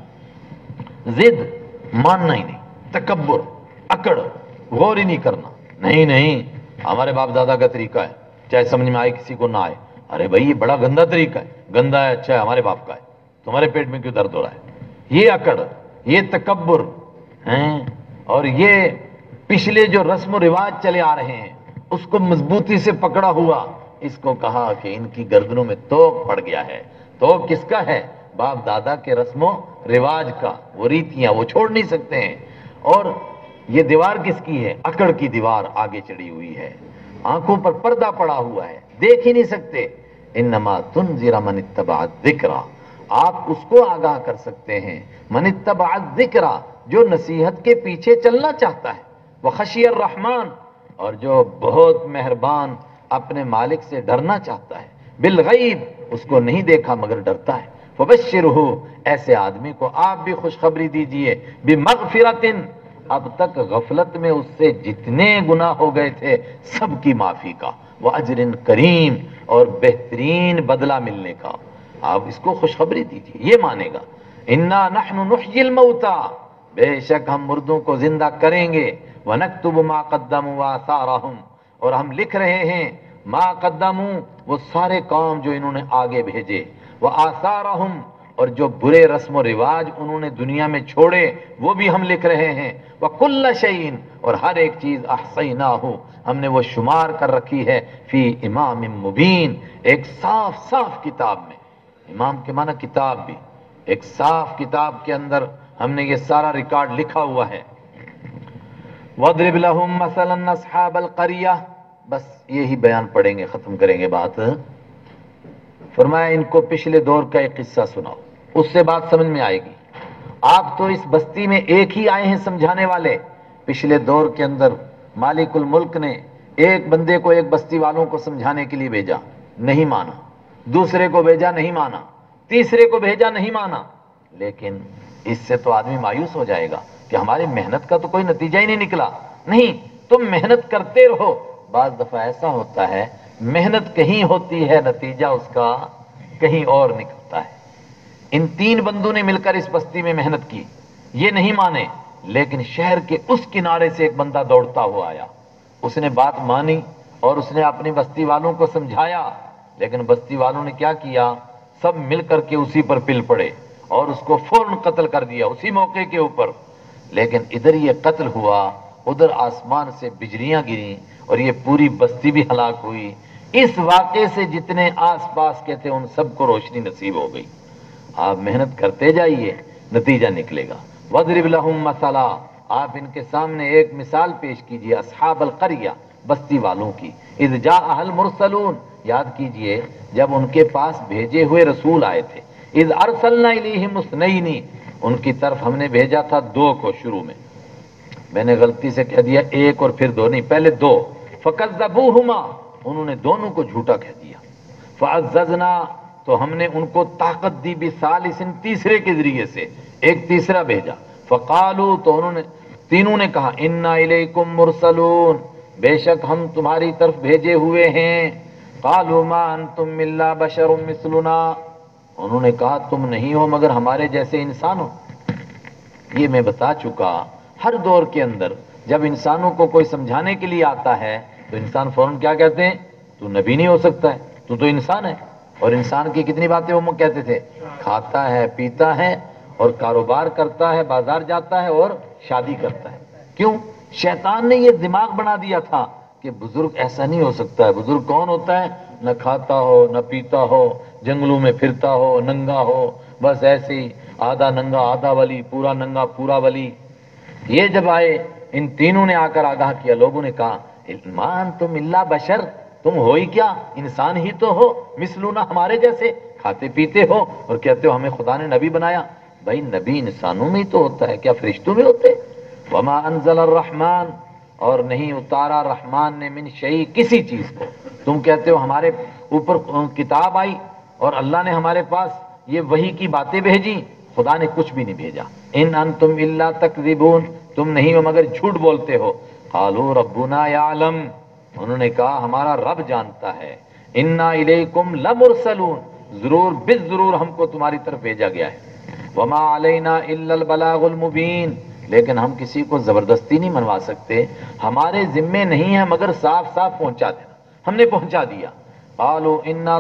ضد، ماننا ہی نہیں، تکبر، اکڑ، غور ہی نہیں کرنا، نہیں ہمارے باپ دادا کا طریقہ ہے، چاہے سمجھ میں آئے کسی کو نہ آئے، ارے بھائی یہ بڑا گندا طریقہ ہے، گندا ہے، اچھا ہے ہمارے باپ کا ہے، تمہارے پیٹ میں کیوں درد ہو رہا ہے؟ یہ اکڑ، یہ تکبر ہیں، اور یہ پچھلے جو رسم و رواج چلے آ رہے ہیں اس کو مضبوطی سے پکڑا ہوا، اس کو کہا کہ ان کی گردنوں میں توق پڑ گیا ہے۔ توق کس کا ہے؟ باپ دادا کے رسم و رواج کا، وہ ریتیاں وہ چھوڑ نہیں سکتے ہیں۔ اور یہ دیوار کس کی ہے؟ اکڑ کی دیوار آگے چڑھی ہوئی ہے، آنکھوں پر پردہ پڑا ہوا ہے، دیکھ ہی نہیں سکتے۔ انما تنذر من اتبع الذکر، آپ اس کو آگاہ کر سکتے ہیں، من اتبع الذکر، جو نصیحت کے پیچھے چلنا چاہتا ہے، وخشی الرحمن، اور جو بہت مہربان اپنے مالک سے ڈرنا چاہتا ہے، بالغیب، اس کو نہیں دیکھا مگر ڈرتا ہے، فبشرہ، ایسے آدمی کو آپ بھی خوشخبری دیجئے، بمغفرۃ، اب تک غفلت میں اس سے جتنے گناہ ہو گئے تھے سب کی معافی کا، واجر کریم، اور بہترین بدلہ ملنے کا، آپ اس کو خوشخبری دیجئے، یہ مانے گا۔ انا نحن نحیی الموتى، بے شک ہم مردوں کو زندہ کریں گے، وَنَكْتُبُ مَا قَدَّمُوا وَآثَارَهُمْ، اور ہم لکھ رہے ہیں ما قدموا، وہ سارے کام جو انہوں نے آگے بھیجے، وَآثَارَهُمْ، اور جو برے رسم و رواج انہوں نے دنیا میں چھوڑے وہ بھی ہم لکھ رہے ہیں، وَكُلَّ شَيْءٍ، اور ہر ایک چیز احصیناہ، ہم نے وہ شمار کر رکھی ہے، فی امام مبین، ایک صاف صاف کتاب میں، امام کے معنی کتاب بھی، ایک صاف کتاب کے اندر ہم نے یہ سارا ریکارڈ لکھا ہوا ہے۔ وَاضْرِبْ لَهُمْ مَثَلًا أَصْحَابَ الْقَرْيَةِ، بس یہی بیان پڑھیں گے، ختم کریں گے بات۔ فرمایا ان کو پچھلے دور کا ایک قصہ سناؤ، اس سے بات سمجھ میں آئے گی۔ آپ تو اس بستی میں ایک ہی آئے ہیں سمجھانے والے، پچھلے دور کے اندر مالک الملک نے ایک بندے کو ایک بستی والوں کو سمجھانے کے لیے بھیجا، نہیں مانا، دوسرے کو بھیجا نہیں مانا، تیسرے کو بھیجا نہیں مانا، لیکن اس سے تو آدمی مایوس ہو جائے گا کہ ہماری محنت کا تو کوئی نتیجہ ہی نہیں نکلا۔ نہیں، تم محنت کرتے رہو، بعض دفعہ ایسا ہوتا ہے محنت کہیں ہوتی ہے، نتیجہ اس کا کہیں اور نکلتا ہے۔ ان تین بندوں نے مل کر اس بستی میں محنت کی، یہ نہیں مانے، لیکن شہر کے اس کنارے سے ایک بندہ دوڑتا ہوا آیا، اس نے بات مانی اور اس نے اپنی بستی والوں کو سمجھایا، لیکن بستی والوں نے کیا کیا، سب مل کر کے اسی پر پل پڑے اور اس کو فوراً قتل کر دیا اسی موقع کے اوپر۔ لیکن ادھر یہ قتل ہوا، ادھر آسمان سے بجلیاں گریں اور یہ پوری بستی بھی ہلاک ہوئی۔ اس واقعے سے جتنے آس پاس کے تھے ان سب کو روشنی نصیب ہو گئی۔ آپ محنت کرتے جائیے، نتیجہ نکلے گا۔ وَاضْرِبْ لَهُمْ مَثَلًا، آپ ان کے سامنے ایک مثال پیش کیجئے، اصحاب القریہ، بستی والوں کی، اذ جاءها المرسلون، یاد کیجئے جب ان کے پاس بھیجے ہوئے رسول آئے تھے، اذ ارسلنا الیہم اثنین، ان کی طرف ہم نے بھیجا تھا دو کو، شروع میں نے غلطی سے کہہ دیا ایک اور پھر دو نہیں، پہلے دو، فکذبوہما، انہوں نے دونوں کو جھوٹا کہہ دیا، فعززنا، تو ہم نے ان کو طاقت دی، بثالث، تیسرے کے ذریعے سے ایک تیسرا بھیجا، فقالو تو انہوں نے تینوں نے کہا انا الیکم مرسلون بے شک ہم تمہاری طرف بھیجے ہوئے ہیں. قالوا ما انتم الا بشر مثلنا انہوں نے کہا تم نہیں ہو مگر ہمارے جیسے انسان ہو. یہ میں بتا چکا ہر دور کے اندر جب انسانوں کو کوئی سمجھانے کے لیے آتا ہے تو انسان فوراً کیا کہتے ہیں؟ تو نبی نہیں ہو سکتا ہے, تو انسان ہے. اور انسان کی کتنی باتیں وہ کہتے تھے, کھاتا ہے, پیتا ہے اور کاروبار کرتا ہے, بازار جاتا ہے اور شادی کرتا ہے. کیوں؟ شیطان نے یہ دماغ بنا دیا تھا کہ بزرگ ایسا نہیں ہو سکتا ہے. بزرگ کون ہوتا ہے؟ نہ کھاتا ہو, نہ پیتا ہو, جنگلوں میں پھرتا ہو, ننگا ہو, بس ایسے ہی آدھا ننگا آدھا ولی, پورا ننگا پورا ولی. یہ جب آئے ان تینوں نے آ کر آگاہ کیا, لوگوں نے کہا ما انتم الا بشر تم ہو ہی کیا, انسان ہی تو ہو, مثلنا ہمارے جیسے, کھاتے پیتے ہو اور کہتے ہو ہمیں خدا نے نبی بنایا. بھائی نبی انسانوں میں ہی تو ہوتا ہے, کیا فرشتوں میں ہوتے؟ وما انزل الرحمن اور نہیں اتارا رحمان نے من شیء کسی چیز کو. تم کہتے ہو ہمارے اوپر کتاب آئی اور اللہ نے ہمارے پاس یہ وحی کی باتیں بھیجی, خدا نے کچھ بھی نہیں بھیجا. ان انتم الا تکذبون تم نہیں ہو مگر جھوٹ بولتے ہو. قالوا ربنا یعلم انہوں نے کہا ہمارا رب جانتا ہے. انا الیکم لمرسلون ضرور بالضرور ہم کو تمہاری طرف بھیجا گیا ہے. وما علینا الا البلاغ المبین لیکن ہم کسی کو زبردستی نہیں منوا سکتے, ہمارے ذمے نہیں ہے مگر صاف صاف پہنچا دینا, ہم نے پہنچا دیا. قالوا انا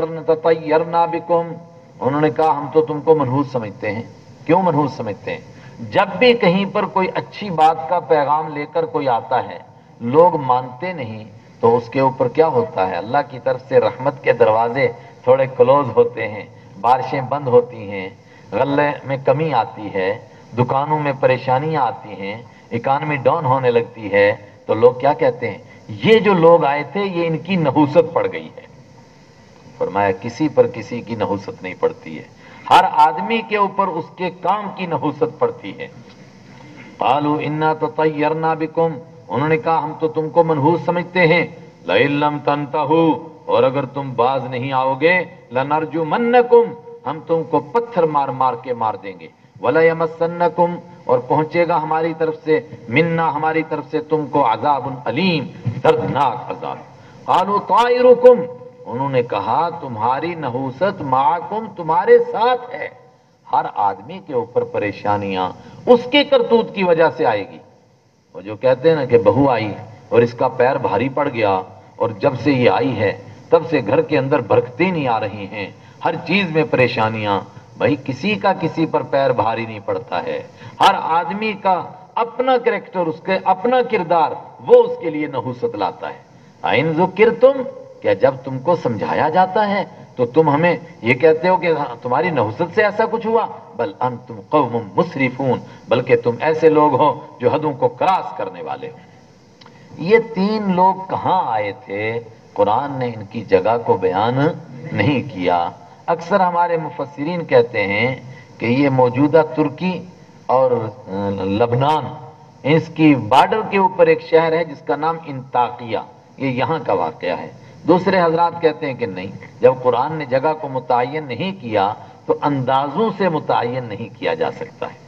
تطیرنا بکم انہوں نے کہا ہم تو تم کو منحوس سمجھتے ہیں. کیوں منحوس سمجھتے ہیں؟ جب بھی کہیں پر کوئی اچھی بات کا پیغام لے کر کوئی آتا ہے لوگ مانتے نہیں تو اس کے اوپر کیا ہوتا ہے؟ اللہ کی طرف سے رحمت کے دروازے تھوڑے کلوز ہوتے ہیں, بارشیں بند ہوتی ہیں, غلے میں کمی آتی ہے, دکانوں میں پریشانیاں آتی ہیں, اکانومی ڈاؤن ہونے لگتی ہے, تو لوگ کیا کہتے ہیں؟ یہ جو لوگ آئے تھے یہ ان کی نحوست پڑ گئی ہے. فرمایا کسی پر کسی کی نحوست نہیں پڑتی ہے, ہر آدمی کے اوپر اس کے کام کی نحوست پڑتی ہے. قالوا انا تطیرنا بکم انہوں نے کہا ہم تو تم کو منحوس سمجھتے ہیں. لئن لم تنتہوا اور اگر تم باز نہیں آؤ گے, لنرجمنکم ہم تم کو پتھر مار مار کے مار دیں گے. ولیمسنکم اور پہنچے گا ہماری طرف سے, منا ہماری طرف سے تم کو عذاب علیم دردناک عذاب. قالوا طائرکم انہوں نے کہا تمہاری نحوست معکم تمہارے ساتھ ہے. ہر آدمی کے اوپر پریشانیاں اس کے کرتوت کی وجہ سے آئے گی. وہ جو کہتے ہیں نا کہ بہو آئی اور اس کا پیر بھاری پڑ گیا اور جب سے یہ آئی ہے تب سے گھر کے اندر برکتیں نہیں آ رہی ہیں, ہر چیز میں پریشانیاں. بھائی کسی کا کسی پر پیر بھاری نہیں پڑتا ہے, ہر آدمی کا اپنا کریکٹر, اس کے اپنا کردار وہ اس کے لیے نحوست لاتا ہے. اَإِن ذُكِّرْتُمْ کیا جب تم کو سمجھایا جاتا ہے تو تم ہمیں یہ کہتے ہو کہ تمہاری نحوست سے ایسا کچھ ہوا؟ بل انتم قوم مسرفون بلکہ تم ایسے لوگ ہو جو حدوں کو کراس کرنے والے ہو. یہ تین لوگ کہاں آئے تھے؟ قرآن نے ان کی جگہ کو بیان نہیں کیا. اکثر ہمارے مفسرین کہتے ہیں کہ یہ موجودہ ترکی اور لبنان اس کی بارڈر کے اوپر ایک شہر ہے جس کا نام انطاکیہ, یہ یہاں کا واقعہ ہے. دوسرے حضرات کہتے ہیں کہ نہیں, جب قرآن نے جگہ کو متعین نہیں کیا تو اندازوں سے متعین نہیں کیا جا سکتا ہے.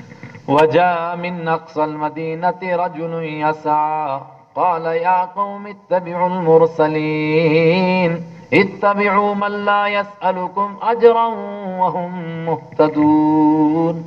وَجَاءَ مِنْ أَقْصَى الْمَدِينَةِ رَجُلٌ يَسْعَىٰ قَالَ يَا قَوْمِ اتَّبِعُوا الْمُرْسَلِينَ اتَّبِعُوا مَن لَّا يَسْأَلُكُمْ أَجْرًا وَهُم مُّهْتَدُونَ.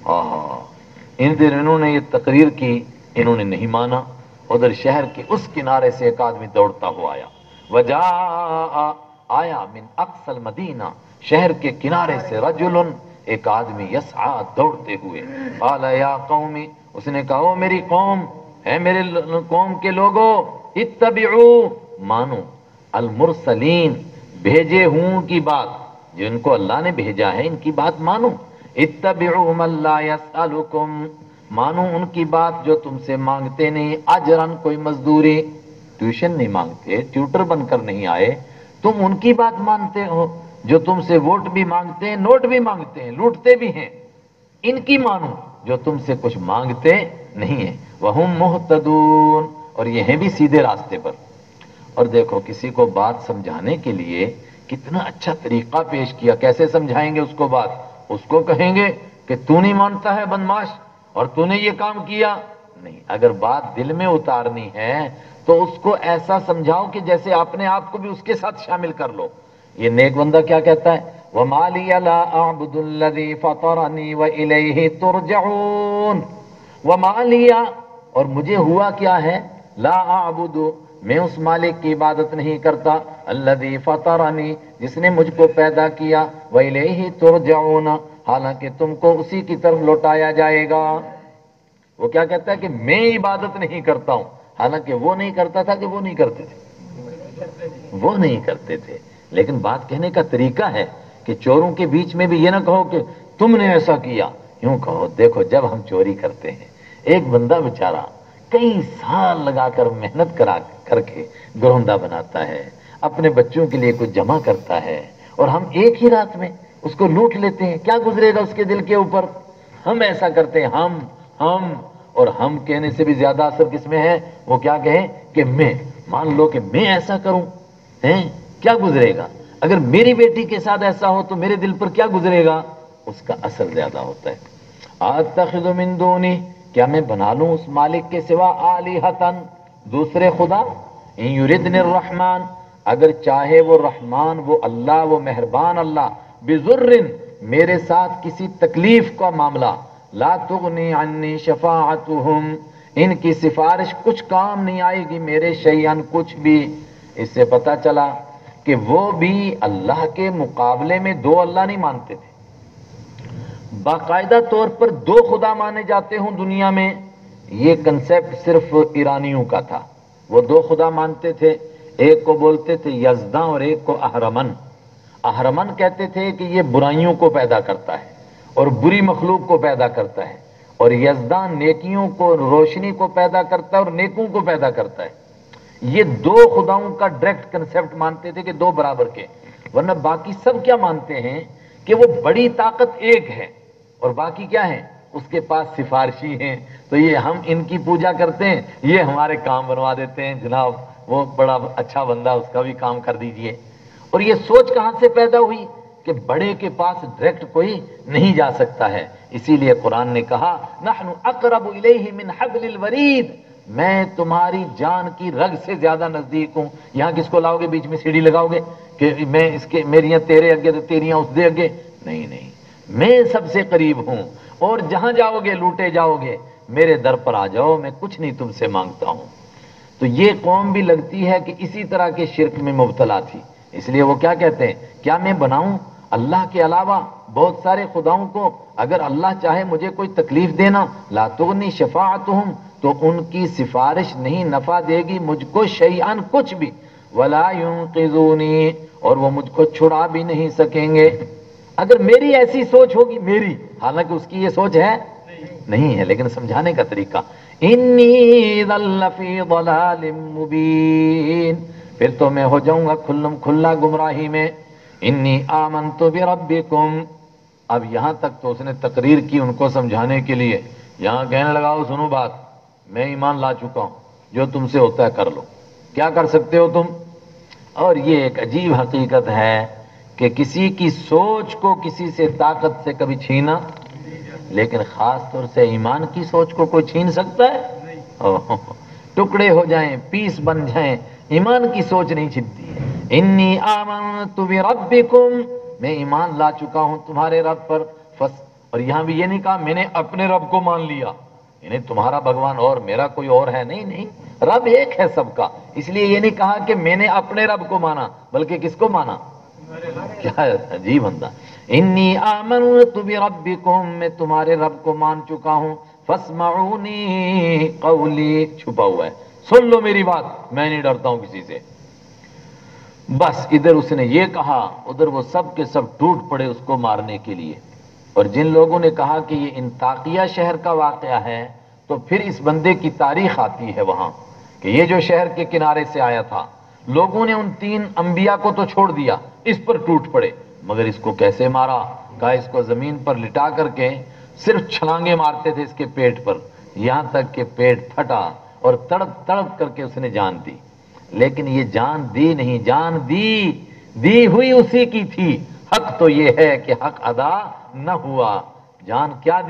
ان دن انہوں نے یہ تقریر کی, انہوں نے نہیں مانا. ادھر شہر کے اس کنارے سے ایک آدمی دوڑتا ہوا آیا. وجاء آیا من اقصى المدینہ شہر کے کنارے سے رجل ایک آدمی یسعا دوڑتے ہوئے. قال یا قومی اس نے کہا او میری قوم, اے میرے قوم کے لوگوں, اتبعوا مانو المرسلین بھیجے ہوں کی بات, جو ان کو اللہ نے بھیجا ہے ان کی بات مانو. اتبعوا من لا يسألكم مانو ان کی بات جو تم سے مانگتے نہیں اجرن کوئی مزدوری, ٹیوشن نہیں مانگتے, ٹیوٹر بن کر نہیں آئے, تم ان کی بات مانتے ہو جو تم سے ووٹ بھی مانگتے ہیں, نوٹ بھی مانگتے ہیں, لوٹتے بھی ہیں. ان کی مانو جو تم سے کچھ مانگتے نہیں ہیں. وَهُم مُهْتَدُونَ اور یہ ہیں بھی سیدھے راستے پر. اور دیکھو کسی کو بات سمجھانے کے لیے کتنا اچھا طریقہ پیش کیا. کیسے سمجھائیں گے اس کو بات؟ اس کو کہیں گے کہ تو نہیں مانتا ہے بدماش, اور تو نے یہ کام کیا نہیں. اگر بات دل میں اتارنی ہے تو اس کو ایسا سمجھاؤ کہ جیسے اپنے آپ کو بھی اس کے ساتھ شامل کر لو. یہ نیک بندہ کیا کہتا ہے؟ وَمَا لِيَ لَا أَعْبُدُ الَّذِي فَطَرَنِي وَإِلَيْهِ تُرْجَعُونَ. وَمَا لِيَ، اور مجھے ہوا کیا ہے، لا اعبد، میں اس مالک کی عبادت نہیں کرتا، الذی فطرنی، جس نے مجھ کو پیدا کیا، وإلیہ ترجعون، حالانکہ تم کو اسی کی طرف لوٹایا جائے گا. وہ کیا کہتا ہے کہ میں عبادت نہیں کرتا ہوں، حالانکہ وہ نہیں کرتا تھا کہ وہ نہیں کرتے تھے، وہ نہیں کرتے تھے. لیکن بات کہنے کا طریقہ ہے کہ چوروں کے بیچ میں بھی یہ نہ کہو کہ تم نے ایسا کیا، یوں کہو دیکھو جب ہم چوری کرتے ہیں، ایک بندہ بیچارہ کئی سال لگا کر محنت کر کے گروندہ بناتا ہے، اپنے بچوں کے لیے کچھ جمع کرتا ہے، اور ہم ایک ہی رات میں اس کو لوٹ لیتے ہیں، کیا گزرے گا اس کے دل کے اوپر؟ ہم ایسا کرتے ہیں، ہم اور ہم کہنے سے بھی زیادہ اثر کس میں ہے؟ وہ کیا کہیں کہ میں، مان لو کہ میں ایسا کروں، کیا گزرے گا؟ اگر میری بیٹی کے ساتھ ایسا ہو تو میرے دل پر کیا گزرے گا؟ اس کا اثر زیادہ ہوتا ہے. اتخذ من دونی، کیا میں بنا لوں اس مالک کے سوا، آلہتن، دوسرے خدا، ان یردن الرحمن، اگر چاہے وہ رحمان، وہ اللہ، وہ مہربان اللہ، بضرن، میرے ساتھ کسی تکلیف کا معاملہ، لا تغنی عنی شفاعتہم، ان کی سفارش کچھ کام نہیں آئے گی میرے شیئن کچھ بھی. اس سے پتا چلا کہ وہ بھی اللہ کے مقابلے میں دو اللہ نہیں مانتے تھے. باقاعدہ طور پر دو خدا مانے جاتے ہوں دنیا میں، یہ کنسیپٹ صرف ایرانیوں کا تھا. وہ دو خدا مانتے تھے، ایک کو بولتے تھے یزداں اور ایک کو اہرمن. اہرمن کہتے تھے کہ یہ برائیوں کو پیدا کرتا ہے اور بری مخلوق کو پیدا کرتا ہے، اور یزداں نیکیوں کو، روشنی کو پیدا کرتا ہے اور نیکوں کو پیدا کرتا ہے. یہ دو خداؤں کا ڈائریکٹ کنسیپٹ مانتے تھے کہ دو برابر کے. ورنہ باقی سب کیا مانتے ہیں کہ وہ بڑی طاقت ایک ہے اور باقی کیا ہیں؟ اس کے پاس سفارشی ہیں. تو یہ ہم ان کی پوجا کرتے ہیں، یہ ہمارے کام بنوا دیتے ہیں، جناب وہ بڑا اچھا بندہ، اس کا بھی کام کر دیجئے. اور یہ سوچ کہاں سے پیدا ہوئی کہ بڑے کے پاس ڈائریکٹ کوئی نہیں جا سکتا ہے. اسی لیے قرآن نے کہا نحن اقرب الیہ من حبل الورید، میں تمہاری جان کی رگ سے زیادہ نزدیک ہوں. یہاں کس کو لاؤ گے بیچ میں سیڑھی لگاؤ گے کہ میں اس کے، میریاں تیرے اگے تو تیریاں اس دے اگے؟ نہیں نہیں، میں سب سے قریب ہوں، اور جہاں جاؤ گے لوٹے جاؤ گے، میرے در پر آ جاؤ، میں کچھ نہیں تم سے مانگتا ہوں. تو یہ قوم بھی لگتی ہے کہ اسی طرح کے شرک میں مبتلا تھی. اس لیے وہ کیا کہتے ہیں، کیا میں بناؤں اللہ کے علاوہ بہت سارے خداؤں کو؟ اگر اللہ چاہے مجھے کوئی تکلیف دینا، لا تغنی شفاعتہم، تو ان کی سفارش نہیں نفع دے گی مجھ کو شیئن کچھ بھی، ولا ینقذونی، اور وہ مجھ کو چھڑا بھی نہیں سکیں گے. اگر میری ایسی سوچ ہوگی، میری، حالانکہ اس کی یہ سوچ ہے نہیں ہے، لیکن سمجھانے کا طریقہ، انی اذا لفی ضلال مبین، پھر تو میں ہو جاؤں گا کھلم کھلا گمراہی میں. انی آمنت بربکم، اب یہاں تک تو اس نے تقریر کی ان کو سمجھانے کے لیے. یہاں کہنے لگا سنو بات، میں ایمان لا چکا ہوں، جو تم سے ہوتا ہے کر لو، کیا کر سکتے ہو تم؟ اور یہ ایک عجیب حقیقت ہے کہ کسی کی سوچ کو کسی سے طاقت سے کبھی چھینا، لیکن خاص طور سے ایمان کی سوچ کو کوئی چھین سکتا ہے؟ ٹکڑے ہو جائیں، پیس بن جائیں، ایمان کی سوچ نہیں چھنتی ہے. انی آمنت بربکم، میں ایمان لا چکا ہوں تمہارے رب پر. اور یہاں بھی یہ نہیں کہا میں نے اپنے رب کو مان لیا، یعنی تمہارا بھگوان اور میرا کوئی اور ہے، نہیں نہیں، رب ایک ہے سب کا. اس لیے یہ نہیں کہا کہ میں نے اپنے رب کو مانا، بلکہ کس کو مانا؟ کیا عجیب بندہ. انی آمنت بربکم، میں تمہارے رب کو مان چکا ہوں. فاسمعونی قولی، چھپا ہوا ہے، سن لو میری بات، میں نہیں ڈرتا ہوں کسی سے. بس ادھر اس نے یہ کہا، ادھر وہ سب کے سب ٹوٹ پڑے اس کو مارنے کے لیے. اور جن لوگوں نے کہا کہ یہ انطاکیہ شہر کا واقعہ ہے، تو پھر اس بندے کی تاریخ آتی ہے وہاں کہ یہ جو شہر کے کنارے سے آیا تھا، لوگوں نے ان 3 انبیاء کو تو چھوڑ دیا، اس پر ٹوٹ پڑے. مگر اس کو کیسے مارا؟ کہا اس کو زمین پر لٹا کر کے صرف چھلانگے مارتے تھے اس کے پیٹ پر، یہاں تک کہ پیٹ پھٹا اور تڑپ تڑپ کر کے اس نے جان دی. لیکن یہ جان دی نہیں، جان دی ہوئی اسی کی تھی. حق تو یہ ہے کہ حق ادا نہ ہوا. جان کیا دی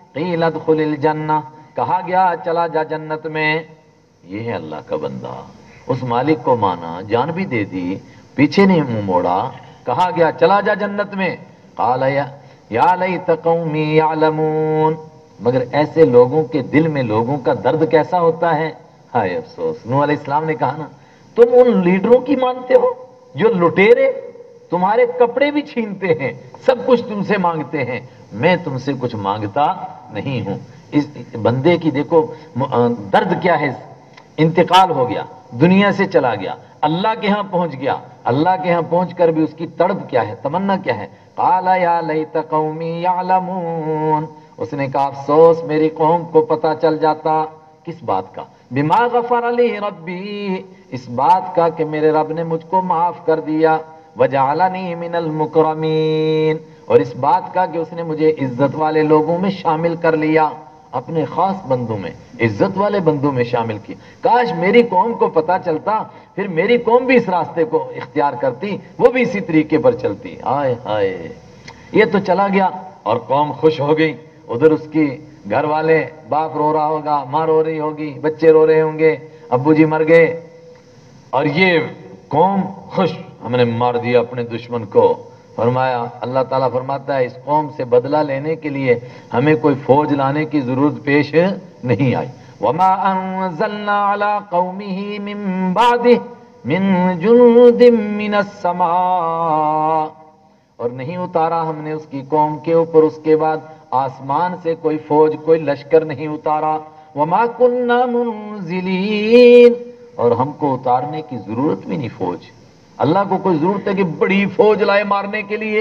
قیل ادخل الجنہ، کہا گیا چلا جا جنت میں. یہ ہے اللہ کا بندہ، اس مالک کو مانا، جان بھی دے دی، پیچھے نہیں منہ موڑا، کہا گیا چلا جا جنت میں. قال یا لیت قومی یعلمون، مگر ایسے لوگوں کے دل میں لوگوں کا درد کیسا ہوتا ہے. ہائے افسوس. نوح علیہ السلام نے کہا نا تم ان لیڈروں کی مانتے ہو جو لٹیرے تمہارے کپڑے بھی چھینتے ہیں، سب کچھ تم سے مانگتے ہیں، میں تم سے کچھ مانگتا نہیں ہوں. اس بندے کی دیکھو درد کیا ہے. انتقال ہو گیا، دنیا سے چلا گیا، اللہ کے ہاں پہنچ گیا، اللہ کے ہاں پہنچ کر بھی اس کی تڑپ کیا ہے، تمنا کیا ہے. قال یا لیت قومی یعلمون، اس نے کہا افسوس میری قوم کو پتا چل جاتا. کس بات کا؟ بما غفر لی ربی، اس بات کا کہ میرے رب نے مجھ کو معاف کر دیا. وجعلنی من المکرمین، اور اس بات کا کہ اس نے مجھے عزت والے لوگوں میں شامل کر لیا، اپنے خاص بندوں میں، عزت والے بندوں میں شامل کی. کاش میری قوم کو پتا چلتا، پھر میری قوم بھی اس راستے کو اختیار کرتی، وہ بھی اسی طریقے پر چلتی. ہائے ہائے. یہ تو چلا گیا اور قوم خوش ہو گئی. ادھر اس کی گھر والے، باپ رو رہا ہوگا، ماں رو رہی ہوگی، بچے رو رہے ہوں گے، ابو جی مر گئے، اور یہ قوم خوش، ہم نے مار دیا اپنے دشمن کو. فرمایا، اللہ تعالیٰ فرماتا ہے اس قوم سے بدلہ لینے کے لیے ہمیں کوئی فوج لانے کی ضرورت پیش نہیں آئی. وما انزلنا على قومه من بعده من جنود من السماء، اور نہیں اتارا ہم نے اس کی قوم کے اوپر اس کے بعد آسمان سے کوئی فوج، کوئی لشکر نہیں اتارا. وما كنا منزلین، اور ہم کو اتارنے کی ضرورت بھی نہیں فوج. اللہ کو کوئی ضرورت ہے کہ بڑی فوج لائے مارنے کے لیے؟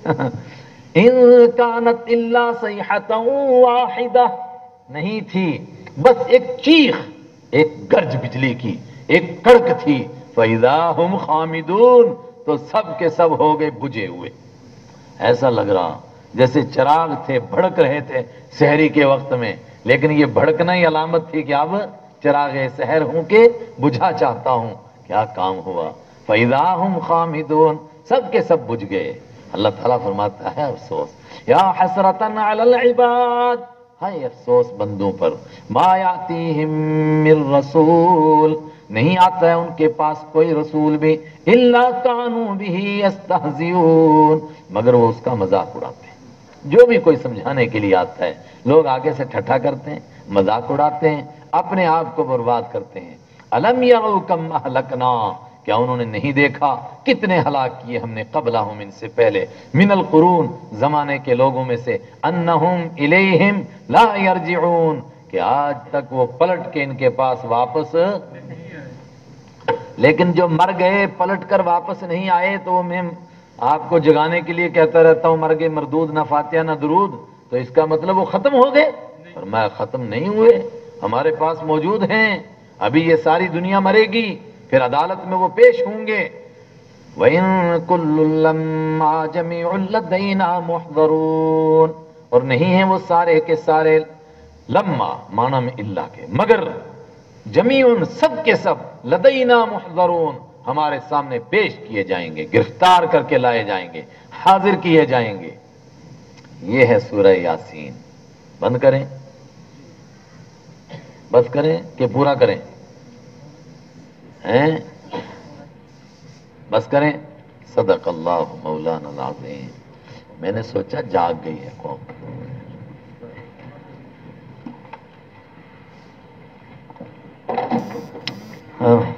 ان كانت الا صيحة واحدة، نہیں تھی بس ایک چیخ، ایک گرج بجلی کی، ایک کڑک تھی. فَإِذَا هُمْ خَامِدُونَ، تو سب کے سب ہو گئے بجھے ہوئے. ایسا لگ رہا جیسے چراغ تھے، بھڑک رہے تھے سحری کے وقت میں، لیکن یہ بھڑکنا ہی علامت تھی کہ اب چراغ سحر ہوں کہ بجھا چاہتا ہوں. کیا کام ہوا. فَإِذَا هُمْ خَامِدُونَ، سب کے سب بجھ گئے. اللہ تعالیٰ فرماتا ہے افسوس، یا حسرتاً علی العباد، ہائے افسوس بندوں پر. ما یاتیہم من رسول، نہیں آتا ہے ان کے پاس کوئی رسول بھی، الا کانوا بہ یستہزئون، مگر وہ اس کا مذاق اڑاتے ہیں. جو بھی کوئی سمجھانے کے لیے آتا ہے لوگ آگے سے ٹھٹھا کرتے ہیں، مذاق اڑاتے ہیں، اپنے آپ کو برباد کرتے ہیں. الم یروا کم اہلکنا، کیا انہوں نے نہیں دیکھا کتنے ہلاک کیے ہم نے قبلہم، ان سے پہلے، من القرون، زمانے کے لوگوں میں سے، انہم الیہم لا یرجعون، کہ آج تک وہ پلٹ کے ان کے پاس واپس. لیکن جو مر گئے پلٹ کر واپس نہیں آئے تو میں آپ کو جگانے کے لیے کہتا رہتا ہوں، مر گئے مردود، نہ فاتحہ نہ درود، تو اس کا مطلب وہ ختم ہو گئے؟ فرمایا ختم نہیں ہوئے، ہمارے پاس موجود ہیں. ابھی یہ ساری دنیا مرے گی، پھر عدالت میں وہ پیش ہوں گے. وَإِن كُلٌّ لَمَّا جَمِيعٌ لَدَيْنَا مُحْضَرُونَ، اور نہیں ہیں وہ سارے کے سارے، لما معنی میں اللہ کے، مگر، جمیعن سب کے سب، لدینا محضرون ہمارے سامنے پیش کیے جائیں گے، گرفتار کر کے لائے جائیں گے، حاضر کیے جائیں گے. یہ ہے سورہ یاسین. بند کریں، بس کریں کہ پورا کریں؟ ہیں؟ بس کریں. صدق اللہ مولانا العظیم. میں نے سوچا جاگ گئی ہے قوم. ہاں